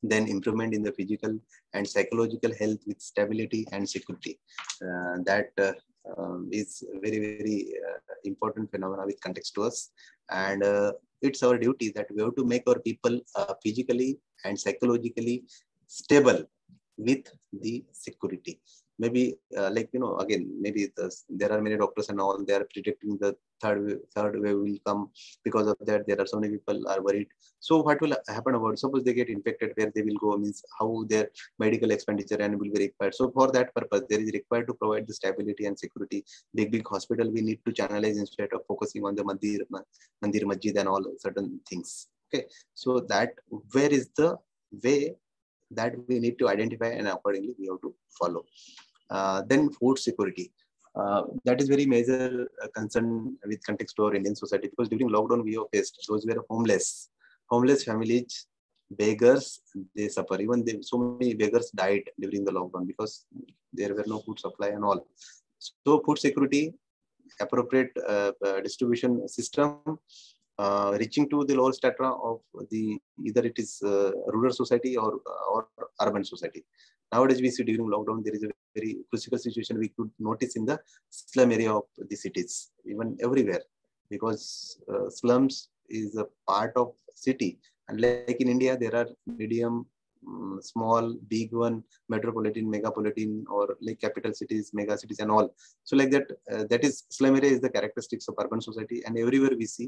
then improvement in the physical and psychological health with stability and security. Uh, that uh, um, is very, very uh, important phenomena with context to us. And uh, it's our duty that we have to make our people uh, physically and psychologically stable with the security. Maybe uh, like, you know, again, maybe the, there are many doctors and all, they are predicting the third wave, third wave will come. Because of that, there are so many people are worried. So what will happen about, suppose they get infected, where they will go, means how their medical expenditure and will be required. So for that purpose, there is required to provide the stability and security. Big, big hospital, we need to channelize instead of focusing on the mandir, mandir, masjid and all certain things. Okay. So that, where is the way that we need to identify, and accordingly we have to follow. Uh, then food security. Uh, that is very major uh, concern with context to our Indian society, because during lockdown we have faced those who were homeless, homeless families, beggars, they suffer. Even they, so many beggars died during the lockdown because there were no food supply and all. So food security, appropriate uh, uh, distribution system, uh, reaching to the lower strata of the, either it is uh, rural society or, or urban society. Nowadays, we see during lockdown, there is a very critical situation we could notice in the slum area of the cities, even everywhere, because uh, slums is a part of city. And like in India, there are medium, um, small, big one, metropolitan, megapolitan, or like capital cities, mega cities and all. So like that, uh, that is slum area is the characteristics of urban society. And everywhere we see,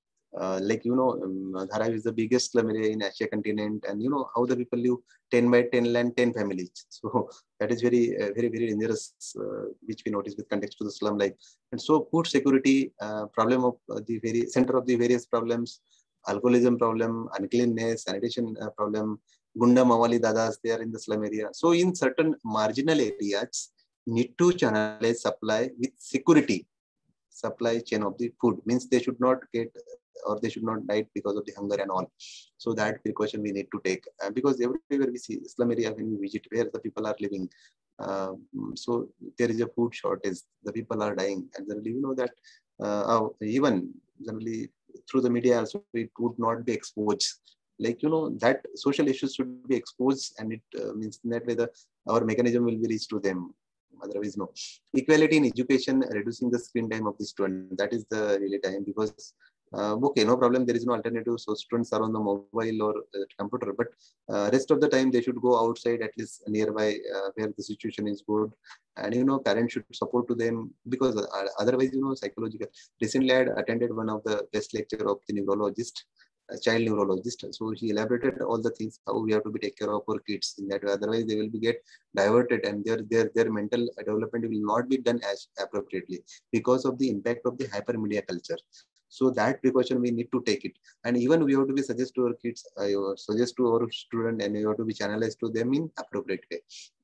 Uh, like, you know, um, Dharavi is the biggest slum area in Asia continent, and you know how the people live ten by ten land, ten families. So that is very, uh, very, very dangerous, uh, which we notice with context to the slum life. And so food security, uh, problem of uh, the very center of the various problems, alcoholism problem, uncleanness, sanitation uh, problem, Gunda Mawali Dadas, they are in the slum area. So in certain marginal areas, need to channelize supply with security, supply chain of the food, means they should not get, or they should not die because of the hunger and all. So that precaution we need to take, uh, because everywhere we see slum area, when we visit where the people are living, uh, so there is a food shortage, the people are dying, and generally you know that uh, even generally through the media also it would not be exposed. Like, you know, that social issues should be exposed, and it uh, means in that way the our mechanism will be reached to them. Otherwise, no. Equality in education, reducing the screen time of the student. That is the really time, because uh, okay, no problem. There is no alternative. So students are on the mobile or uh, computer, but uh, rest of the time they should go outside, at least nearby uh, where the situation is good. And you know, parents should support to them, because uh, otherwise, you know, psychological. Recently, I had attended one of the best lecture of the neurologist, a child neurologist. So he elaborated all the things how we have to be take care of our kids in that way. Otherwise, they will be get diverted, and their their their mental development will not be done as appropriately because of the impact of the hypermedia culture. So that precaution we need to take it, and even we have to be suggest to our kids, uh, suggest to our student, and we have to be channelized to them in appropriate way.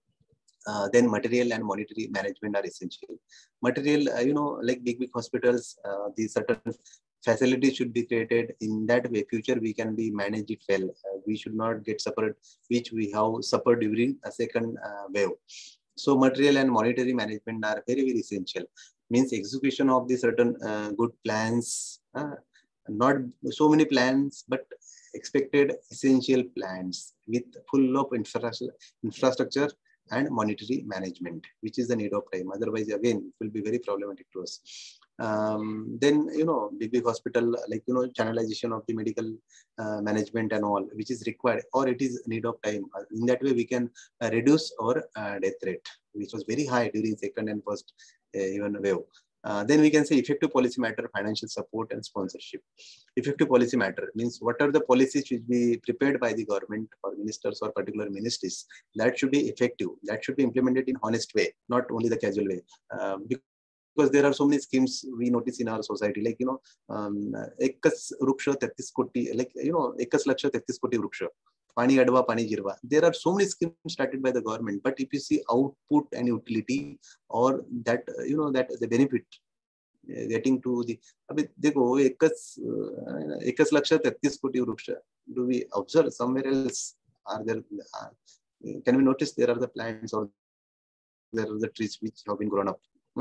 Uh, then material and monetary management are essential. Material, uh, you know, like big big hospitals, uh, these certain facilities should be created. In that way, future we can be manage it well. Uh, we should not get suffered, which we have suffered during a second uh, wave. So material and monetary management are very, very essential. Means execution of the certain uh, good plans, uh, not so many plans, but expected essential plans with full of infrastructure, infrastructure and monetary management, which is the need of time. Otherwise, again, it will be very problematic to us. Um, then, you know, big, big hospital, like, you know, channelization of the medical uh, management and all, which is required, or it is need of time. In that way, we can uh, reduce our uh, death rate, which was very high during second and first uh, even wave. Uh, then we can say effective policy matter, financial support and sponsorship. Effective policy matter means what are the policies should be prepared by the government or ministers or particular ministries, that should be effective, that should be implemented in honest way, not only the casual way. Uh, because there are so many schemes we notice in our society, like, you know, um, ekas ruksha tetis koti, like, you know, ekas laksha tetis koti ruksha, pani adva, pani jirva. There are so many schemes started by the government, but if you see output and utility, or that, uh, you know, that the benefit uh, getting to the, abhi dekho, ekas uh, ekas laksha tetis koti ruksha, do we observe somewhere else? Are there, uh, can we notice there are the plants or there are the trees which have been grown up?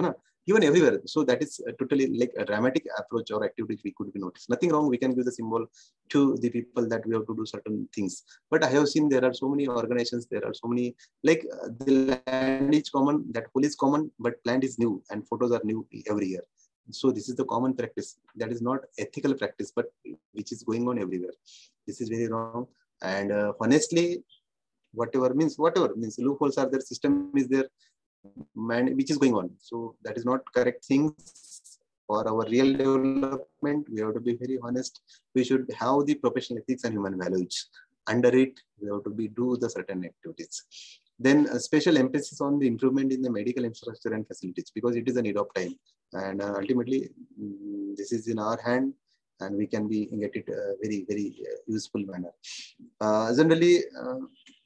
even everywhere. So that is totally like a dramatic approach or activity we could be noticed. Nothing wrong. We can give the symbol to the people that we have to do certain things. But I have seen there are so many organizations, there are so many, like uh, the land is common, that pool is common, but plant is new and photos are new every year. So this is the common practice. That is not ethical practice, but which is going on everywhere. This is very wrong. And uh, honestly, whatever means, whatever means, loopholes are there, system is there, man, which is going on. So that is not correct things for our real development. We have to be very honest. We should have the professional ethics and human values. Under it, we have to be do the certain activities. Then a special emphasis on the improvement in the medical infrastructure and facilities, because it is a need of time. And uh, ultimately, um, this is in our hand, and we can be get it uh, very, very uh, useful manner. Uh, generally, uh,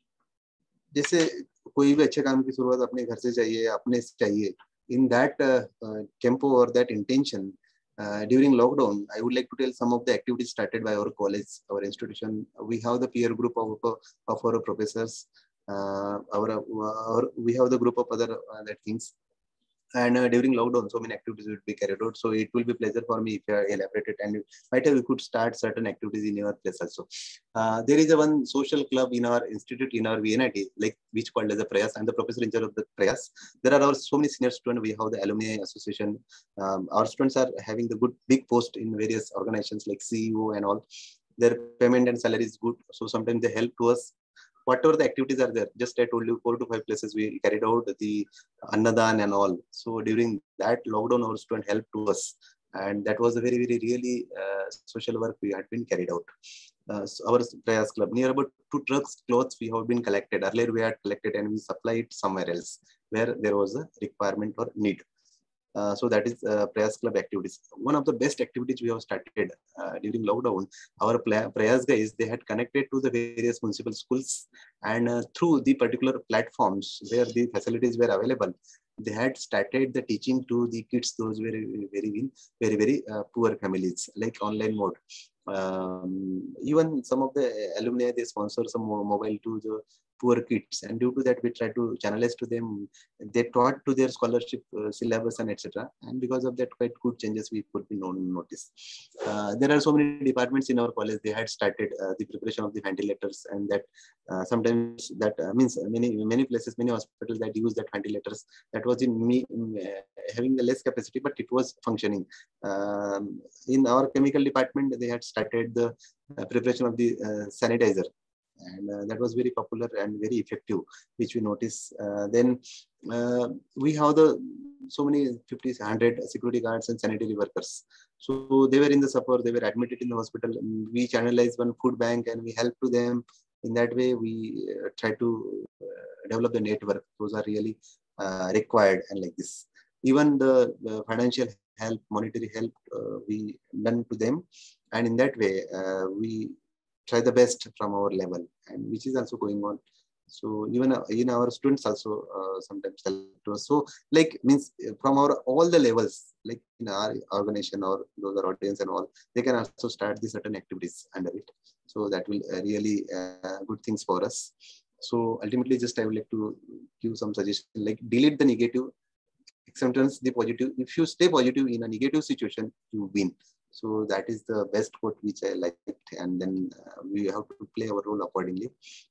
जैसे कोई भी अच्छे काम की शुरुआत अपने घर से चाहिए, अपने से चाहिए. In that uh, uh, tempo or that intention, uh, during lockdown, I would like to tell some of the activities started by our college, our institution. We have the peer group of, of our professors. Uh, our, our we have the group of other uh, that things. And uh, during lockdown, so many activities will be carried out. So it will be pleasure for me if I elaborate it, and might have we could start certain activities in your place also. Uh, there is a one social club in our institute, in our V N I T, like which called as the Prayas. I'm the professor in charge of the Prayas. There are our so many senior students. We have the alumni association. Um, our students are having the good big post in various organizations like C E O and all. Their payment and salary is good. So sometimes they help to us. Whatever the activities are there, just I told you, four to five places we carried out the Annadan and all. So during that lockdown, our student helped to us. And that was a very, very really uh, social work we had been carried out. Uh, so our Prayas Club, near about two trucks clothes we have been collected. Earlier we had collected and we supplied it somewhere else where there was a requirement or need. Uh, so that is uh, Prayas Club activities. One of the best activities we have started uh, during lockdown, our Prayas guys, they had connected to the various municipal schools, and uh, through the particular platforms where the facilities were available, they had started the teaching to the kids, those very, very, very, very uh, poor families, like online mode. Um, even some of the alumni, they sponsor some mobile to the poor kids, and due to that we try to channelize to them. They taught to their scholarship uh, syllabus and etc. And because of that, quite good changes we could be known notice. Uh, there are so many departments in our college. They had started uh, the preparation of the ventilators, and that uh, sometimes that uh, means many many places, many hospitals that use that ventilators. That was in me uh, having a less capacity, but it was functioning. Um, in our chemical department, they had started the uh, preparation of the uh, sanitizer. And uh, that was very popular and very effective, which we notice. Uh, then uh, we have the so many fifty, one hundred security guards and sanitary workers. So they were in the support, they were admitted in the hospital. We channelized one food bank and we helped to them. In that way, we uh, try to uh, develop the network. Those are really uh, required, and like this. Even the, the financial help, monetary help, uh, we done to them. And in that way, uh, we try the best from our level, and which is also going on. So even uh, in our students also uh, sometimes help to us. So like means from our all the levels, like in our organization or those are audience and all, they can also start the certain activities under it. So that will uh, really uh, good things for us. So ultimately, just I would like to give some suggestion, like delete the negative, acceptance the positive. If you stay positive in a negative situation, you win. So that is the best quote which I liked, and then uh, we have to play our role accordingly.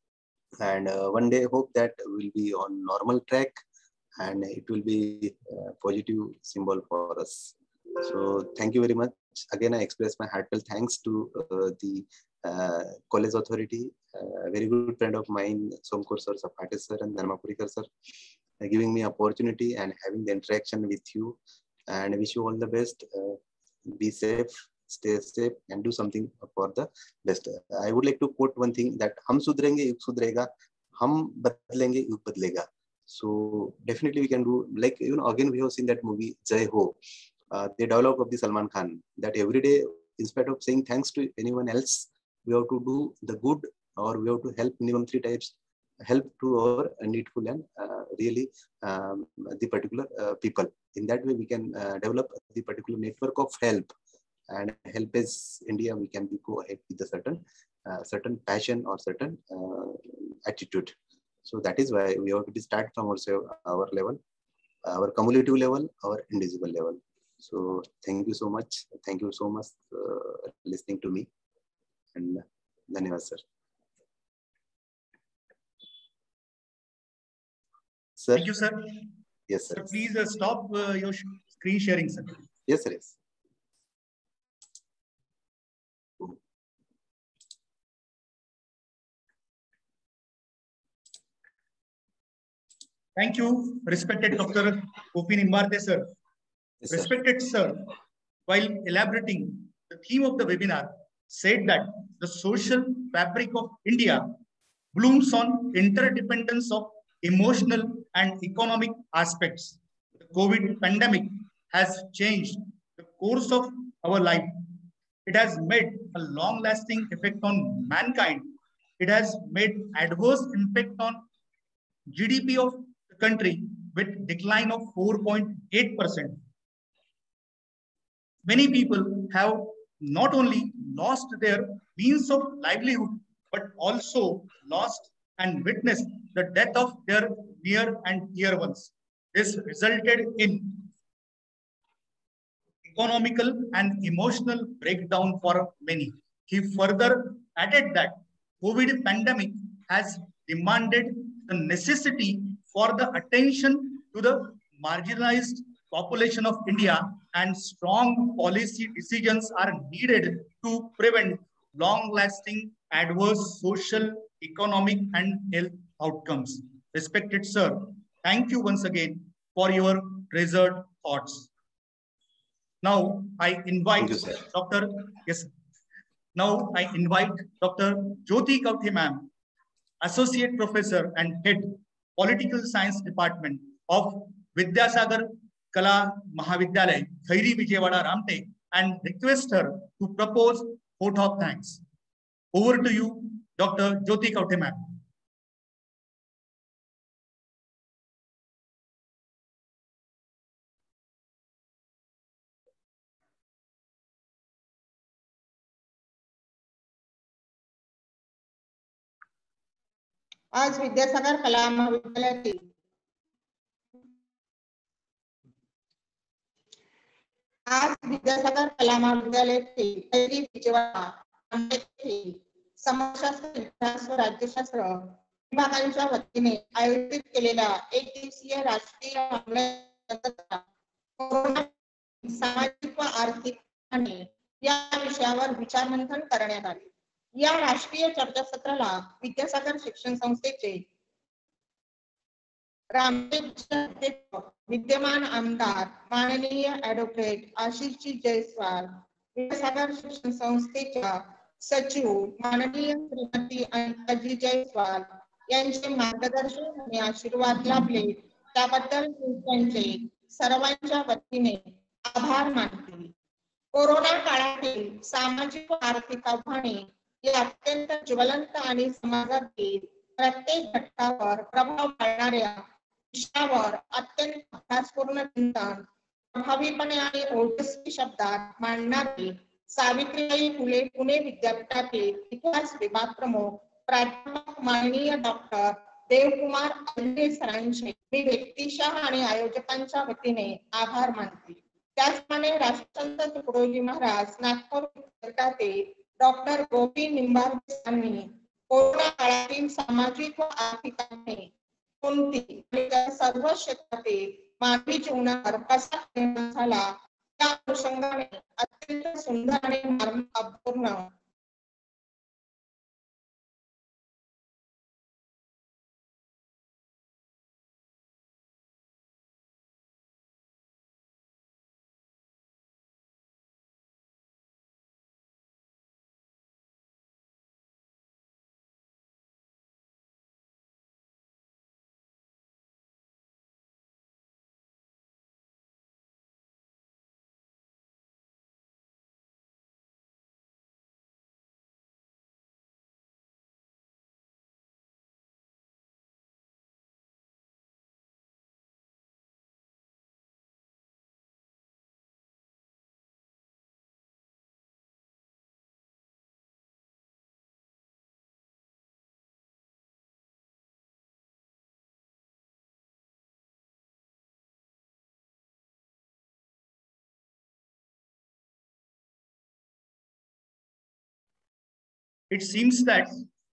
And uh, one day hope that will be on normal track, and it will be a positive symbol for us. So thank you very much. Again, I express my heartfelt thanks to uh, the uh, college authority, uh, a very good friend of mine, Somkur sir, Sapate sir, and Dharmapurikar sir, uh, giving me opportunity and having the interaction with you. And I wish you all the best. Uh, be safe, stay safe, and do something for the best. I would like to quote one thing, that hum sudrenge, yug sudrega, hum badlenge, yug badlega. So definitely we can do, like, you know, again we have seen that movie Jai Ho, uh, the dialogue of the Salman Khan, that every day, in spite of saying thanks to anyone else, we have to do the good, or we have to help minimum three types, help to our needful and uh, really um, the particular uh, people. In that way, we can uh, develop the particular network of help, and help is India. We can be go ahead with a certain uh, certain passion or certain uh, attitude. So that is why we have to be start from our, our level. our cumulative level, our indivisible level. So thank you so much. Thank you so much uh, listening to me. And धन्यवाद sir. Sir. Thank you, sir. Yes, sir. Sir, please uh, stop uh, your sh screen sharing, sir. Yes, sir. Yes. Thank you, respected Doctor Gopi Nimbarte, sir. Yes, sir. Respected sir, while elaborating the theme of the webinar, said that the social fabric of India blooms on interdependence of emotional and economic aspects. The COVID pandemic has changed the course of our life. It has made a long-lasting effect on mankind. It has made adverse impact on G D P of the country with decline of four point eight percent. Many people have not only lost their means of livelihood, but also lost and witnessed the death of their near and dear ones. This resulted in economical and emotional breakdown for many. He further added that COVID pandemic has demanded the necessity for the attention to the marginalized population of India, and strong policy decisions are needed to prevent long-lasting adverse social, economic, and health outcomes. Respected sir, thank you once again for your treasured thoughts. Now I invite You, Doctor Yes. Now I invite Doctor Jyoti Kauthe ma'am, Associate Professor and Head, Political Science Department of Vidyasagar Kala Mahavidyalay, Khairi Vijayawada Ramtek, and request her to propose vote of thanks. Over to you, Doctor Jyoti Kauthe ma'am. आज विद्यासागर कला महाविद्यालयातील आज विद्यासागर कला महाविद्यालयातील खैरी विजयवाडा समाजशास्त्र, इतिहास व राज्यशास्त्र विभागांच्या वतीने आयोजित केलेल्या एक दिवसीय राष्ट्रीय सामाजिक व आर्थिक आणि या विषयावर विचारमंथन करण्यात आले. या राष्ट्रीय चर्चासत्राला विद्यासागर शिक्षण संस्थेचे रामटेक विद्यमान आमदार माननीय ॲडव्होकेट आशिषजी जयस्वाल, विद्यासागर शिक्षण संस्थेच्या सचिव माननीय श्रीमती अनिताजी जयस्वाल यांचे मार्गदर्शन आणि आशीर्वाद लाभले त्याबद्दल त्यांचे सर्वांच्या वतीने आभार मानते. कोरोना काळातील सामाजिक व आर्थिक आव्हाने हे अत्यंत ज्वलंत आणि समाजातील प्रत्येक घटकावर प्रभाव पाडणाऱ्या विषयावर अत्यंत अभ्यासपूर्ण चिंतन प्रभावीपणे आणि ओजस्वी शब्दात मांडणारे सावित्रीबाई फुले पुणे विद्यापीठातील इतिहास विभाग प्रमुख प्राध्यापक माननीय डॉक्टर देवकुमार अल्ले सरांचे मी व्यक्तिशः आणि आयोजकांच्या वतीने आभार मानते. त्याचप्रमाणे राष्ट्रसंत तुकडोजी महाराज नागपूर विद्यापीठातील डॉक्टर गोपी निंबार्के यांनी कोरोना काळातील सामाजिक व आर्थिक कोणती सर्व क्षेत्रातील मानवी जीवनावर कसा परिणाम झाला त्या अनुषंगाने अत्यंत सुंदर आणि मर्मपूर्ण It seems that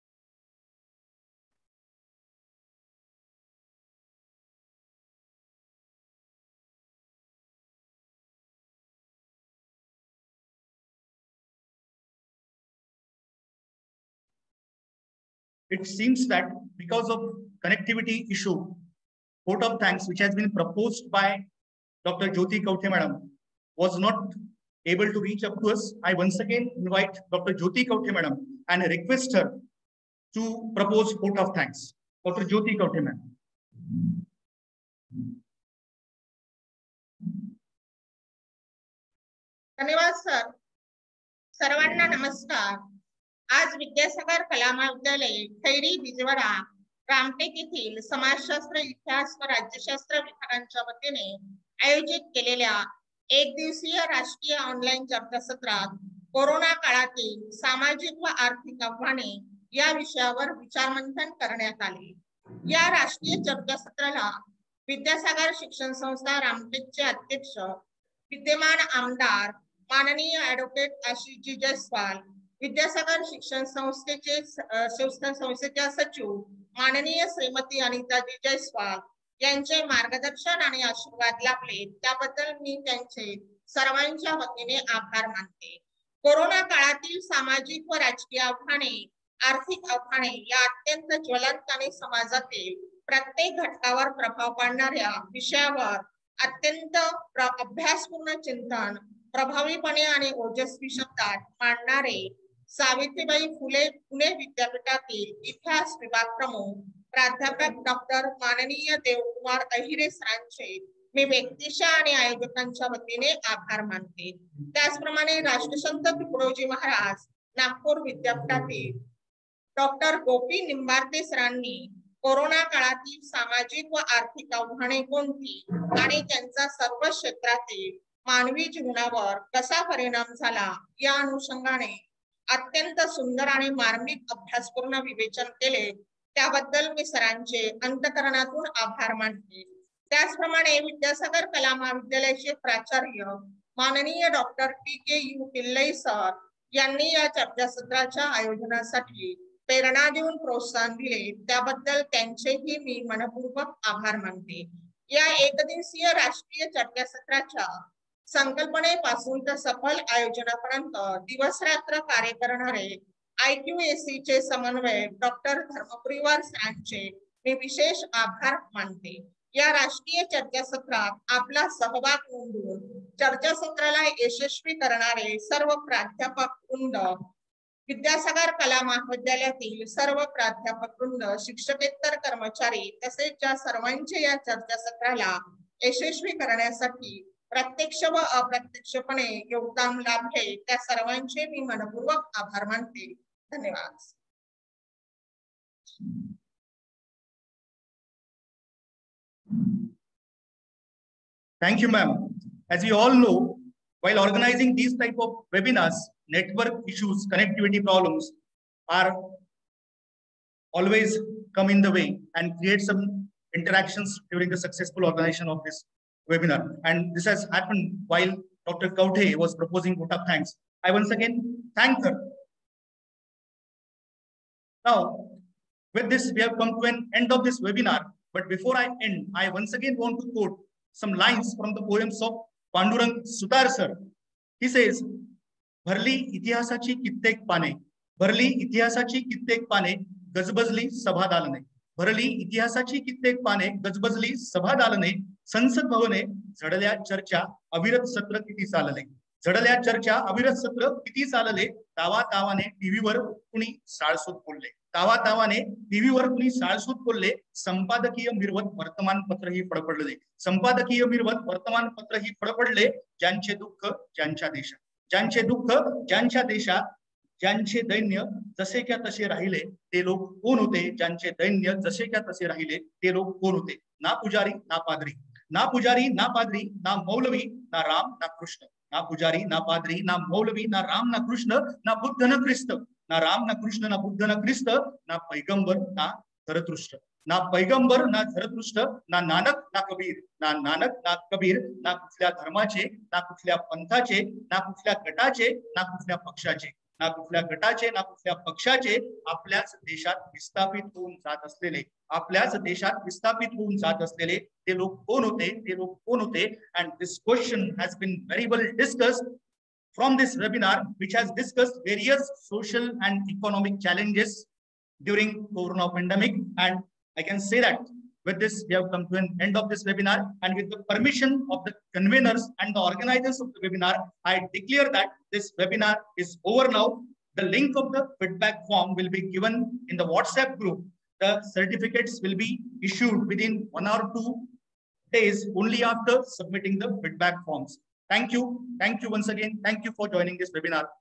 it seems that because of connectivity issue, vote of thanks which has been proposed by Doctor Jyoti Kauthe Madam was not able to reach up to us. I once again invite Doctor Jyoti Kauthe Madam and request her to propose vote of thanks. Doctor Jyoti Kauthe Madam. धन्यवाद सर. सर्वांना नमस्कार. आज विद्यासागर कला महाविद्यालय खैरी बिजवडा रामटेक येथील समाजशास्त्र, इतिहास व राज्यशास्त्र विभागांच्या वतीने आयोजित केलेल्या एक दिवसीय राष्ट्रीय ऑनलाईन चर्चासत्रात कोरोना काळातील सामाजिक व आर्थिक आव्हाने या विषयावर विचारमंथन करण्यात आले. या राष्ट्रीय चर्चासत्राला विद्यासागर शिक्षण संस्था रामटेकचे अध्यक्ष विद्यमान आमदार माननीय ॲडव्होकेट आशिषजी जयस्वाल, विद्यासागर शिक्षण संस्थेचे संस्थेच्या सचिव माननीय श्रीमती अनिताजी जयस्वाल यांचे मार्गदर्शन आणि आशीर्वाद लाभले, त्याबद्दल मी त्यांचे सर्वांच्या वतीने आभार मानते. कोरोना काळातील सामाजिक व राजकीय आव्हाने, आर्थिक आव्हाने या अत्यंत ज्वलंत आणि समाजातील प्रत्येक घटकावर प्रभाव पाडणाऱ्या विषयावर अत्यंत अभ्यासपूर्ण चिंतन प्रभावीपणे आणि ओजस्वी शब्दात मांडणारे सावित्रीबाई फुले पुणे विद्यापीठातील इतिहास विभाग प्रमुख प्राध्यापक डॉक्टर माननीय देवकुमार अहिरे सरांचे मी व्यक्तिशः आणि आयोजकांच्या वतीने आभार मानते. त्याचप्रमाणे राष्ट्रसंत तुकडोजी महाराज नागपूर विद्यापीठातील डॉक्टर गोपी निंबार्ते सरांनी कोरोना काळातील सामाजिक व आर्थिक आव्हाने कोणती आणि त्यांचा सर्व क्षेत्रातील मानवी जीवनावर कसा परिणाम झाला या अनुषंगाने अत्यंत सुंदर आणि मार्मिक अभ्यासपूर्ण विवेचन केले, त्याबद्दल मी सरांचे अंतःकरणातून आभार मानते. त्याचप्रमाणे विद्यासागर कला महाविद्यालयाचे प्राचार्य माननीय doctor P K U Pillai sir यांनी या चर्चासत्राच्या आयोजनासाठी प्रेरणा देऊन प्रोत्साहन दिले, त्याबद्दल त्यांचेही मी मनपूर्वक आभार मानते. या एकदिवसीय राष्ट्रीय चर्चासत्राच्या संकल्पनेपासून तर सफल आयोजनापर्यंत दिवस रात्र कार्य करणारे आय क्यू ए सी चे समन्वयक डॉक्टर धर्मपुरीवार सरांचे मी विशेष आभार मानते. या राष्ट्रीय चर्चासत्रात आपला सहभाग नोंदवून चर्चासत्राला यशस्वी करणारे सर्व प्राध्यापक वृंद, विद्यासागर कला महाविद्यालयातील सर्व प्राध्यापक वृंद, शिक्षकेतर कर्मचारी तसेच ज्या सर्वांचे या चर्चासत्राला यशस्वी करण्यासाठी प्रत्यक्ष व अप्रत्यक्षपणे योगदान लाभले, त्या सर्वांचे मी मनपूर्वक आभार मानते. धन्यवाद. Thank you, ma'am. As we all know, while organizing these type of webinars, network issues, connectivity problems are always come in the way and create some interactions during the successful organization of this webinar. And this has happened while Doctor Kauthe was proposing vote of thanks. I once again thank her. Now, with this, we have come to an end of this webinar. But before I end, I once again want to quote some lines from the poems of Pandurang Sutar sir. He says, भरली इतिहासाची कित्येक पाने, भरली इतिहासाची कित्येक पाने, गजबजली सभा दालने, भरली इतिहासाची कित्येक पाने, गजबजली सभा दालने, संसद भवने झडल्या चर्चा अविरत सत्र किती चालले, झडल्या चर्चा अविरत सत्र किती चालले, तावा तावाने टीव्हीवर कुणी साळसूत बोलले, तावा तावाने टीव्हीवर कुणी साळसूत बोलले, संपादकीय मिरवत वर्तमानपत्र ही फडफडले, संपादकीय मिरवत वर्तमानपत्र ही फडफडले, ज्यांचे दुःख ज्यांच्या देशात, ज्यांचे दुःख ज्यांच्या देशात, ज्यांचे दैन्य जसे क्या तसे राहिले ते लोक कोण होते, ज्यांचे दैन्य जसे क्या तसे राहिले ते लोक कोण होते, ना पुजारी ना पादरी, ना पुजारी ना पादरी, ना मौलवी ना राम ना कृष्ण, ना पुजारी ना पादरी, ना मौलवी ना राम ना कृष्ण, ना बुद्ध ना ख्रिस्त, ना राम ना कृष्ण, ना बुद्ध ना ख्रिस्त, ना पैगंबर ना झरतृष्ट, ना पैगंबर ना झरतृष्ट, ना नानक ना कबीर, ना नानक ना कबीर, ना कुठल्या धर्माचे, ना कुठल्या पंथाचे, ना कुठल्या गटाचे, ना कुठल्या पक्षाचे, ना कुठल्या गटाचे ना कुठल्या पक्षाचे आपल्याच देशात विस्थापित होऊन जात असलेले आपल्याच देशात विस्थापित होऊन जात असलेले ते लोक कोण होते ते लोक कोण होते and this question has been very well discussed from this webinar, which has discussed various social and economic challenges during corona pandemic. And I can say that with this, we have come to an end of this webinar, and with the permission of the conveners and the organizers of the webinar, I declare that this webinar is over now. The link of the feedback form will be given in the WhatsApp group. The certificates will be issued within one or two days only after submitting the feedback forms. Thank you. Thank you once again. Thank you for joining this webinar.